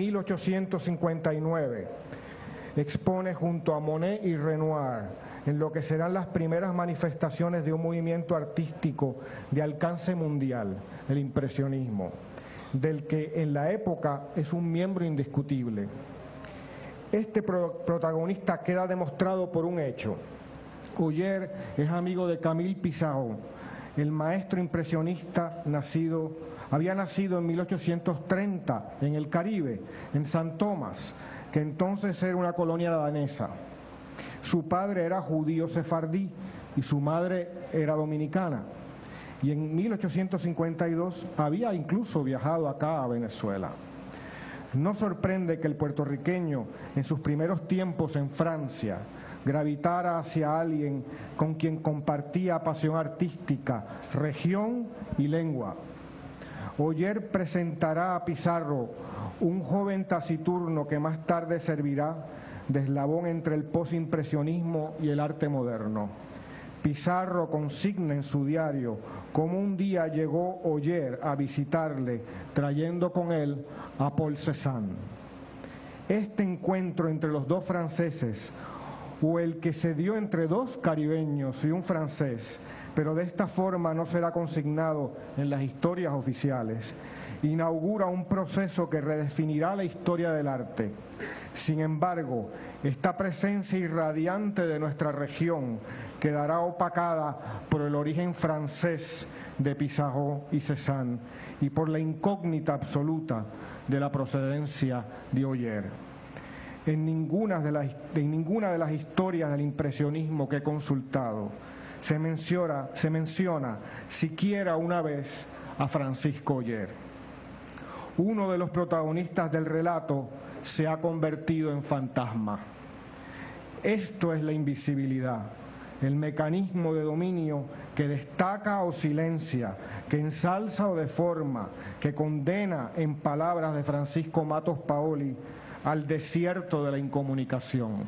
1859 expone junto a Monet y Renoir en lo que serán las primeras manifestaciones de un movimiento artístico de alcance mundial, el impresionismo, del que en la época es un miembro indiscutible. Este protagonista queda demostrado por un hecho. Oller es amigo de Camille Pissarro, el maestro impresionista había nacido en 1830 en el Caribe, en San Tomás, que entonces era una colonia danesa. Su padre era judío sefardí y su madre era dominicana. Y en 1852 había incluso viajado acá a Venezuela. No sorprende que el puertorriqueño, en sus primeros tiempos en Francia, gravitara hacia alguien con quien compartía pasión artística, región y lengua. Oller presentará a Pissarro, un joven taciturno que más tarde servirá de eslabón entre el postimpresionismo y el arte moderno. Pissarro consigna en su diario cómo un día llegó Oller a visitarle, trayendo con él a Paul Cézanne. Este encuentro entre los dos franceses o el que se dio entre dos caribeños y un francés, pero de esta forma no será consignado en las historias oficiales, inaugura un proceso que redefinirá la historia del arte. Sin embargo, esta presencia irradiante de nuestra región quedará opacada por el origen francés de Pissarro y Cézanne y por la incógnita absoluta de la procedencia de Oller. En ninguna de las historias del impresionismo que he consultado se menciona siquiera una vez a Francisco Oller. Uno de los protagonistas del relato se ha convertido en fantasma. Esto es la invisibilidad, el mecanismo de dominio que destaca o silencia, que ensalza o deforma, que condena, en palabras de Francisco Matos Paoli, al desierto de la incomunicación.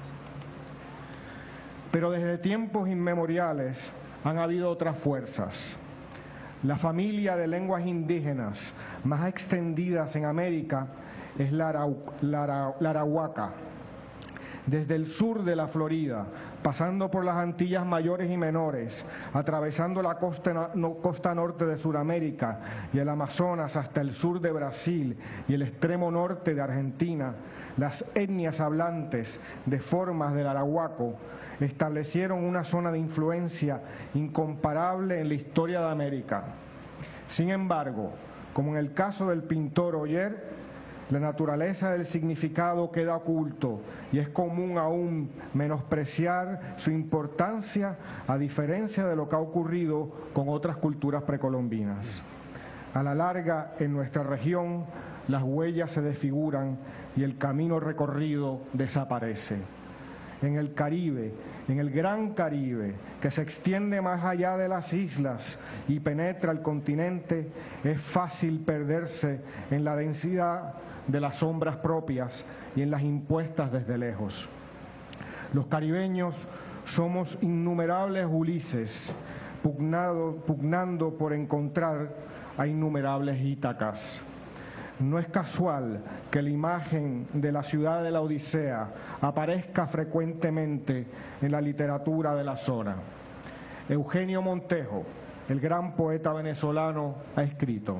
Pero desde tiempos inmemoriales han habido otras fuerzas. La familia de lenguas indígenas más extendidas en América es la arahuaca. Desde el sur de la Florida, pasando por las Antillas mayores y menores, atravesando la costa norte de Sudamérica y el Amazonas hasta el sur de Brasil y el extremo norte de Argentina, las etnias hablantes de formas del arahuaco establecieron una zona de influencia incomparable en la historia de América. Sin embargo, como en el caso del pintor Oller, la naturaleza del significado queda oculto y es común aún menospreciar su importancia, a diferencia de lo que ha ocurrido con otras culturas precolombinas. A la larga, en nuestra región, las huellas se desfiguran y el camino recorrido desaparece. En el Caribe, en el Gran Caribe, que se extiende más allá de las islas y penetra el continente, es fácil perderse en la densidad de las sombras propias y en las impuestas desde lejos. Los caribeños somos innumerables Ulises, pugnando por encontrar a innumerables Ítacas. No es casual que la imagen de la ciudad de la Odisea aparezca frecuentemente en la literatura de la zona. Eugenio Montejo, el gran poeta venezolano, ha escrito: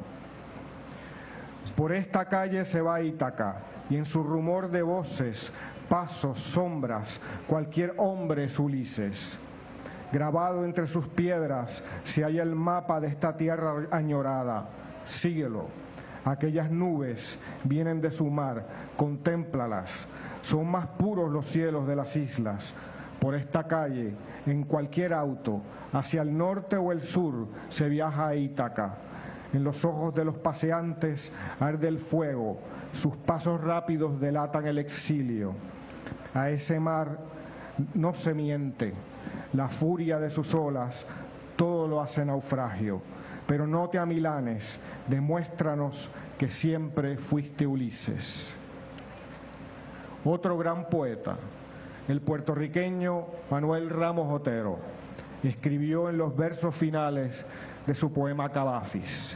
por esta calle se va Ítaca, y en su rumor de voces, pasos, sombras, cualquier hombre es Ulises. Grabado entre sus piedras se halla el mapa de esta tierra añorada. Síguelo. Aquellas nubes vienen de su mar, contémplalas. Son más puros los cielos de las islas. Por esta calle, en cualquier auto, hacia el norte o el sur, se viaja a Ítaca. En los ojos de los paseantes arde el fuego, sus pasos rápidos delatan el exilio. A ese mar no se miente, la furia de sus olas todo lo hace naufragio. Pero no te amilanes, demuéstranos que siempre fuiste Ulises. Otro gran poeta, el puertorriqueño Manuel Ramos Otero, escribió en los versos finales de su poema Cabafis: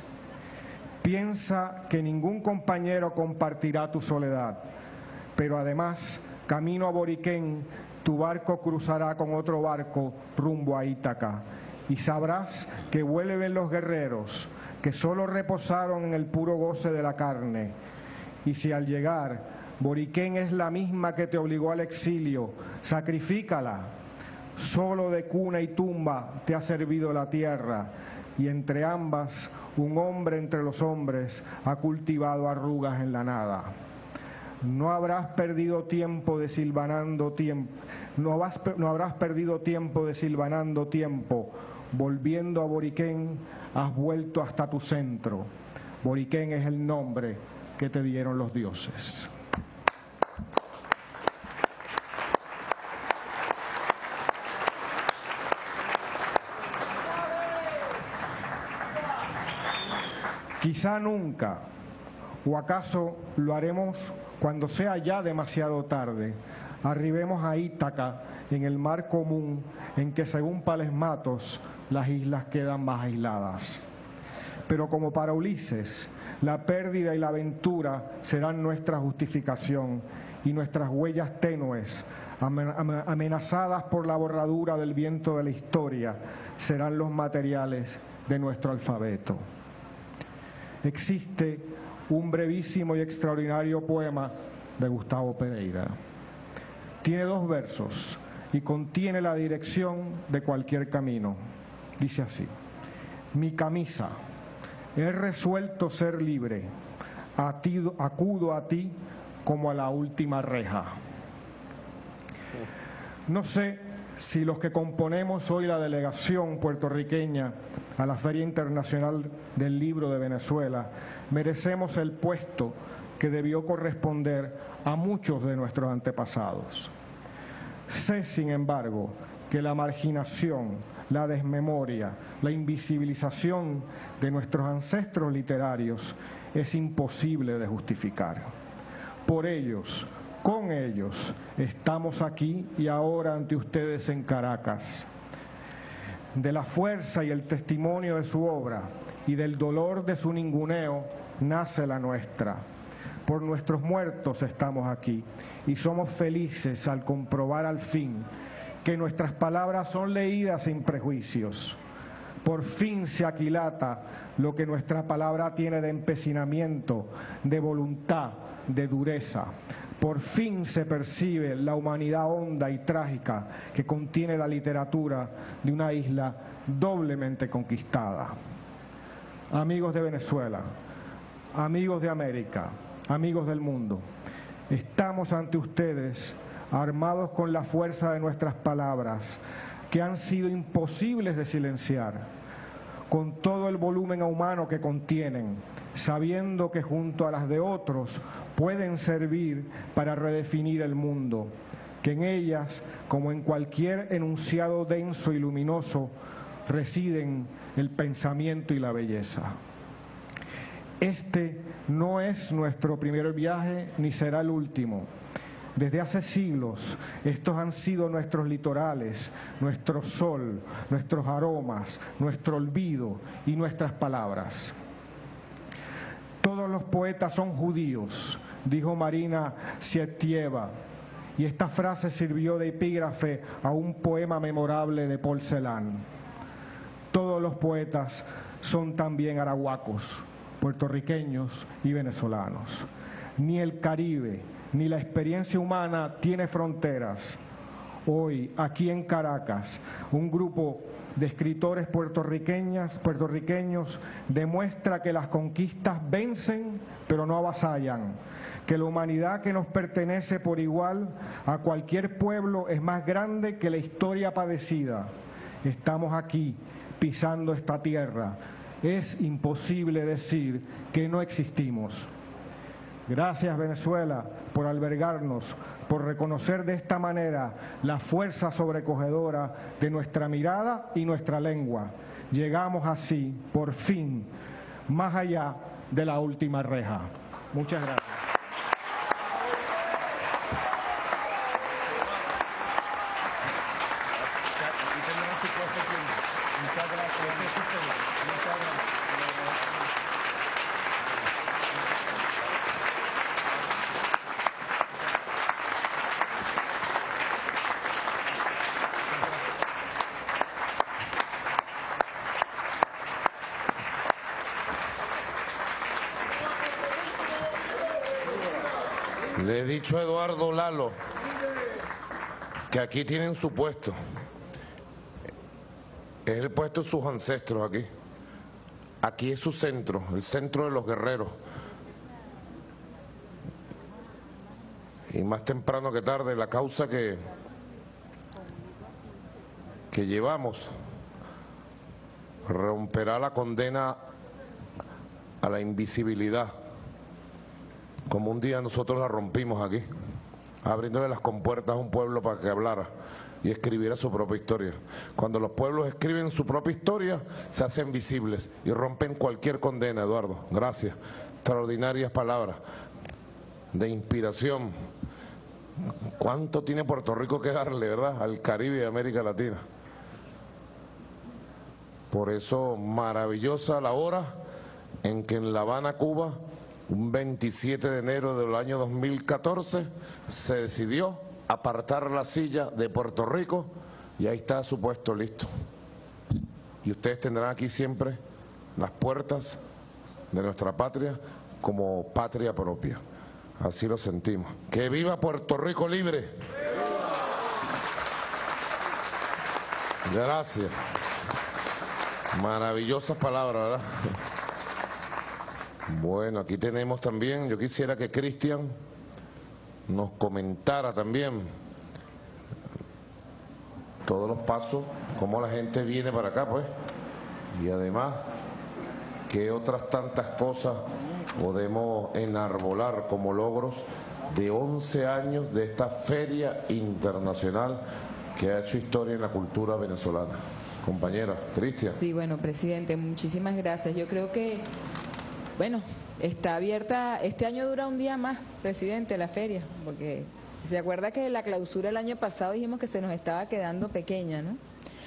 piensa que ningún compañero compartirá tu soledad, pero además, camino a Boriquén, tu barco cruzará con otro barco rumbo a Ítaca, y sabrás que vuelven los guerreros, que solo reposaron en el puro goce de la carne. Y si al llegar Boriquén es la misma que te obligó al exilio, sacrifícala. Solo de cuna y tumba te ha servido la tierra, y entre ambas un hombre entre los hombres ha cultivado arrugas en la nada. No habrás perdido tiempo desilvanando tiempo, no habrás perdido tiempo desilvanando tiempo. Volviendo a Boriquén, has vuelto hasta tu centro. Boriquén es el nombre que te dieron los dioses. Quizá nunca, o acaso lo haremos cuando sea ya demasiado tarde, arribemos a Ítaca en el mar común en que, según Pales Matos, las islas quedan más aisladas. Pero como para Ulises, la pérdida y la aventura serán nuestra justificación, y nuestras huellas tenues, amenazadas por la borradura del viento de la historia, serán los materiales de nuestro alfabeto. Existe un brevísimo y extraordinario poema de Gustavo Pereira. Tiene 2 versos y contiene la dirección de cualquier camino. Dice así: mi camisa, he resuelto ser libre, acudo a ti como a la última reja. No sé si los que componemos hoy la delegación puertorriqueña a la Feria Internacional del Libro de Venezuela merecemos el puesto que debió corresponder a muchos de nuestros antepasados. Sé, sin embargo, que la marginación, la desmemoria, la invisibilización de nuestros ancestros literarios es imposible de justificar. Por ellos, con ellos, estamos aquí y ahora ante ustedes en Caracas. De la fuerza y el testimonio de su obra y del dolor de su ninguneo nace la nuestra. Por nuestros muertos estamos aquí y somos felices al comprobar al fin que nuestras palabras son leídas sin prejuicios. Por fin se aquilata lo que nuestra palabra tiene de empecinamiento, de voluntad, de dureza. Por fin se percibe la humanidad honda y trágica que contiene la literatura de una isla doblemente conquistada. Amigos de Venezuela, amigos de América, amigos del mundo, estamos ante ustedes armados con la fuerza de nuestras palabras, que han sido imposibles de silenciar, con todo el volumen humano que contienen, sabiendo que junto a las de otros pueden servir para redefinir el mundo, que en ellas, como en cualquier enunciado denso y luminoso, residen el pensamiento y la belleza. Este no es nuestro primer viaje ni será el último. Desde hace siglos, estos han sido nuestros litorales, nuestro sol, nuestros aromas, nuestro olvido y nuestras palabras. Todos los poetas son judíos, dijo Marina Tsvetaeva, y esta frase sirvió de epígrafe a un poema memorable de Paul Celan. Todos los poetas son también arahuacos, puertorriqueños y venezolanos. Ni el Caribe, ni la experiencia humana tiene fronteras. Hoy, aquí en Caracas, un grupo de escritores puertorriqueños demuestra que las conquistas vencen, pero no avasallan, que la humanidad que nos pertenece por igual a cualquier pueblo es más grande que la historia padecida. Estamos aquí, pisando esta tierra. Es imposible decir que no existimos. Gracias, Venezuela, por albergarnos, por reconocer de esta manera la fuerza sobrecogedora de nuestra mirada y nuestra lengua. Llegamos así, por fin, más allá de la última reja. Muchas gracias. Le he dicho a Eduardo Lalo que aquí tienen su puesto. Es el puesto de sus ancestros aquí. Aquí es su centro, el centro de los guerreros. Y más temprano que tarde, la causa que llevamos romperá la condena a la invisibilidad, como un día nosotros la rompimos aquí, abriéndole las compuertas a un pueblo para que hablara y escribiera su propia historia. Cuando los pueblos escriben su propia historia, se hacen visibles y rompen cualquier condena, Eduardo. Gracias. Extraordinarias palabras de inspiración. ¿Cuánto tiene Puerto Rico que darle, verdad?, al Caribe y a América Latina. Por eso, maravillosa la hora en que en La Habana, Cuba, un 27 de enero del año 2014, se decidió apartar la silla de Puerto Rico y ahí está su puesto listo. Y ustedes tendrán aquí siempre las puertas de nuestra patria como patria propia. Así lo sentimos. ¡Que viva Puerto Rico libre! Gracias. Maravillosas palabras, ¿verdad? Bueno, aquí tenemos también, yo quisiera que Cristian nos comentara también todos los pasos, cómo la gente viene para acá, pues, y además, qué otras tantas cosas podemos enarbolar como logros de 11 años de esta feria internacional que ha hecho historia en la cultura venezolana. Compañera, Cristian. Sí, bueno, presidente, muchísimas gracias. Yo creo que, bueno, está abierta, este año dura un día más, presidente, la feria, porque se acuerda que la clausura el año pasado dijimos que se nos estaba quedando pequeña, ¿no?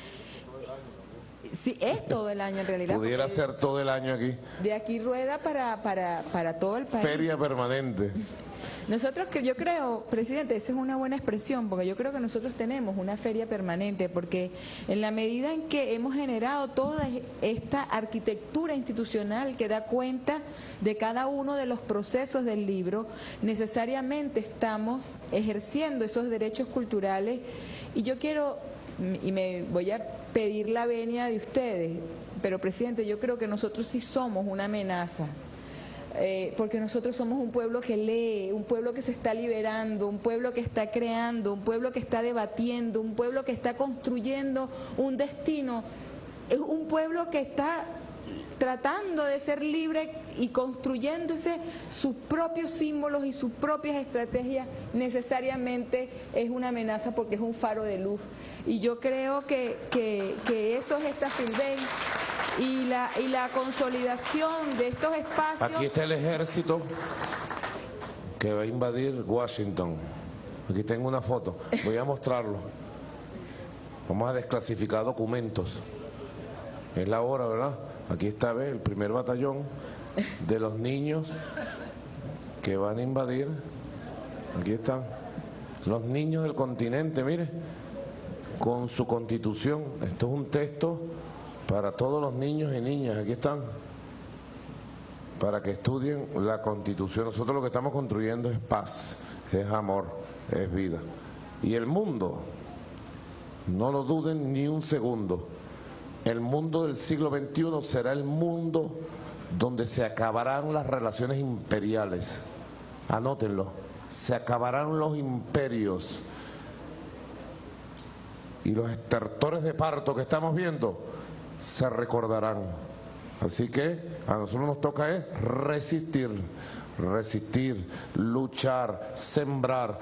Sí, es todo el año en realidad. Pudiera ser todo el año aquí. De aquí rueda para todo el país. Feria permanente. Nosotros, que yo creo, presidente, esa es una buena expresión, porque yo creo que nosotros tenemos una feria permanente, porque en la medida en que hemos generado toda esta arquitectura institucional que da cuenta de cada uno de los procesos del libro, necesariamente estamos ejerciendo esos derechos culturales. Y yo quiero, y me voy a pedir la venia de ustedes, pero presidente, yo creo que nosotros sí somos una amenaza. Porque nosotros somos un pueblo que lee, un pueblo que se está liberando, un pueblo que está creando, un pueblo que está debatiendo, un pueblo que está construyendo un destino, es un pueblo que está tratando de ser libre y construyéndose sus propios símbolos y sus propias estrategias. Necesariamente es una amenaza porque es un faro de luz. Y yo creo que eso es esta Filbén. Y la consolidación de estos espacios. Aquí está el ejército que va a invadir Washington. Aquí tengo una foto, voy a mostrarlo. Vamos a desclasificar documentos. Es la hora, ¿verdad? Aquí está, ¿ves? El primer batallón de los niños que van a invadir. Aquí están los niños del continente, mire, con su constitución. Esto es un texto para todos los niños y niñas, aquí están, para que estudien la Constitución. Nosotros lo que estamos construyendo es paz, es amor, es vida. Y el mundo, no lo duden ni un segundo, el mundo del siglo XXI será el mundo donde se acabarán las relaciones imperiales. Anótenlo, se acabarán los imperios. Y los estertores de parto que estamos viendo se recordarán. Así que a nosotros nos toca es resistir, luchar, sembrar,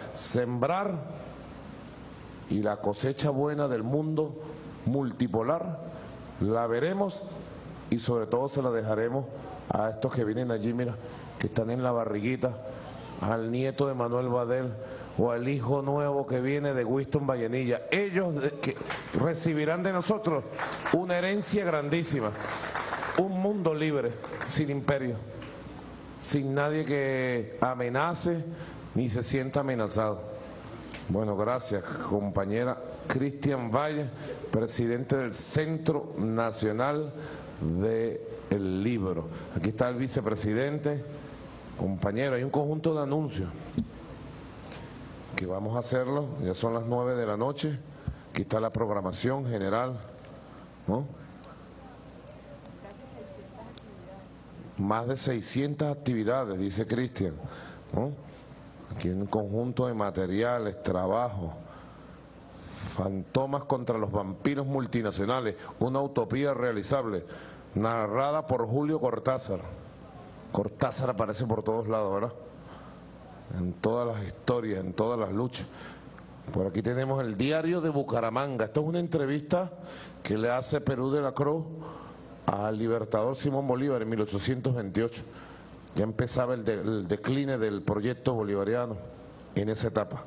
y la cosecha buena del mundo multipolar la veremos y sobre todo se la dejaremos a estos que vienen allí, mira, que están en la barriguita, al nieto de Manuel Badel o al hijo nuevo que viene de Winston Vallenilla. Ellos que recibirán de nosotros una herencia grandísima, un mundo libre, sin imperio, sin nadie que amenace ni se sienta amenazado. Bueno, gracias, compañera Cristian Valle, presidente del Centro Nacional del Libro. Aquí está el vicepresidente. Compañero, hay un conjunto de anuncios que vamos a hacerlo, ya son las 9 de la noche, aquí está la programación general, ¿no? Más de 600 actividades, dice Cristian, ¿no? Aquí hay un conjunto de materiales, trabajo, fantomas contra los vampiros multinacionales, una utopía realizable, narrada por Julio Cortázar. Cortázar aparece por todos lados, ¿verdad? En todas las historias, en todas las luchas. Por aquí tenemos el Diario de Bucaramanga. Esto es una entrevista que le hace Perú de la Cruz al libertador Simón Bolívar en 1828. Ya empezaba el decline del proyecto bolivariano en esa etapa.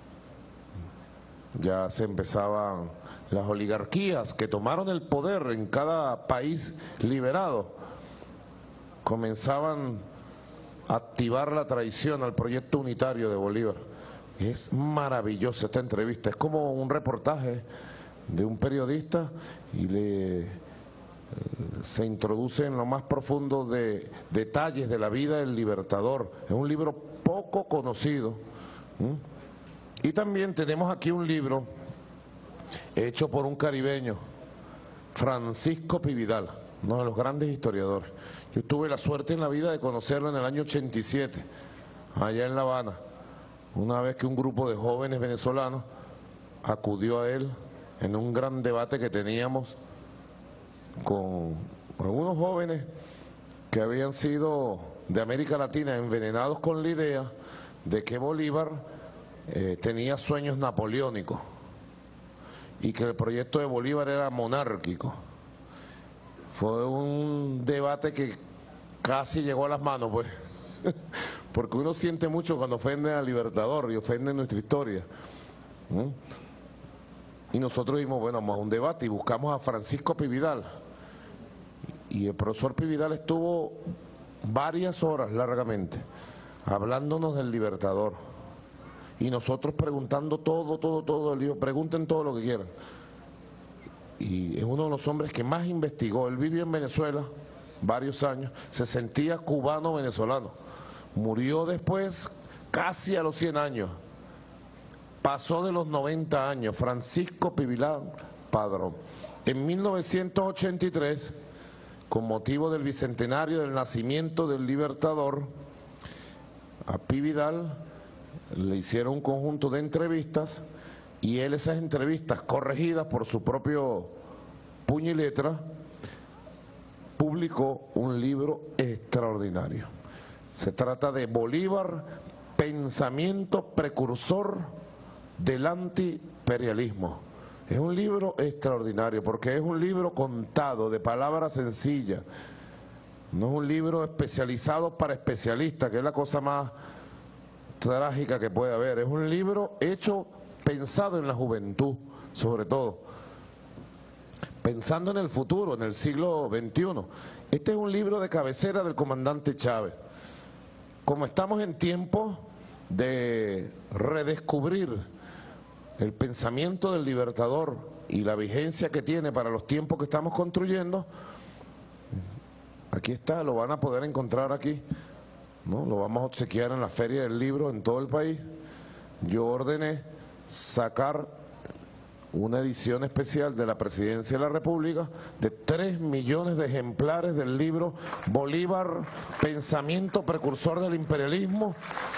Ya se empezaban las oligarquías que tomaron el poder en cada país liberado. Comenzaban activar la traición al proyecto unitario de Bolívar. Es maravillosa esta entrevista, es como un reportaje de un periodista y se introduce en lo más profundo de detalles de la vida del Libertador. Es un libro poco conocido. Y también tenemos aquí un libro hecho por un caribeño, Francisco Pividal, uno de los grandes historiadores. Yo tuve la suerte en la vida de conocerlo en el año 87, allá en La Habana, una vez que un grupo de jóvenes venezolanos acudió a él en un gran debate que teníamos con algunos jóvenes que habían sido de América Latina envenenados con la idea de que Bolívar tenía sueños napoleónicos y que el proyecto de Bolívar era monárquico. Fue un debate que casi llegó a las manos, pues, porque uno siente mucho cuando ofende al Libertador y ofende nuestra historia. Y nosotros dijimos, bueno, vamos a un debate y buscamos a Francisco Pividal. Y el profesor Pividal estuvo varias horas largamente hablándonos del Libertador. Y nosotros preguntando todo. Él dijo, pregunten todo lo que quieran. Y es uno de los hombres que más investigó. Él vivió en Venezuela varios años, se sentía cubano-venezolano. Murió después casi a los 100 años. Pasó de los 90 años, Francisco Pividal Padrón. En 1983, con motivo del bicentenario del nacimiento del Libertador, a Pividal le hicieron un conjunto de entrevistas y él esas entrevistas corregidas por su propio puño y letra publicó un libro extraordinario. Se trata de Bolívar, pensamiento precursor del antiimperialismo. Es un libro extraordinario porque es un libro contado de palabras sencillas. No es un libro especializado para especialistas, que es la cosa más trágica que puede haber. Es un libro hecho, pensado en la juventud, sobre todo. Pensando en el futuro, en el siglo XXI. Este es un libro de cabecera del comandante Chávez. Como estamos en tiempo de redescubrir el pensamiento del Libertador y la vigencia que tiene para los tiempos que estamos construyendo, aquí está, lo van a poder encontrar aquí, ¿no? Lo vamos a obsequiar en la Feria del Libro en todo el país. Yo ordené sacar una edición especial de la Presidencia de la República de 3 millones de ejemplares del libro Bolívar, pensamiento precursor del imperialismo,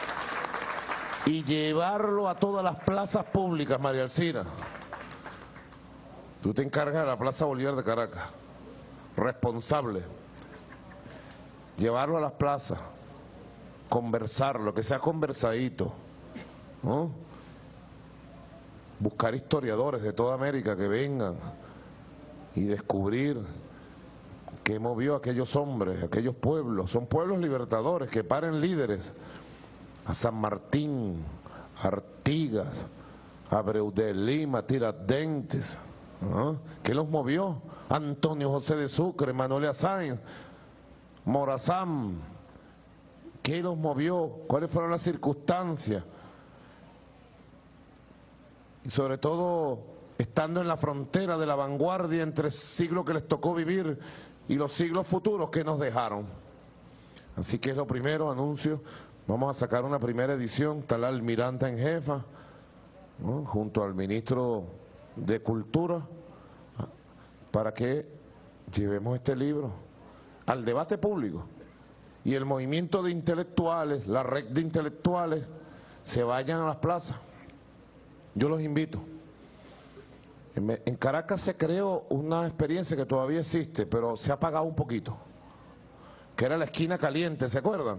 y llevarlo a todas las plazas públicas, María Alcina. Tú te encargas de la Plaza Bolívar de Caracas, responsable. Llevarlo a las plazas, conversarlo, que sea conversadito, ¿no? Buscar historiadores de toda América que vengan y descubrir qué movió a aquellos hombres, a aquellos pueblos. Son pueblos libertadores que paren líderes. A San Martín, Artigas, Abreu de Lima, Tiradentes, ¿no? ¿Qué los movió? Antonio José de Sucre, Manuel Sáenz, Morazán, ¿qué los movió? ¿Cuáles fueron las circunstancias? Y sobre todo, estando en la frontera de la vanguardia entre el siglo que les tocó vivir y los siglos futuros que nos dejaron. Así que es lo primero, anuncio. Vamos a sacar una primera edición, está la almiranta en jefa, ¿no? Junto al ministro de Cultura, para que llevemos este libro al debate público y el movimiento de intelectuales, la red de intelectuales, se vayan a las plazas. Yo los invito. En Caracas se creó una experiencia que todavía existe, pero se ha apagado un poquito, que era la esquina caliente, ¿se acuerdan?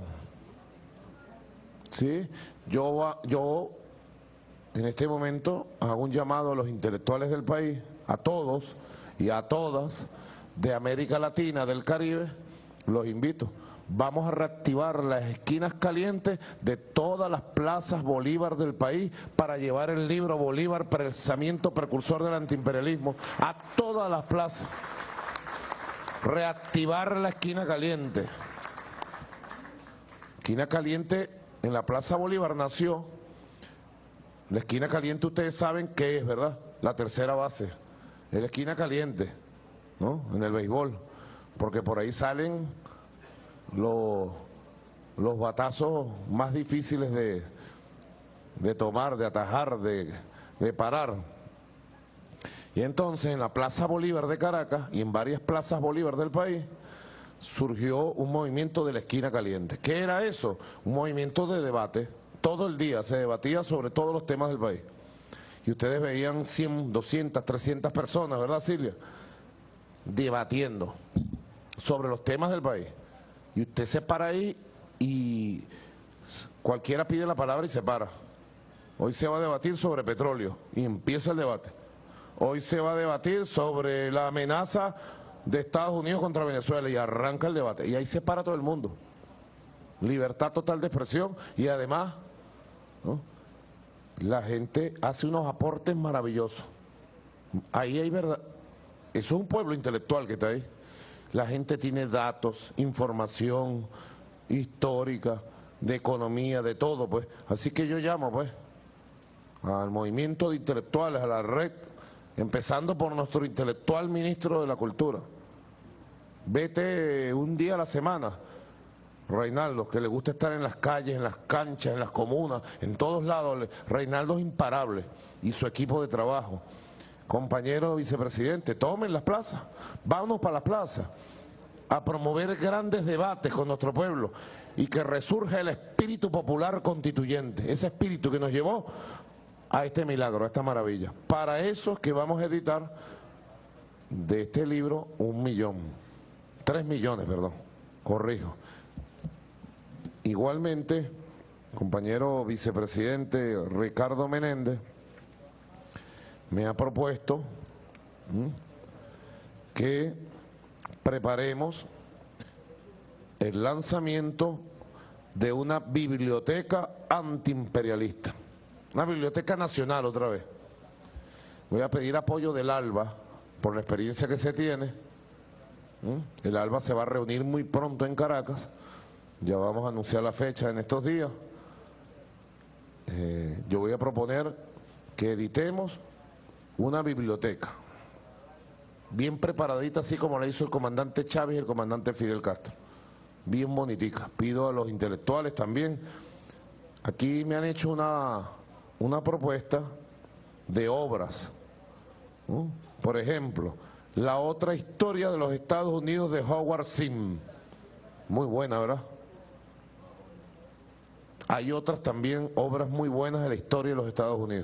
Sí, yo en este momento hago un llamado a los intelectuales del país, a todos y a todas de América Latina, del Caribe, los invito. Vamos a reactivar las esquinas calientes de todas las plazas Bolívar del país para llevar el libro Bolívar, pensamiento precursor del antiimperialismo, a todas las plazas. Reactivar la esquina caliente. Esquina Caliente en la Plaza Bolívar nació. La esquina caliente ustedes saben qué es, ¿verdad? La tercera base. Es la esquina caliente, ¿no? En el béisbol. Porque por ahí salen los batazos más difíciles de tomar, de atajar, de parar. Y entonces en la Plaza Bolívar de Caracas y en varias plazas Bolívar del país surgió un movimiento de la esquina caliente. ¿Qué era eso? Un movimiento de debate. Todo el día se debatía sobre todos los temas del país. Y ustedes veían 100, 200, 300 personas, ¿verdad, Silvia? Debatiendo sobre los temas del país. Y usted se para ahí y cualquiera pide la palabra y se para. Hoy se va a debatir sobre petróleo y empieza el debate. Hoy se va a debatir sobre la amenaza de Estados Unidos contra Venezuela y arranca el debate. Y ahí se para todo el mundo. Libertad total de expresión y además, ¿no?, la gente hace unos aportes maravillosos. Ahí hay verdad. Eso es un pueblo intelectual que está ahí. La gente tiene datos, información histórica, de economía, de todo, pues. Así que yo llamo, pues, al movimiento de intelectuales, a la red, empezando por nuestro intelectual ministro de la Cultura. Vete un día a la semana, Reinaldo, que le gusta estar en las calles, en las canchas, en las comunas, en todos lados. Reinaldo es imparable y su equipo de trabajo. Compañero vicepresidente, tomen las plazas, vámonos para las plazas a promover grandes debates con nuestro pueblo y que resurja el espíritu popular constituyente, ese espíritu que nos llevó a este milagro, a esta maravilla. Para eso es que vamos a editar de este libro 3 millones, perdón, corrijo. Igualmente, compañero vicepresidente Ricardo Menéndez me ha propuesto que preparemos el lanzamiento de una biblioteca antiimperialista, una biblioteca nacional otra vez. Voy a pedir apoyo del ALBA por la experiencia que se tiene. El ALBA se va a reunir muy pronto en Caracas, ya vamos a anunciar la fecha en estos días. Yo voy a proponer que editemos una biblioteca bien preparadita, así como la hizo el comandante Chávez y el comandante Fidel Castro, bien bonitica. Pido a los intelectuales también. Aquí me han hecho una propuesta de obras, ¿no? Por ejemplo, La otra historia de los Estados Unidos de Howard Zinn, muy buena, ¿verdad? Hay otras también obras muy buenas de la historia de los Estados Unidos.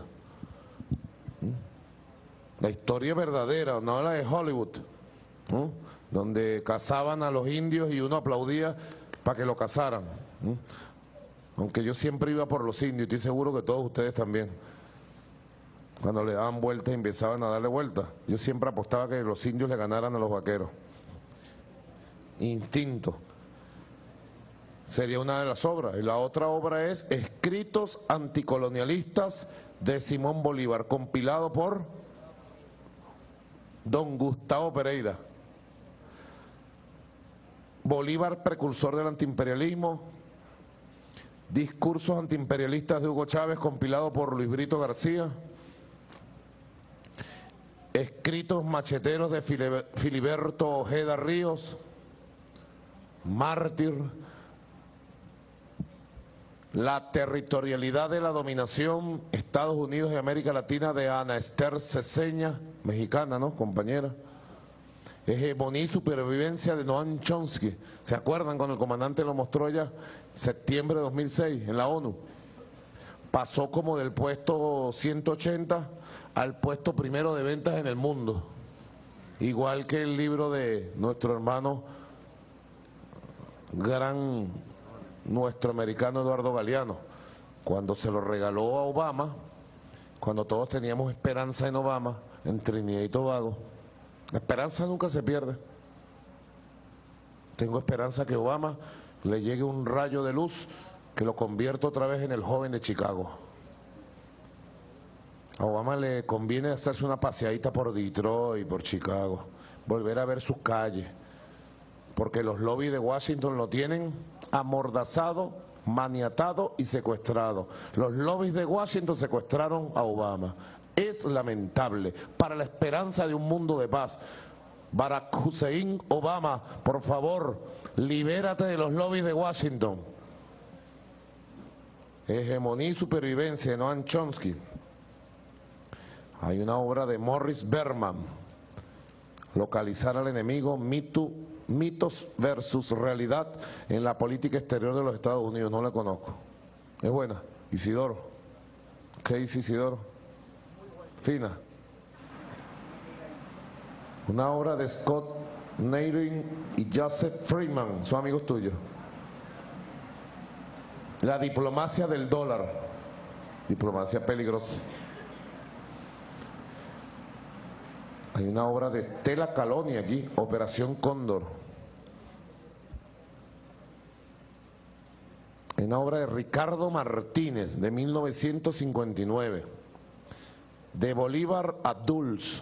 La historia verdadera, no la de Hollywood, ¿no?, donde cazaban a los indios y uno aplaudía para que lo cazaran. Aunque yo siempre iba por los indios, estoy seguro que todos ustedes también. Cuando le daban vueltas y empezaban a darle vueltas, yo siempre apostaba que los indios le ganaran a los vaqueros. Instinto. Sería una de las obras. Y la otra obra es Escritos anticolonialistas de Simón Bolívar, compilado por don Gustavo Pereira. Bolívar, precursor del antiimperialismo. Discursos antiimperialistas de Hugo Chávez, compilado por Luis Brito García. Escritos macheteros de Filiberto Ojeda Ríos. Mártir. La territorialidad de la dominación, Estados Unidos y América Latina, de Ana Esther Ceseña, mexicana, ¿no, compañera? Hegemonía y supervivencia de Noam Chomsky. ¿Se acuerdan cuando el comandante lo mostró ya? Septiembre de 2006, en la ONU. Pasó como del puesto 180 al puesto primero de ventas en el mundo. Igual que el libro de nuestro hermano nuestro americano Eduardo Galeano, cuando se lo regaló a Obama, cuando todos teníamos esperanza en Obama, en Trinidad y Tobago. La esperanza nunca se pierde. Tengo esperanza que Obama le llegue un rayo de luz que lo convierta otra vez en el joven de Chicago. A Obama le conviene hacerse una paseadita por Detroit, por Chicago, volver a ver sus calles, porque los lobbies de Washington lo tienen amordazado, maniatado y secuestrado. Los lobbies de Washington secuestraron a Obama. Es lamentable para la esperanza de un mundo de paz. Barack Hussein Obama, por favor, libérate de los lobbies de Washington. Hegemonía y supervivencia de Noam Chomsky. Hay una obra de Morris Berman, Localizar al enemigo, mitos versus realidad en la política exterior de los Estados Unidos. No la conozco. Es buena. Isidoro. ¿Qué dice Isidoro? Fina. Una obra de Scott Neiring y Joseph Freeman, son amigos tuyos. La diplomacia del dólar. Diplomacia peligrosa. Hay una obra de Stella Caloni aquí, Operación Cóndor. Hay una obra de Ricardo Martínez, de 1959. De Bolívar a Dulles.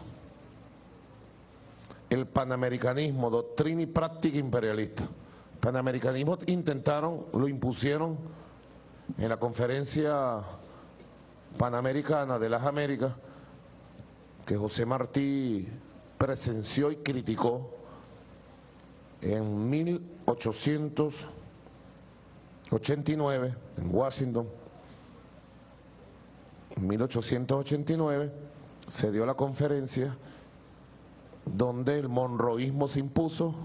El panamericanismo, doctrina y práctica imperialista. Panamericanismo intentaron, lo impusieron en la conferencia panamericana de las Américas, que José Martí presenció y criticó en 1889 en Washington. En 1889 se dio la conferencia donde el monroísmo se impuso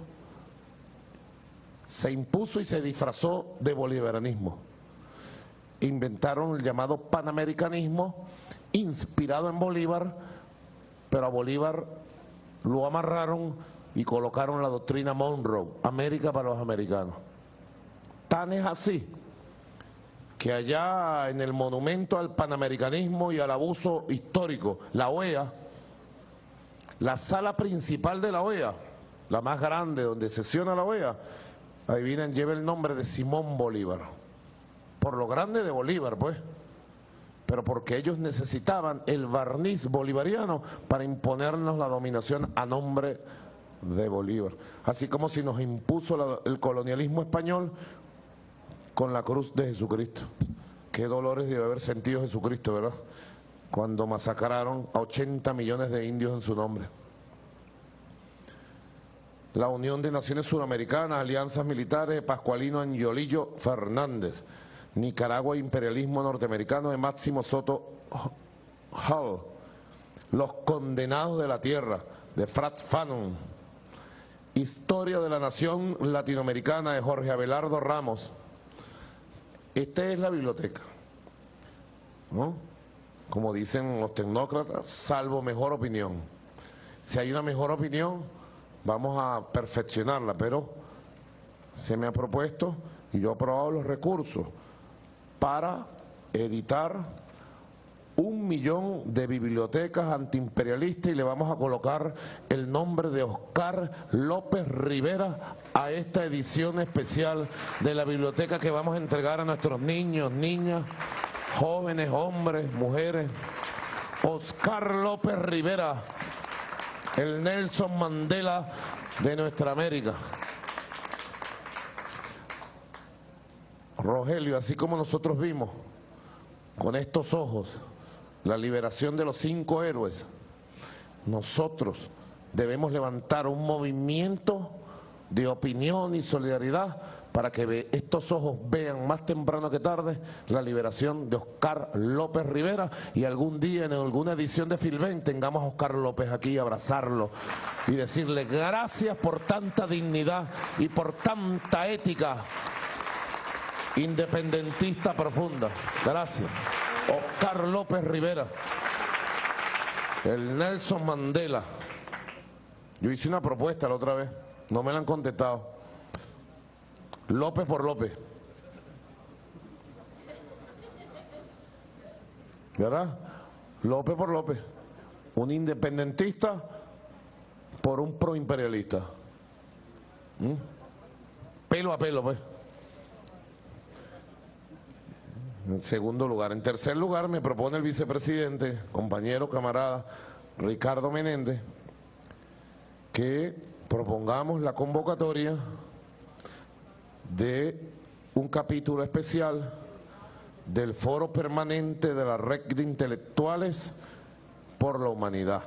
y se disfrazó de bolivarianismo. Inventaron el llamado panamericanismo, inspirado en Bolívar, pero a Bolívar lo amarraron y colocaron la doctrina Monroe, América para los americanos. Tan es así que allá en el monumento al panamericanismo y al abuso histórico, la OEA, la sala principal de la OEA, la más grande donde sesiona la OEA, adivinen, lleva el nombre de Simón Bolívar, por lo grande de Bolívar, pues, pero porque ellos necesitaban el barniz bolivariano para imponernos la dominación a nombre de Bolívar. Así como si nos impuso el colonialismo español con la cruz de Jesucristo. Qué dolores debe haber sentido Jesucristo, ¿verdad? Cuando masacraron a 80 millones de indios en su nombre. La Unión de Naciones Suramericanas, alianzas militares, Pascualino Angiolillo Fernández. Nicaragua, imperialismo norteamericano de Máximo Soto Hall. Los condenados de la tierra, de Franz Fanon. Historia de la nación latinoamericana, de Jorge Abelardo Ramos. Esta es la biblioteca, ¿no? Como dicen los tecnócratas, salvo mejor opinión. Si hay una mejor opinión, vamos a perfeccionarla, pero se me ha propuesto y yo he aprobado los recursos para editar 1 millón de bibliotecas antiimperialistas y le vamos a colocar el nombre de Oscar López Rivera a esta edición especial de la biblioteca que vamos a entregar a nuestros niños, niñas, jóvenes, hombres, mujeres. Oscar López Rivera, el Nelson Mandela de nuestra América. Rogelio, así como nosotros vimos con estos ojos la liberación de los 5 héroes, nosotros debemos levantar un movimiento de opinión y solidaridad para que estos ojos vean más temprano que tarde la liberación de Oscar López Rivera y algún día en alguna edición de Filben tengamos a Oscar López aquí, abrazarlo y decirle gracias por tanta dignidad y por tanta ética independentista profunda. Gracias. Oscar López Rivera, el Nelson Mandela. Yo hice una propuesta la otra vez, no me la han contestado. López por López. ¿Verdad? López por López. Un independentista por un proimperialista. Pelo a pelo, pues. En segundo lugar. En tercer lugar me propone el vicepresidente, compañero, camarada, Ricardo Menéndez, que propongamos la convocatoria de un capítulo especial del Foro Permanente de la Red de Intelectuales por la Humanidad.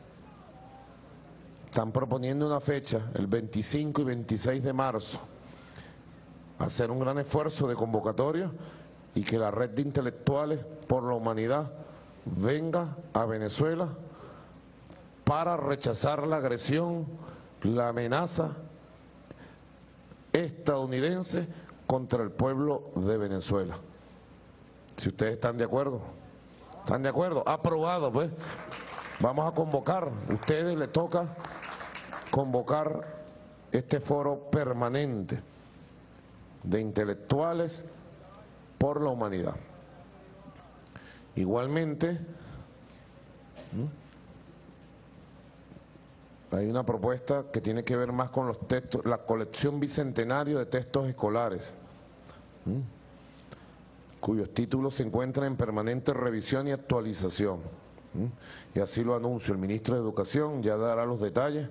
Están proponiendo una fecha, el 25 y 26 de marzo, hacer un gran esfuerzo de convocatoria y que la Red de Intelectuales por la Humanidad venga a Venezuela para rechazar la agresión, la amenaza estadounidense contra el pueblo de Venezuela. Si ustedes están de acuerdo, ¿están de acuerdo? Aprobado, pues. Vamos a convocar, a ustedes les toca convocar este foro permanente de intelectuales por la humanidad. Igualmente, hay una propuesta que tiene que ver más con los textos, la colección bicentenario de textos escolares, cuyos títulos se encuentran en permanente revisión y actualización. Y así lo anuncio, el ministro de Educación ya dará los detalles.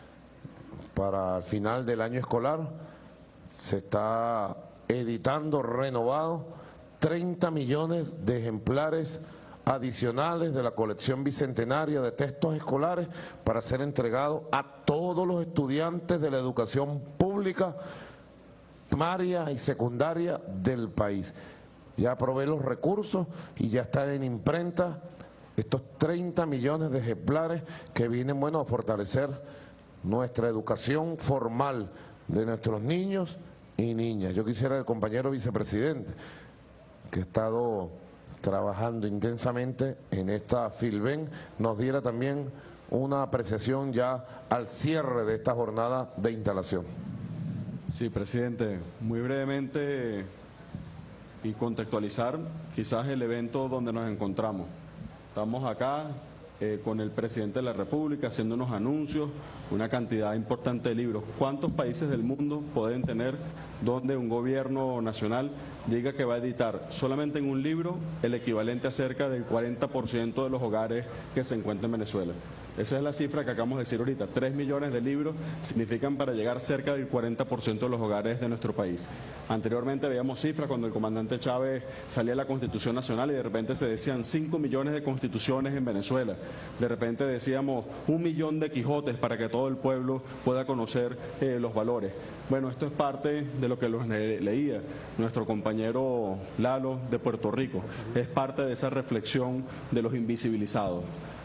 Para el final del año escolar se está editando, renovado, 30 millones de ejemplares adicionales de la colección bicentenaria de textos escolares para ser entregado a todos los estudiantes de la educación pública, primaria y secundaria del país. Ya aprobé los recursos y ya está en imprenta estos 30 millones de ejemplares que vienen, bueno, a fortalecer nuestra educación formal de nuestros niños y niñas. Yo quisiera que el compañero vicepresidente, que ha estado trabajando intensamente en esta Filben, nos diera también una apreciación ya al cierre de esta jornada de instalación. Sí, presidente, muy brevemente y contextualizar quizás el evento donde nos encontramos. Estamos acá con el presidente de la República haciendo unos anuncios, una cantidad importante de libros. ¿Cuántos países del mundo pueden tener donde un gobierno nacional diga que va a editar solamente en un libro el equivalente a cerca del 40% de los hogares que se encuentran en Venezuela? Esa es la cifra que acabamos de decir ahorita. 3 millones de libros significan para llegar cerca del 40% de los hogares de nuestro país. Anteriormente veíamos cifras cuando el comandante Chávez salía a la Constitución Nacional y de repente se decían 5 millones de constituciones en Venezuela. De repente decíamos 1 millón de Quijotes para que todo el pueblo pueda conocer los valores. Bueno, esto es parte de lo que los leía nuestro compañero Lalo de Puerto Rico. Es parte de esa reflexión de los invisibilizados.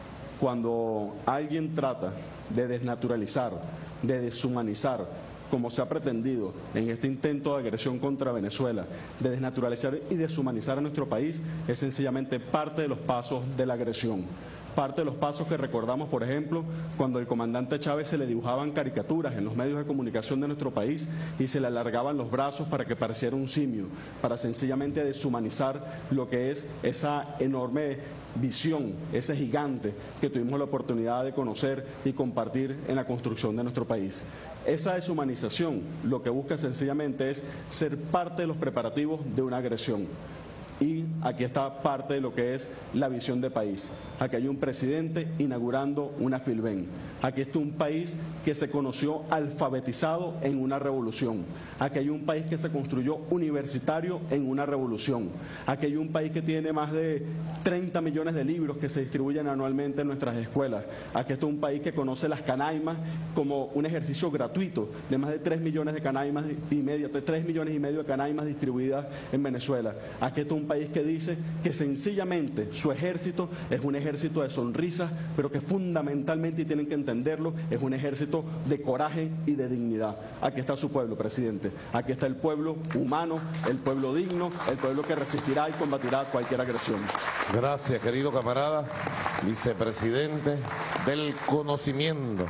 Cuando alguien trata de desnaturalizar, de deshumanizar, como se ha pretendido en este intento de agresión contra Venezuela, de desnaturalizar y deshumanizar a nuestro país, es sencillamente parte de los pasos de la agresión. Parte de los pasos que recordamos, por ejemplo, cuando al comandante Chávez se le dibujaban caricaturas en los medios de comunicación de nuestro país y se le alargaban los brazos para que pareciera un simio, para sencillamente deshumanizar lo que es esa enorme visión, ese gigante que tuvimos la oportunidad de conocer y compartir en la construcción de nuestro país. Esa deshumanización lo que busca sencillamente es ser parte de los preparativos de una agresión. Y aquí está parte de lo que es la visión de país. Aquí hay un presidente inaugurando una Filben. Aquí está un país que se conoció alfabetizado en una revolución. Aquí hay un país que se construyó universitario en una revolución. Aquí hay un país que tiene más de 30 millones de libros que se distribuyen anualmente en nuestras escuelas. Aquí está un país que conoce las canaimas como un ejercicio gratuito de más de 3 millones de canaimas y medio, 3 millones y medio de canaimas distribuidas en Venezuela. Aquí está un país que dice que sencillamente su ejército es un ejército de sonrisas, pero que fundamentalmente, y tienen que entenderlo, es un ejército de coraje y de dignidad. Aquí está su pueblo, presidente. Aquí está el pueblo humano, el pueblo digno, el pueblo que resistirá y combatirá cualquier agresión. Gracias, querido camarada, vicepresidente del conocimiento.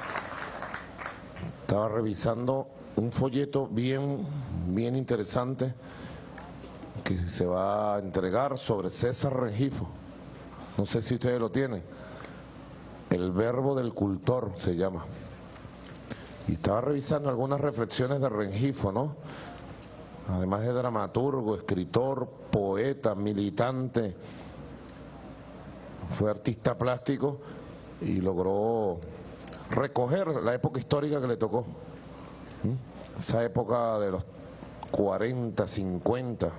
Estaba revisando un folleto bien interesante que se va a entregar sobre César Rengifo. No sé si ustedes lo tienen. El verbo del cultor se llama. Y estaba revisando algunas reflexiones de Rengifo, ¿no? Además de dramaturgo, escritor, poeta, militante, fue artista plástico y logró recoger la época histórica que le tocó. Esa época de los 40, 50,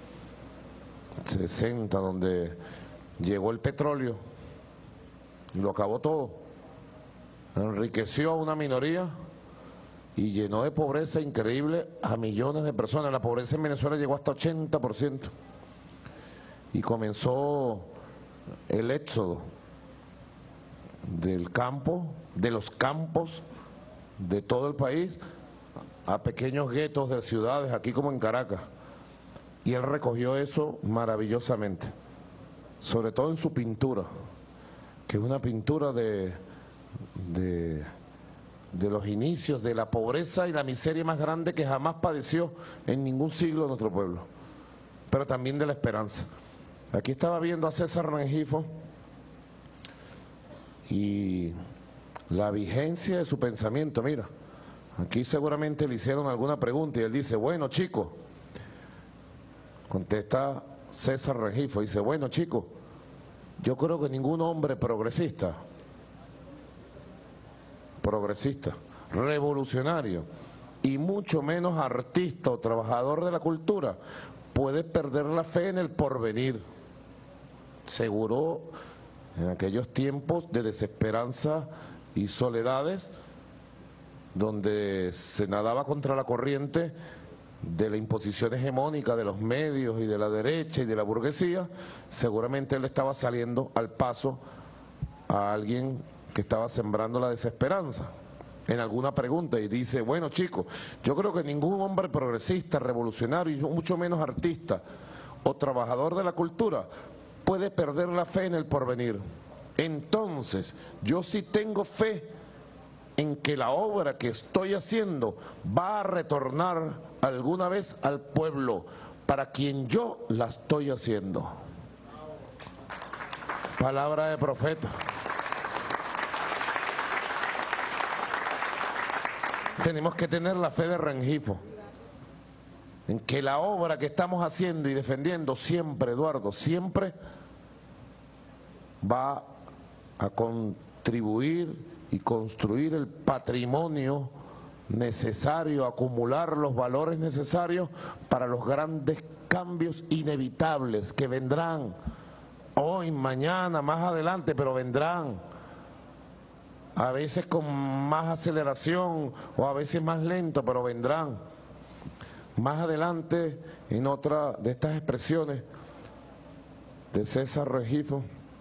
60, donde llegó el petróleo y lo acabó todo. Enriqueció a una minoría y llenó de pobreza increíble a millones de personas. La pobreza en Venezuela llegó hasta 80%. Y comenzó el éxodo del campo, de los campos, de todo el país, a pequeños guetos de ciudades, aquí como en Caracas. Y él recogió eso maravillosamente, sobre todo en su pintura, que es una pintura de los inicios de la pobreza y la miseria más grande que jamás padeció en ningún siglo de nuestro pueblo, pero también de la esperanza. Aquí estaba viendo a César Rengifo y la vigencia de su pensamiento. Mira, aquí seguramente le hicieron alguna pregunta y él dice, bueno, chico, contesta César Rengifo, dice, bueno, chico, yo creo que ningún hombre progresista, revolucionario y mucho menos artista o trabajador de la cultura puede perder la fe en el porvenir. Seguro en aquellos tiempos de desesperanza y soledades, donde se nadaba contra la corriente de la imposición hegemónica de los medios y de la derecha y de la burguesía, seguramente él estaba saliendo al paso a alguien que estaba sembrando la desesperanza en alguna pregunta y dice, bueno chicos, yo creo que ningún hombre progresista, revolucionario y mucho menos artista o trabajador de la cultura puede perder la fe en el porvenir. Entonces, yo sí tengo fe en que la obra que estoy haciendo va a retornar alguna vez al pueblo para quien yo la estoy haciendo. Palabra de profeta. Tenemos que tener la fe de Rengifo, en que la obra que estamos haciendo y defendiendo siempre, Eduardo, siempre va a contribuir y construir el patrimonio necesario, acumular los valores necesarios para los grandes cambios inevitables que vendrán hoy, mañana, más adelante, pero vendrán. A veces con más aceleración o a veces más lento, pero vendrán. Más adelante, en otra de estas expresiones de César Rengifo,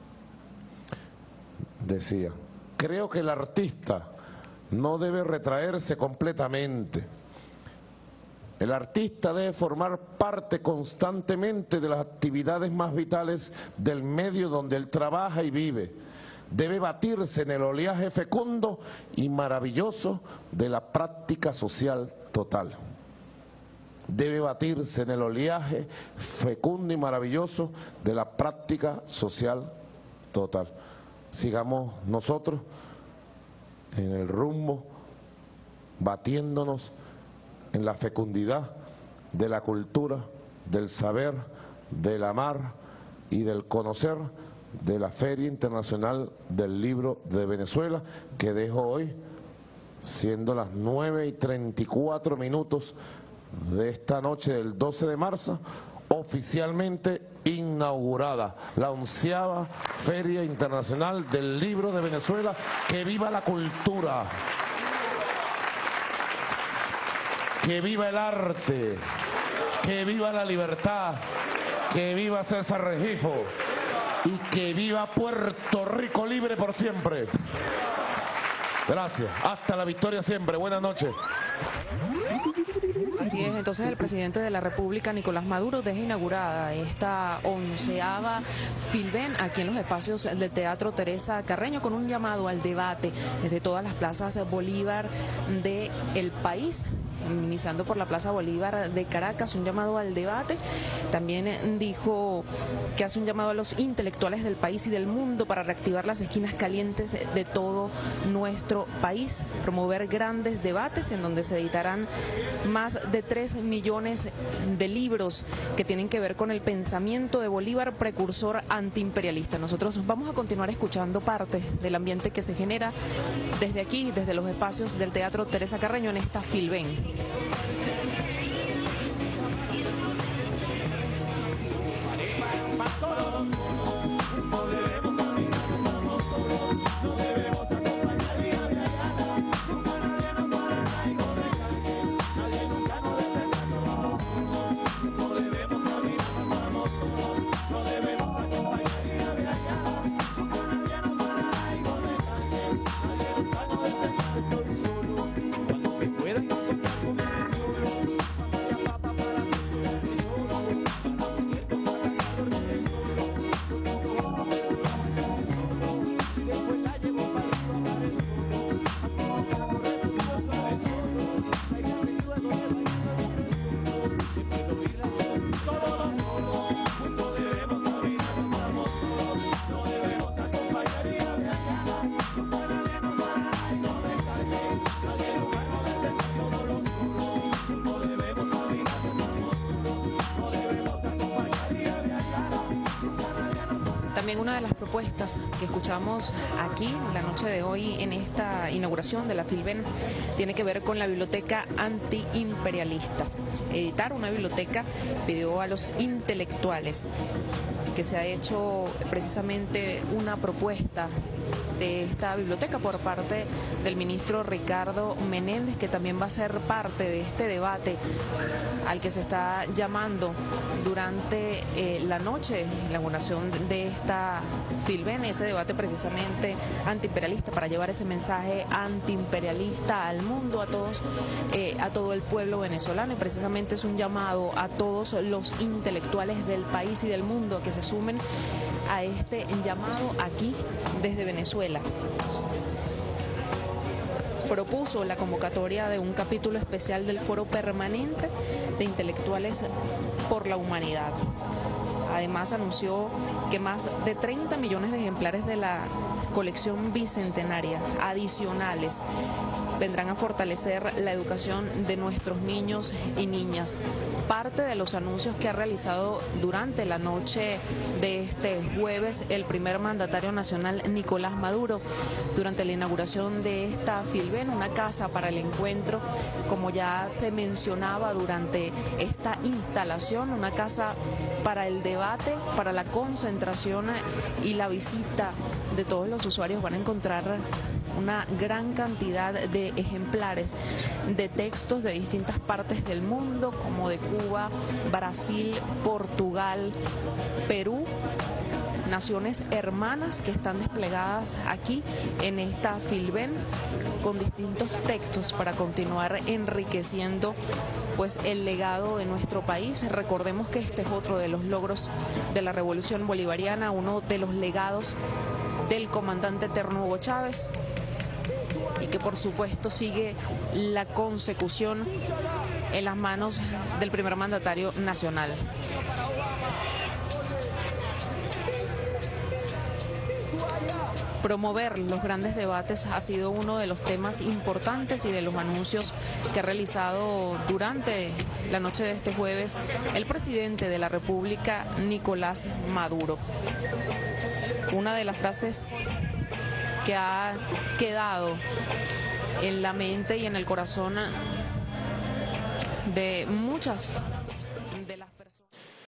decía, creo que el artista no debe retraerse completamente. El artista debe formar parte constantemente de las actividades más vitales del medio donde él trabaja y vive. Debe batirse en el oleaje fecundo y maravilloso de la práctica social total. Debe batirse en el oleaje fecundo y maravilloso de la práctica social total. Sigamos nosotros en el rumbo, batiéndonos en la fecundidad de la cultura, del saber, del amar y del conocer de la Feria Internacional del Libro de Venezuela, que dejo hoy, siendo las 9:34 de esta noche del 12 de marzo, oficialmente inaugurada la 11ª Feria Internacional del Libro de Venezuela. ¡Que viva la cultura! ¡Que viva el arte! ¡Que viva la libertad! ¡Que viva César Rengifo! Y que viva Puerto Rico libre por siempre. Gracias. Hasta la victoria siempre. Buenas noches. Así es, entonces el presidente de la República, Nicolás Maduro, deja inaugurada esta 11ª Filben aquí en los espacios del Teatro Teresa Carreño, con un llamado al debate desde todas las plazas Bolívar del país iniciando por la Plaza Bolívar de Caracas, un llamado al debate. También dijo que hace un llamado a los intelectuales del país y del mundo para reactivar las esquinas calientes de todo nuestro país, promover grandes debates en donde se editarán más de 3 millones de libros que tienen que ver con el pensamiento de Bolívar, precursor antiimperialista. Nosotros vamos a continuar escuchando parte del ambiente que se genera desde aquí, desde los espacios del Teatro Teresa Carreño en esta Filben. También una de las propuestas que escuchamos aquí la noche de hoy en esta inauguración de la Filben tiene que ver con la biblioteca antiimperialista. Editar una biblioteca pidió a los intelectuales que se ha hecho precisamente una propuesta de esta biblioteca por parte del ministro Ricardo Menéndez, que también va a ser parte de este debate al que se está llamando durante la noche, la inauguración de esta Filben, ese debate precisamente antiimperialista, para llevar ese mensaje antiimperialista al mundo, a todos, a todo el pueblo venezolano, y precisamente es un llamado a todos los intelectuales del país y del mundo que se sumen a este llamado aquí desde Venezuela. Propuso la convocatoria de un capítulo especial del Foro Permanente de Intelectuales por la Humanidad. Además anunció que más de 30 millones de ejemplares de la colección bicentenaria adicionales vendrán a fortalecer la educación de nuestros niños y niñas. Parte de los anuncios que ha realizado durante la noche de este jueves el primer mandatario nacional Nicolás Maduro durante la inauguración de esta Filben, una casa para el encuentro, como ya se mencionaba durante esta instalación, una casa para el debate, para la concentración y la visita de todos los usuarios. Van a encontrar una gran cantidad de ejemplares de textos de distintas partes del mundo, como de Cuba, Brasil, Portugal, Perú, naciones hermanas que están desplegadas aquí en esta Filben con distintos textos para continuar enriqueciendo pues el legado de nuestro país. Recordemos que este es otro de los logros de la Revolución Bolivariana, uno de los legados del comandante eterno Hugo Chávez, y que por supuesto sigue la consecución en las manos del primer mandatario nacional. Promover los grandes debates ha sido uno de los temas importantes y de los anuncios que ha realizado durante la noche de este jueves el presidente de la República, Nicolás Maduro. Una de las frases que ha quedado en la mente y en el corazón de muchas